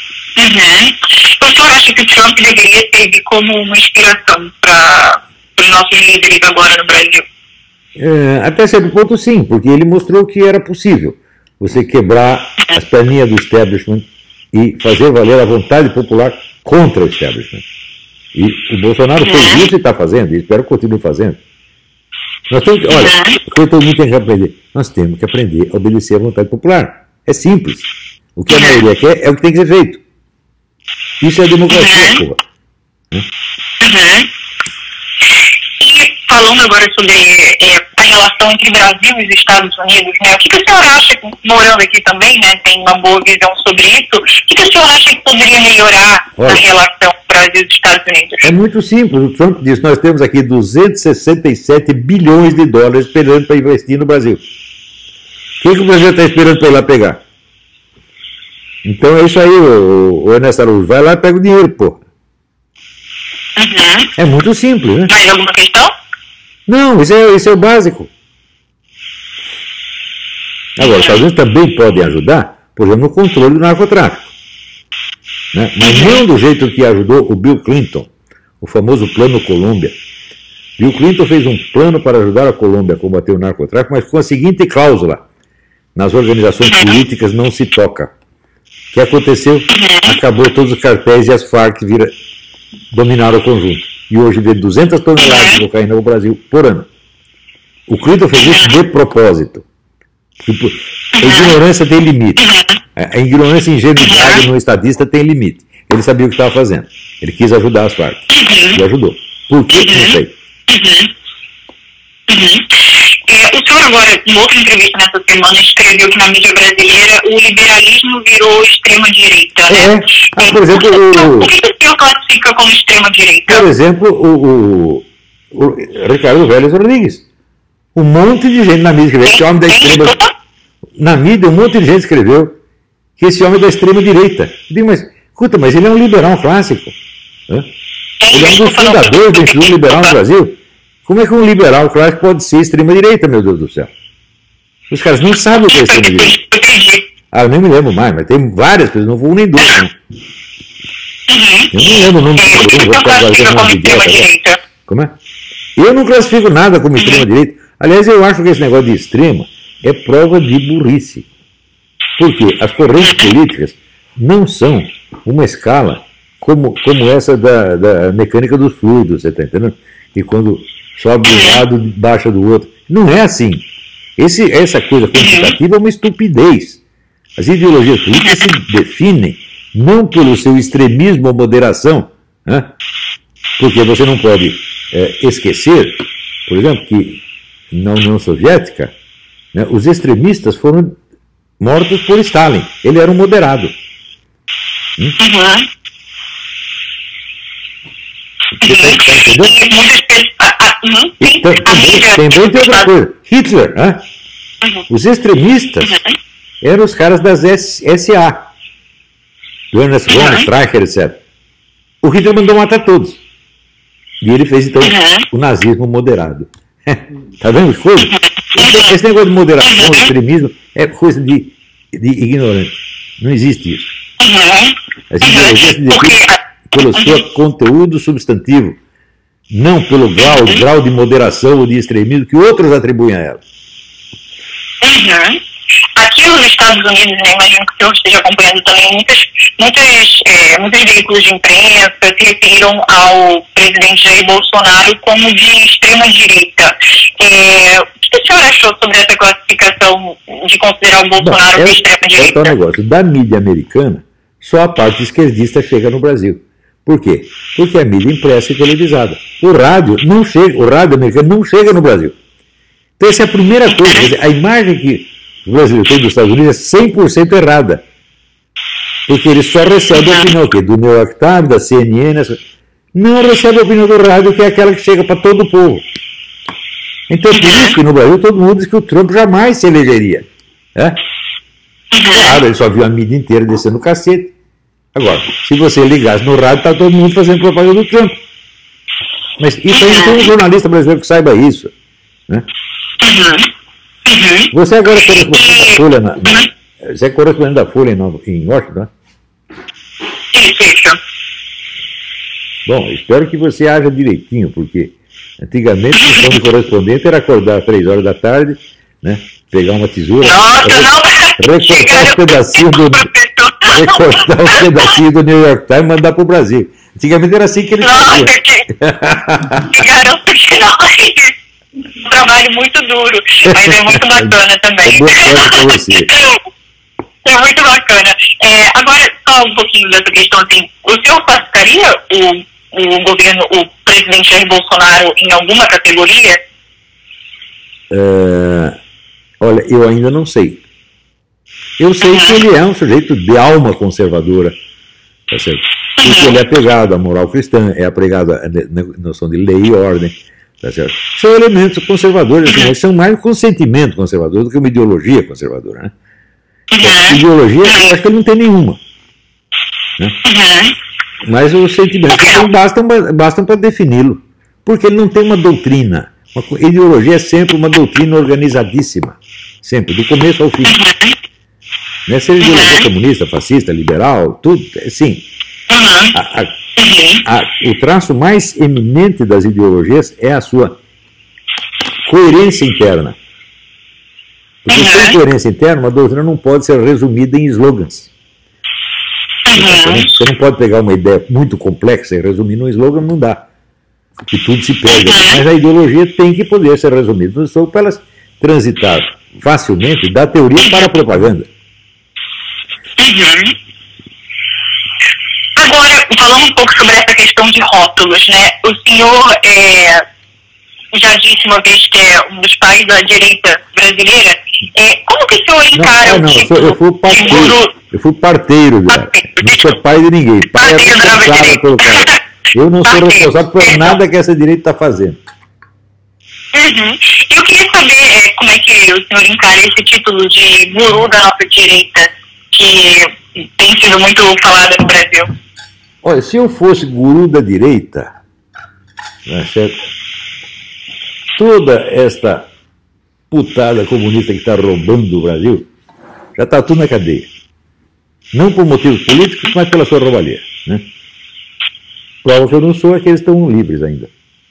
B: O senhor acha que o Trump deveria servir como uma inspiração para os nossos líderes agora no Brasil?
C: Até certo ponto, sim, porque ele mostrou que era possível você quebrar as perninhas do establishment e fazer valer a vontade popular contra o establishment. E o Bolsonaro fez isso e está fazendo, e espero que continue fazendo. Nós temos que, olha, o que todo mundo tem que aprender? Nós temos que aprender a obedecer à vontade popular. É simples. O que a maioria quer é o que tem que ser feito. Isso é a democracia, porra.
B: E falando agora sobre a relação entre Brasil e os Estados Unidos, né? O que o senhor acha, morando aqui também, né, tem uma boa visão sobre isso, o que o senhor acha que poderia melhorar a relação Brasil e Estados Unidos? É
C: muito simples. O Trump disse, nós temos aqui 267 bilhões de dólares esperando para investir no Brasil. O que o Brasil está esperando para ir lá pegar? Então é isso aí, o Ernesto Araújo. Vai lá e pega o dinheiro, pô. É muito simples, né?
B: Mais alguma questão?
C: Não, isso é o básico. Agora, os Estados Unidos também podem ajudar, por exemplo, no controle do narcotráfico. Né? Mas não do jeito que ajudou o Bill Clinton, o famoso Plano Colômbia. Bill Clinton fez um plano para ajudar a Colômbia a combater o narcotráfico, mas com a seguinte cláusula: nas organizações políticas não se toca. O que aconteceu? Acabou todos os cartéis e as Farc dominaram o conjunto. E hoje vê 200 toneladas de cocaína no Brasil por ano. O Clinton fez isso de propósito. A ignorância tem limite. A ignorância e ingenuidade no estadista tem limite. Ele sabia o que estava fazendo. Ele quis ajudar as Farc. E ajudou. Por quê? Não sei.
B: O senhor agora, em outra entrevista nessa semana, escreveu que na mídia brasileira o liberalismo virou extrema-direita. Né?
C: Por exemplo,
B: o que o senhor classifica como extrema-direita?
C: Por exemplo, o Ricardo Vélez Rodrigues. Um monte de gente na mídia escreveu que esse homem da extrema... Na mídia, um monte de gente escreveu que esse homem é da extrema-direita. Eu digo, mas ele é um liberal clássico. Né? Ele é um dos fundadores do Instituto Liberal no Brasil. Como é que um liberal clássico pode ser extrema-direita, meu Deus do céu? Os caras não sabem o que é extrema-direita. Eu nem me lembro mais, mas tem várias pessoas, não vou nem duas. Não. Eu não lembro o nome de ninguém, vou ficar fazendo uma direita. Como é? Eu não classifico nada como extrema-direita. Aliás, eu acho que esse negócio de extrema é prova de burrice. Porque as correntes políticas não são uma escala como essa da mecânica dos fluidos, você está entendendo? E quando sobe de um lado, baixa do outro. Não é assim. Essa coisa quantitativa é uma estupidez. As ideologias políticas se definem não pelo seu extremismo ou moderação, né? Porque você não pode esquecer, por exemplo, que na União Soviética, né, os extremistas foram mortos por Stalin. Ele era um moderado. Também tem outra coisa. Hitler, né? Os extremistas eram os caras das SA, do Ernest von Streicher, etc. O Hitler mandou matar todos. E ele fez, então, o nazismo moderado. Tá vendo que coisa? Esse negócio de moderação, extremismo, é coisa de ignorante. Não existe isso. As ideologias se definem pelo seu conteúdo substantivo, não pelo grau de moderação ou de extremismo que outros atribuem a ela.
B: Aqui nos Estados Unidos, né, imagino que o senhor esteja acompanhando também, muitos veículos de imprensa se referiram ao presidente Jair Bolsonaro como de extrema-direita. O que o senhor achou sobre essa classificação de considerar o Bolsonaro de extrema-direita?
C: É o negócio. Da mídia americana, só a parte esquerdista chega no Brasil. Por quê? Porque a mídia impressa e televisada. O rádio americano não chega no Brasil. Então essa é a primeira coisa. Quer dizer, a imagem que os brasileiros têm dos Estados Unidos é 100% errada. Porque eles só recebem a opinião do New York Times, da CNN, não recebem a opinião do rádio, que é aquela que chega para todo o povo. Então é por isso que no Brasil todo mundo diz que o Trump jamais se elegeria. Né? Claro, ele só viu a mídia inteira descendo o cacete. Agora, se você ligasse no rádio, está todo mundo fazendo propaganda do Trump. Mas isso aí não tem um jornalista brasileiro que saiba isso. Né? Você agora é correspondente da Folha, você é correspondente da Folha em Washington, né?
B: Isso.
C: Bom, espero que você haja direitinho, porque antigamente a função de correspondente era acordar às 3 horas da tarde, né? Pegar uma tesoura, recortar os pedacinhos do New York Times e mandar para o Brasil. Antigamente era assim que eles faziam.
B: Que garanto que não. Um trabalho muito duro, mas é muito bacana também.
C: Boa sorte para você.
B: É muito bacana. Agora, só um pouquinho dessa questão, assim, o senhor classificaria o governo, o presidente Jair Bolsonaro em alguma categoria?
C: Olha, eu ainda não sei. Eu sei que ele é um sujeito de alma conservadora, tá certo? Porque ele é apegado à moral cristã, é apegado à noção de lei e ordem, tá certo? São elementos conservadores, assim, eles são mais um sentimento conservador do que uma ideologia conservadora, né? Ideologia, eu acho que ele não tem nenhuma. Né? Mas os sentimentos bastam para defini-lo. Porque ele não tem uma doutrina. A ideologia é sempre uma doutrina organizadíssima. Sempre, do começo ao fim. Né? Seja ideologia comunista, fascista, liberal, tudo, sim. O traço mais eminente das ideologias é a sua coerência interna. Porque sem coerência interna, uma doutrina não pode ser resumida em slogans. Você não pode pegar uma ideia muito complexa e resumir num slogan, não dá. Porque tudo se perde. Mas a ideologia tem que poder ser resumida num slogan para elas transitar facilmente da teoria para a propaganda.
B: Agora, falando um pouco sobre essa questão de rótulos, né? O senhor já disse uma vez que é um dos pais da direita brasileira. Como que o senhor encara o título
C: eu fui parteiro dela. Não sou pai de ninguém. Pai é responsável pelo cara. Eu não sou responsável por nada que essa direita está fazendo.
B: Eu queria saber como é que o senhor encara esse título de guru da nossa direita, que tem sido muito falado no Brasil.
C: Olha, se eu fosse guru da direita, né, certo? Toda esta putada comunista que está roubando o Brasil, já está tudo na cadeia. Não por motivos políticos, mas pela sua roubalheira. Né? Prova que eu não sou é que eles estão livres ainda.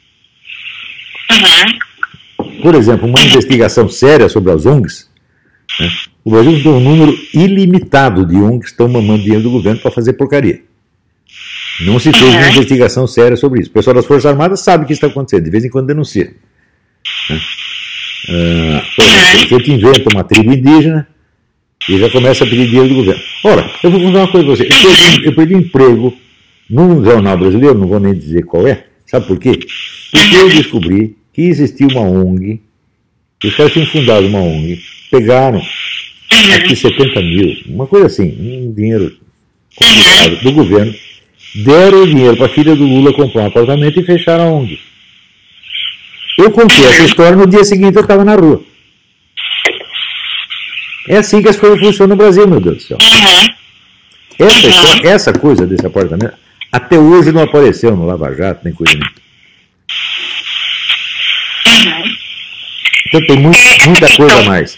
C: Por exemplo, uma investigação séria sobre as ONGs, né? O Brasil tem um número ilimitado de ONGs que estão mamando dinheiro do governo para fazer porcaria. Não se fez uma investigação séria sobre isso. O pessoal das Forças Armadas sabe que isso está acontecendo, de vez em quando denuncia. Né? Por exemplo, a gente inventa uma tribo indígena e já começa a pedir dinheiro do governo. Ora, eu vou contar uma coisa para você. Eu perdi emprego num jornal brasileiro, não vou nem dizer qual é. Sabe por quê? Porque eu descobri que existia uma ONG, os caras tinham fundado uma ONG, pegaram aqui 70 mil, uma coisa assim, um dinheiro complicado do governo, deram o dinheiro para a filha do Lula comprar um apartamento e fecharam a ONG. Eu contei essa história, no dia seguinte eu estava na rua. É assim que as coisas funcionam no Brasil, meu Deus do céu. Essa coisa desse apartamento, até hoje não apareceu no Lava Jato, nem coisa nenhuma. Então tem muita coisa a mais.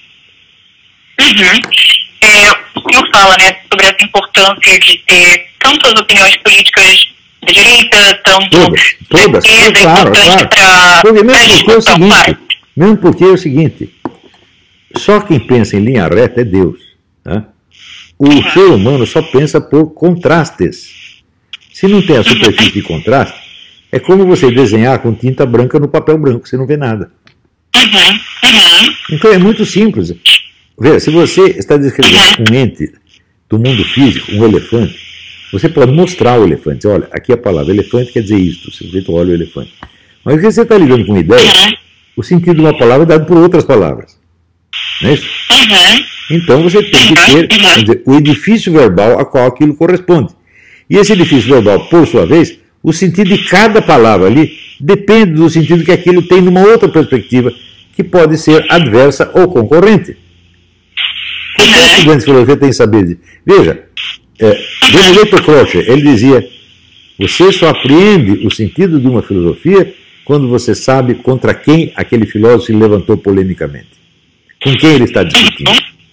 B: O senhor fala, né, sobre essa importância de ter tanto as opiniões políticas da direita, tanto
C: todas, claro. Porque mesmo porque é o seguinte, só quem pensa em linha reta é Deus. Né? O ser humano só pensa por contrastes. Se não tem a superfície de contraste, é como você desenhar com tinta branca no papel branco, você não vê nada. Então é muito simples. Veja, se você está descrevendo um ente do mundo físico, um elefante, Você pode mostrar o elefante. Olha, aqui a palavra elefante quer dizer isto. O sujeito olha o elefante. Mas porque você está lidando com ideia, o sentido de uma palavra é dado por outras palavras. Não é isso? Então você tem que ter, vamos dizer, o edifício verbal a qual aquilo corresponde. E esse edifício verbal, por sua vez, o sentido de cada palavra ali depende do sentido que aquilo tem numa outra perspectiva, que pode ser adversa ou concorrente. Qualquer estudante de filosofia tem que saber disso. Veja, Benedetto Croce, ele dizia, você só apreende o sentido de uma filosofia quando você sabe contra quem aquele filósofo se levantou polemicamente. Com quem ele está discutindo.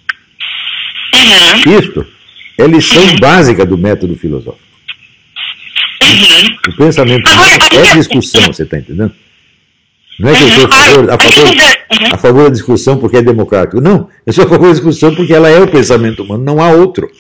C: Isto é lição básica do método filosófico. O pensamento humano é discussão, você está entendendo? Não é que eu sou a favor da discussão porque é democrático. Não, eu sou a favor da discussão porque ela é o pensamento humano, não há outro.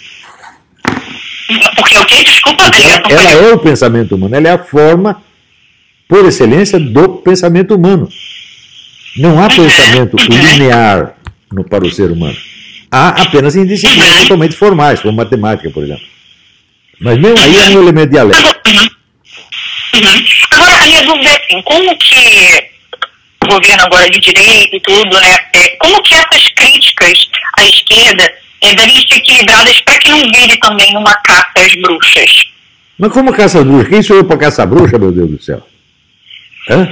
B: Porque o quê? Desculpa.
C: Ela é o pensamento humano, ela é a forma, por excelência, do pensamento humano. Não há pensamento linear para o ser humano. Há apenas em disciplinas totalmente formais, como matemática, por exemplo. Mas mesmo aí é um elemento dialético.
B: Agora, a minha dúvida é assim, como que o governo agora de direita e tudo, né, como que essas críticas à esquerda devem ser equilibradas para que não vire também uma caça às bruxas?
C: Mas como caça às bruxas? Quem sou eu para caçar bruxa, meu Deus do céu? Hã?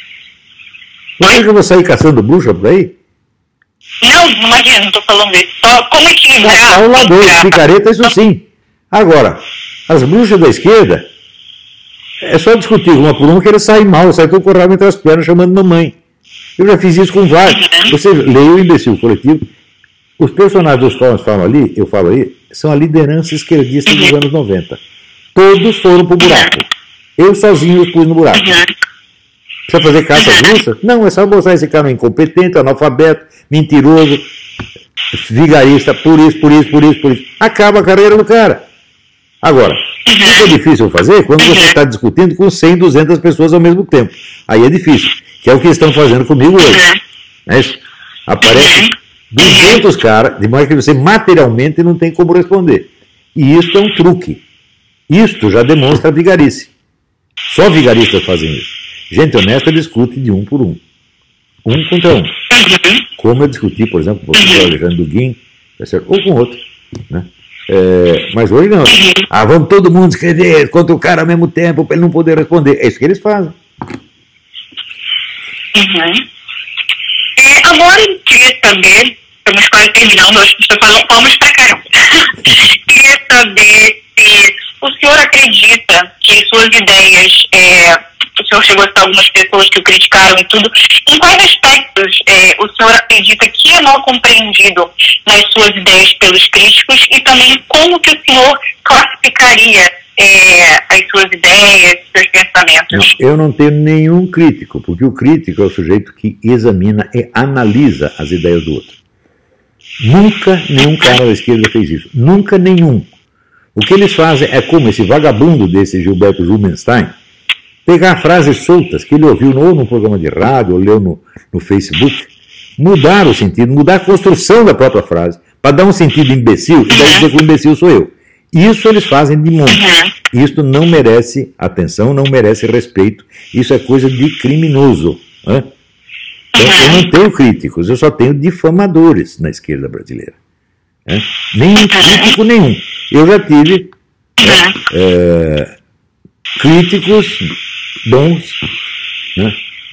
C: Por que eu vou sair caçando bruxa por aí?
B: Não imagina, não estou falando isso. Só como equilibrar?
C: Ao lado, picareta, isso sim. Agora, as bruxas da esquerda, é só discutir uma por uma que eles saem mal, saem todo corrado entre as pernas chamando mamãe. Eu já fiz isso com vários. Você lê o Imbecil Coletivo. Os personagens dos quais eu falo aí, são a liderança esquerdista dos anos 90. Todos foram pro buraco. Eu sozinho os pus no buraco. Precisa fazer caça às bruxas? Não, é só mostrar esse cara incompetente, analfabeto, mentiroso, vigarista, por isso. Acaba a carreira do cara. Agora, isso é difícil fazer quando você está discutindo com 100, 200 pessoas ao mesmo tempo. Aí é difícil, que é o que estão fazendo comigo hoje. Não é isso? Aparece 200 caras, de modo que você materialmente não tem como responder. E isso é um truque. Isto já demonstra vigarice. Só vigaristas fazem isso. Gente honesta discute de um por um. Um contra um. Como eu discuti, por exemplo, com o professor Alexandre Duguin, ou com outro. Né? Mas hoje não. Vamos todo mundo escrever contra o cara ao mesmo tempo para ele não poder responder. É isso que eles fazem.
B: Agora eu queria saber, estamos quase terminando, acho que estou falando palmas pra caramba. Queria saber se o senhor acredita que suas ideias, o senhor chegou a citar algumas pessoas que o criticaram e tudo, em quais aspectos o senhor acredita que é mal compreendido nas suas ideias pelos críticos e também como que o senhor classificaria as suas ideias, seus pensamentos?
C: Não, eu não tenho nenhum crítico, porque o crítico é o sujeito que examina e analisa as ideias do outro. Nunca nenhum cara da esquerda fez isso. Nunca nenhum. O que eles fazem é como esse vagabundo desse Gilberto Rubenstein pegar frases soltas que ele ouviu ou num programa de rádio ou leu no Facebook, mudar o sentido, mudar a construção da própria frase, para dar um sentido imbecil e daí dizer que o imbecil sou eu. Isso eles fazem de monte. Isso não merece atenção, não merece respeito. Isso é coisa de criminoso. Né? Então, eu não tenho críticos, eu só tenho difamadores na esquerda brasileira. Né? Nem crítico nenhum. Eu já tive críticos bons, né?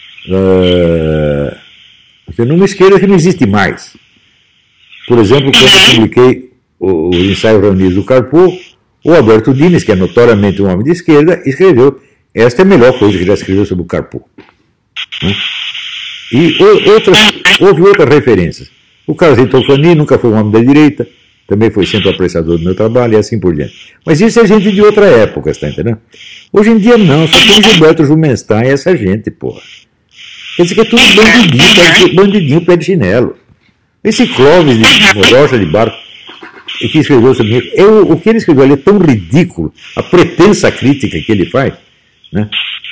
C: Numa esquerda que não existe mais. Por exemplo, quando eu publiquei o ensaio reunido do Carpo, o Alberto Dines, que é notoriamente um homem de esquerda, escreveu: esta é a melhor coisa que já escreveu sobre o Carpo. Né? E houve outras referências. O Carlos Tofani nunca foi um homem da direita, também foi sempre apreciador do meu trabalho e assim por diante. Mas isso é gente de outra época, está entendendo? Hoje em dia não, só tem Gilberto Rubenstein e essa gente, porra. Quer dizer que é tudo bandidinho, pé de chinelo. Esse Clóvis de Rocha de Barco, que escreveu sobre mim, o que ele escreveu ali é tão ridículo, a pretensa crítica que ele faz, né?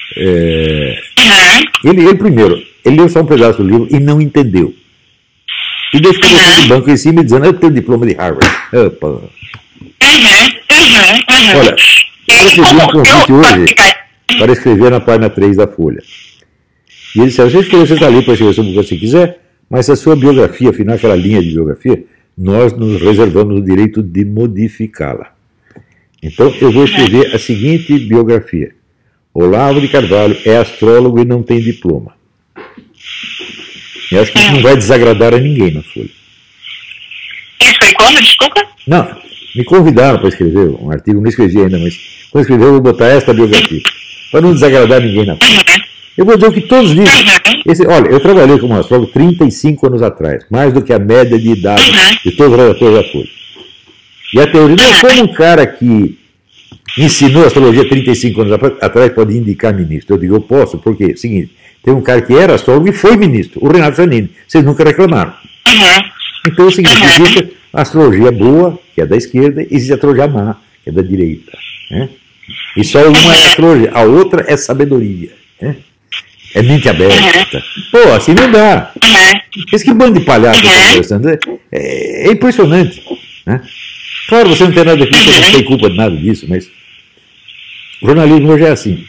C: Ele primeiro, ele leu só um pedaço do livro e não entendeu. E deixou o banco em cima e dizendo: eu tenho diploma de Harvard. Opa. Olha, eu recebi um convite hoje para escrever na página 3 da Folha. E ele disse, você está ali para escrever sobre o que você quiser, mas a sua biografia, afinal, aquela linha de biografia, nós nos reservamos o direito de modificá-la. Então, eu vou escrever a seguinte biografia. Olavo de Carvalho é astrólogo e não tem diploma. Eu acho que isso não vai desagradar a ninguém na Folha.
B: Isso foi quando, desculpa?
C: Não, me convidaram para escrever um artigo, não escrevi ainda, mas quando escrever eu vou botar esta biografia, para não desagradar ninguém na Folha. Eu vou dizer o que todos dizem. Olha, eu trabalhei como astrólogo 35 anos atrás, mais do que a média de idade de todos os redatores da Folha. E a teoria, não, como um cara que ensinou astrologia 35 anos atrás pode indicar ministro? Eu digo, eu posso, porque é o seguinte, tem um cara que era astrólogo e foi ministro, o Renato Giannini. Vocês nunca reclamaram. Então é o seguinte, existe a astrologia boa, que é da esquerda, e existe a astrologia má, que é da direita. Né? E só uma é astrologia, a outra é sabedoria. Né? É mente aberta. Pô, assim não dá. Esse que bando de palhaço é impressionante. Né? Claro, você não tem nada a ver, você não tem culpa de nada disso, mas o jornalismo hoje é assim.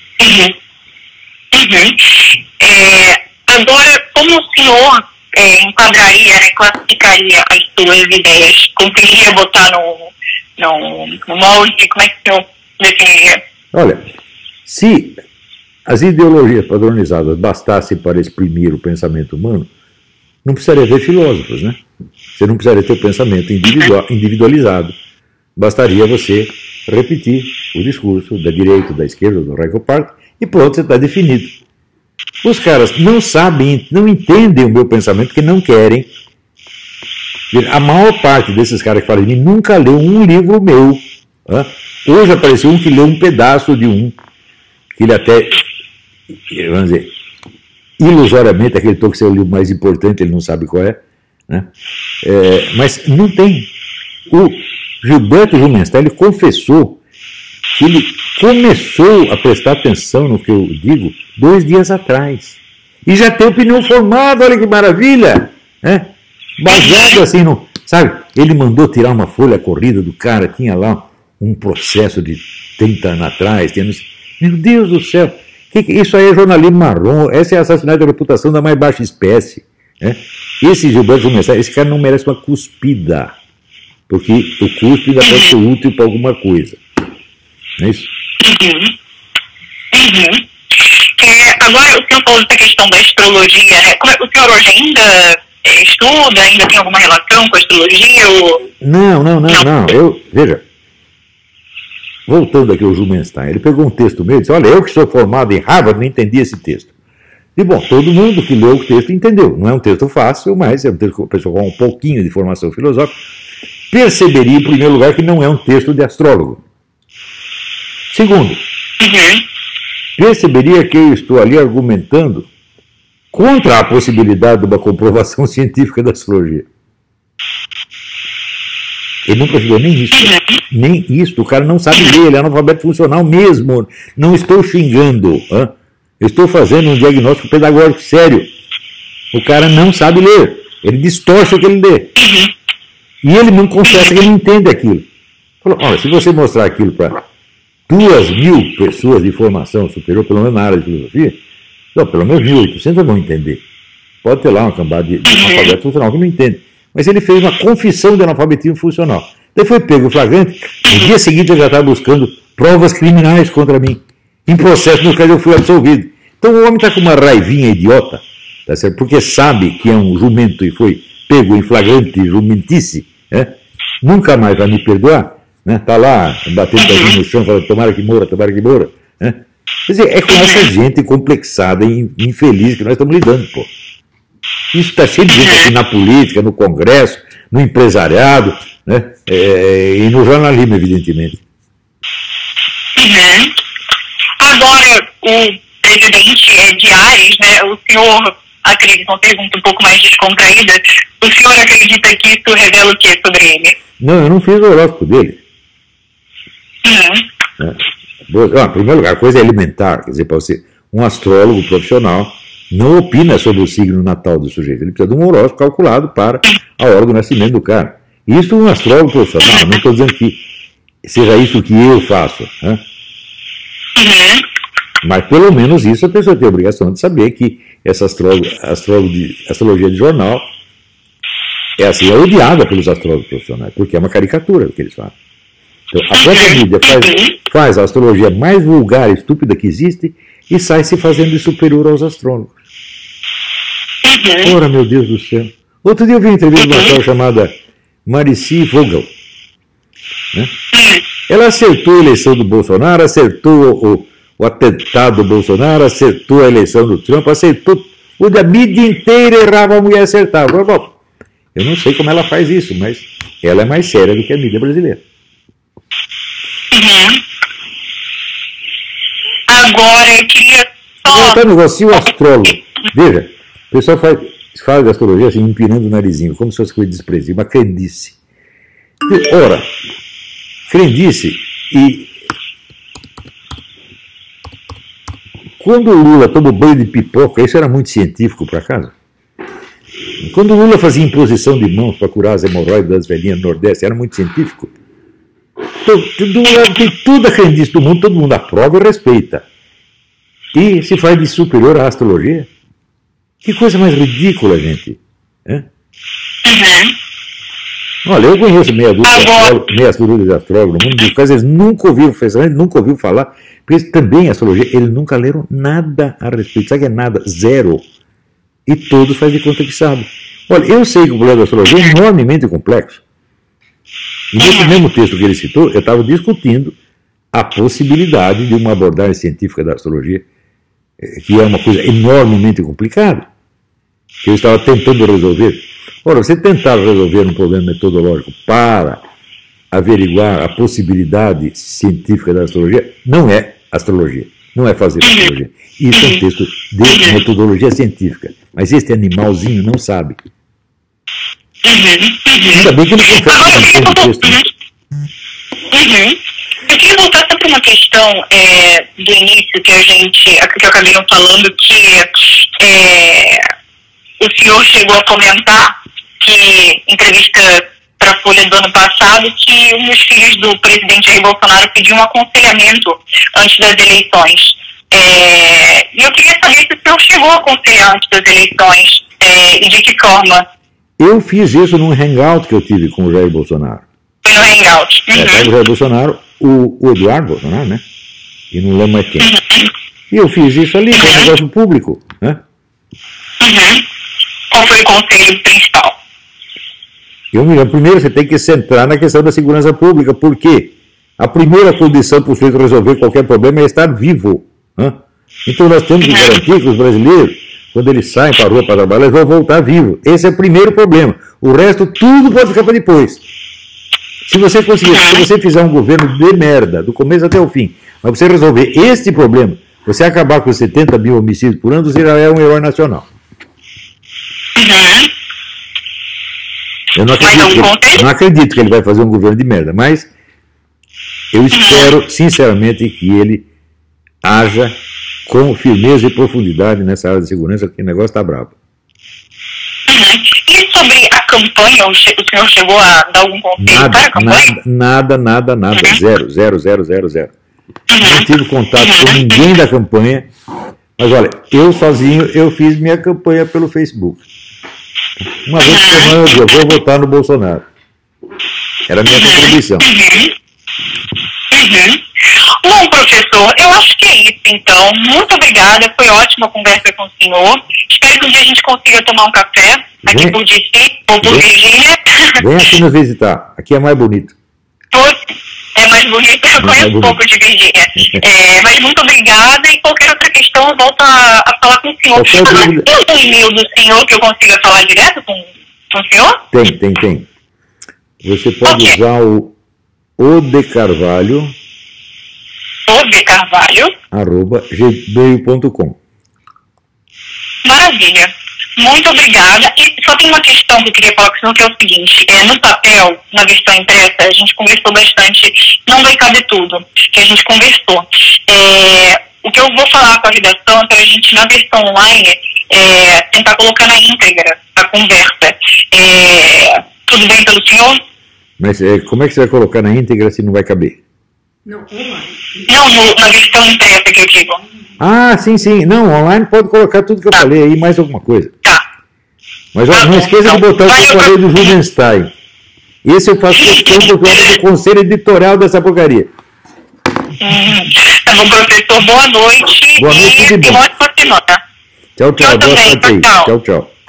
B: Agora, como o senhor enquadraria, né, classificaria as suas ideias? Conseguiria botar no molde? Como é que o senhor definiria?
C: Olha, se as ideologias padronizadas bastassem para exprimir o pensamento humano, não precisaria haver filósofos, né? Você não precisaria ter o pensamento individualizado. Bastaria você repetir o discurso da direita, da esquerda, do Rosa Parks, e pronto, você está definido. Os caras não sabem, não entendem o meu pensamento, porque não querem. A maior parte desses caras que falam de mim nunca leu um livro meu. Hoje apareceu um que leu um pedaço de um, que ele até, vamos dizer, ilusoriamente acreditou que esse é o livro mais importante, ele não sabe qual é. Né? Mas não tem. O Gilberto Jumenstern, ele confessou que ele começou a prestar atenção no que eu digo 2 dias atrás. E já tem opinião formada, olha que maravilha! Né? Baseado assim no... Sabe, ele mandou tirar uma folha corrida do cara, tinha lá um processo de 30 anos atrás. Meu Deus do céu! Isso aí é jornalismo marrom, essa é assassinato da reputação da mais baixa espécie. Né? Esse Gilberto Jumenstern, esse cara não merece uma cuspida. Porque o cuspe ainda pode ser útil para alguma coisa. Não é isso?
B: Agora, o senhor falou dessa questão da astrologia, né? O senhor hoje ainda estuda, ainda tem alguma relação com a astrologia? Ou...
C: Não. Veja, voltando aqui ao Jumenstern, ele pegou um texto meu e disse, olha, eu que sou formado em Harvard não entendi esse texto. E bom, todo mundo que leu o texto entendeu. Não é um texto fácil, mas é um texto que a pessoa com um pouquinho de formação filosófica perceberia, em primeiro lugar, que não é um texto de astrólogo. Segundo, perceberia que eu estou ali argumentando contra a possibilidade de uma comprovação científica da astrologia. Ele não percebeu nem isso. Nem isso. O cara não sabe ler, ele é analfabeto funcional mesmo. Não estou xingando. Eu estou fazendo um diagnóstico pedagógico sério. O cara não sabe ler. Ele distorce o que ele lê. E ele não confessa que ele entende aquilo. Falou, olha, se você mostrar aquilo para 2.000 pessoas de formação superior, pelo menos na área de filosofia, não, pelo menos 1.800 vão entender. Pode ter lá uma cambada de analfabeto funcional que não entende. Mas ele fez uma confissão de analfabetismo funcional. Daí foi pego o flagrante, no dia seguinte eu já estava buscando provas criminais contra mim, em processo no qual eu fui absolvido. Então o homem está com uma raivinha idiota, tá certo? Porque sabe que é um jumento e foi pego em flagrante jumentice, né? Nunca mais vai me perdoar, né? Tá lá batendo no chão, falando tomara que morra, né? Quer dizer, é com essa gente complexada e infeliz que nós estamos lidando, pô. Isso está cheio de gente aqui na política, no Congresso, no empresariado, né? E no jornalismo, evidentemente.
B: Agora, o presidente de Áries, né? O senhor acredita, uma pergunta um pouco mais descontraída, o senhor acredita que isso revela o que sobre ele?
C: Não, eu não fiz o horóscopo dele. Em primeiro lugar, a coisa é elementar, quer dizer, para você, um astrólogo profissional não opina sobre o signo natal do sujeito, ele precisa de um horóscopo calculado para a hora do nascimento do cara. Isso um astrólogo profissional, não estou dizendo que seja isso que eu faço. Né?
B: Uhum.
C: Mas pelo menos isso a pessoa tem a obrigação de saber que essa astrologia de jornal é assim, é odiada pelos astrólogos profissionais, porque é uma caricatura do que eles fazem. Então, a própria mídia faz a astrologia mais vulgar e estúpida que existe e sai se fazendo de superior aos astrólogos. Ora, meu Deus do céu. Outro dia eu vi uma entrevista de uma astróloga chamada Marici Vogel. Né? Ela acertou a eleição do Bolsonaro, acertou o atentado do Bolsonaro, acertou a eleição do Trump, acertou. A mídia inteira errava, a mulher acertava. Bom, eu não sei como ela faz isso, mas ela é mais séria do que a mídia brasileira.
B: Agora, eu queria
C: Voltando ao negócio, se o astrólogo... Veja, o pessoal fala de astrologia assim, empinando o narizinho, como se fosse coisa desprezível, uma crendice. Ora, crendice e... Quando o Lula tomou banho de pipoca, isso era muito científico, por acaso? Quando o Lula fazia imposição de mãos para curar as hemorroidas das velhinhas do Nordeste, era muito científico? Tem toda a crendice do mundo, todo mundo aprova e respeita. E se faz de superior à astrologia? Que coisa mais ridícula, gente. Olha, eu conheço meia dúzia de astrólogos no mundo dos quais eles nunca ouviram falar, porque eles também, astrologia, eles nunca leram nada a respeito. Sabe que é nada? Zero. E todos fazem de conta que sabem. Olha, eu sei que o problema da astrologia é enormemente complexo. E nesse mesmo texto que ele citou, eu estava discutindo a possibilidade de uma abordagem científica da astrologia, que é uma coisa enormemente complicada, que eu estava tentando resolver. Ora, você tentar resolver um problema metodológico para averiguar a possibilidade científica da astrologia, não é astrologia, não é fazer astrologia. Isso é um texto de metodologia científica, mas este animalzinho não sabe. Ainda bem que ele confessa no texto.
B: Eu queria voltar só para uma questão do início que eu acabei não falando, que o senhor chegou a comentar que, em entrevista para a Folha do ano passado, que um dos filhos do presidente Jair Bolsonaro pediu um aconselhamento antes das eleições. E eu queria saber se o senhor chegou a aconselhar antes das eleições e de que forma.
C: Eu fiz isso num hangout que eu tive com o Jair Bolsonaro.
B: No hangout.
C: O Jair Bolsonaro, o Eduardo Bolsonaro, né? E não lembro mais quem. E eu fiz isso ali, que é um negócio público, né?
B: Qual foi o conselho principal?
C: Primeiro você tem que centrar na questão da segurança pública, porque a primeira condição para o sujeito resolver qualquer problema é estar vivo. Né? Então nós temos que garantir que os brasileiros, quando eles saem para a rua para trabalhar, eles vão voltar vivos. Esse é o primeiro problema. O resto, tudo pode ficar para depois. Se você conseguir, se você fizer um governo de merda, do começo até o fim, mas você resolver este problema, você acabar com 70 mil homicídios por ano, você já é um herói nacional. Eu não acredito que ele vai fazer um governo de merda, mas eu espero, sinceramente, que ele haja com firmeza e profundidade nessa área de segurança, porque o negócio está bravo.
B: E sobre a campanha, o senhor chegou a dar algum conselho para a campanha?
C: Nada. Zero. Não tive contato com ninguém da campanha, mas olha, eu sozinho, eu fiz minha campanha pelo Facebook. Uma vez por semana eu digo, eu vou votar no Bolsonaro. Era a minha contribuição.
B: Bom, professor, eu acho que é isso, então. Muito obrigada, foi ótima a conversa com o senhor. Espero que um dia a gente consiga tomar um café aqui por DC ou por Virgínia.
C: Vem aqui nos visitar, aqui é mais bonito.
B: É mais bonito, eu conheço um pouco de Virgínia. Mas muito obrigada, e qualquer outra questão eu volto a falar com o senhor. Tem um e-mail do senhor que eu consiga falar direto com o senhor?
C: Tem. Você pode usar o odecarvalho @gmail.com.
B: Maravilha. Muito obrigada. E só tem uma questão que eu queria falar com o senhor, que é o seguinte: no papel, na versão impressa, a gente conversou bastante, não vai caber tudo que a gente conversou. O que eu vou falar com a redação é para a gente, na versão online, tentar colocar na íntegra a conversa. Tudo bem pelo senhor?
C: Mas como é que você vai colocar na íntegra se não vai caber?
A: Não, online.
B: Não, na versão impressa que eu digo.
C: Ah, sim, sim. Não, online pode colocar tudo que eu falei aí, mais alguma coisa.
B: Tá.
C: Mas olha, não esqueça de botar o que eu falei do Judenstein. Esse eu faço questão porque eu sou o conselho editorial dessa porcaria.
B: Tá bom, professor. Boa noite.
C: Boa noite, tudo
B: E
C: bom.
B: uma ótima semana.
C: Tchau, tchau. Boa
B: também,
C: sorte aí.
B: tchau.
C: Tchau, tchau.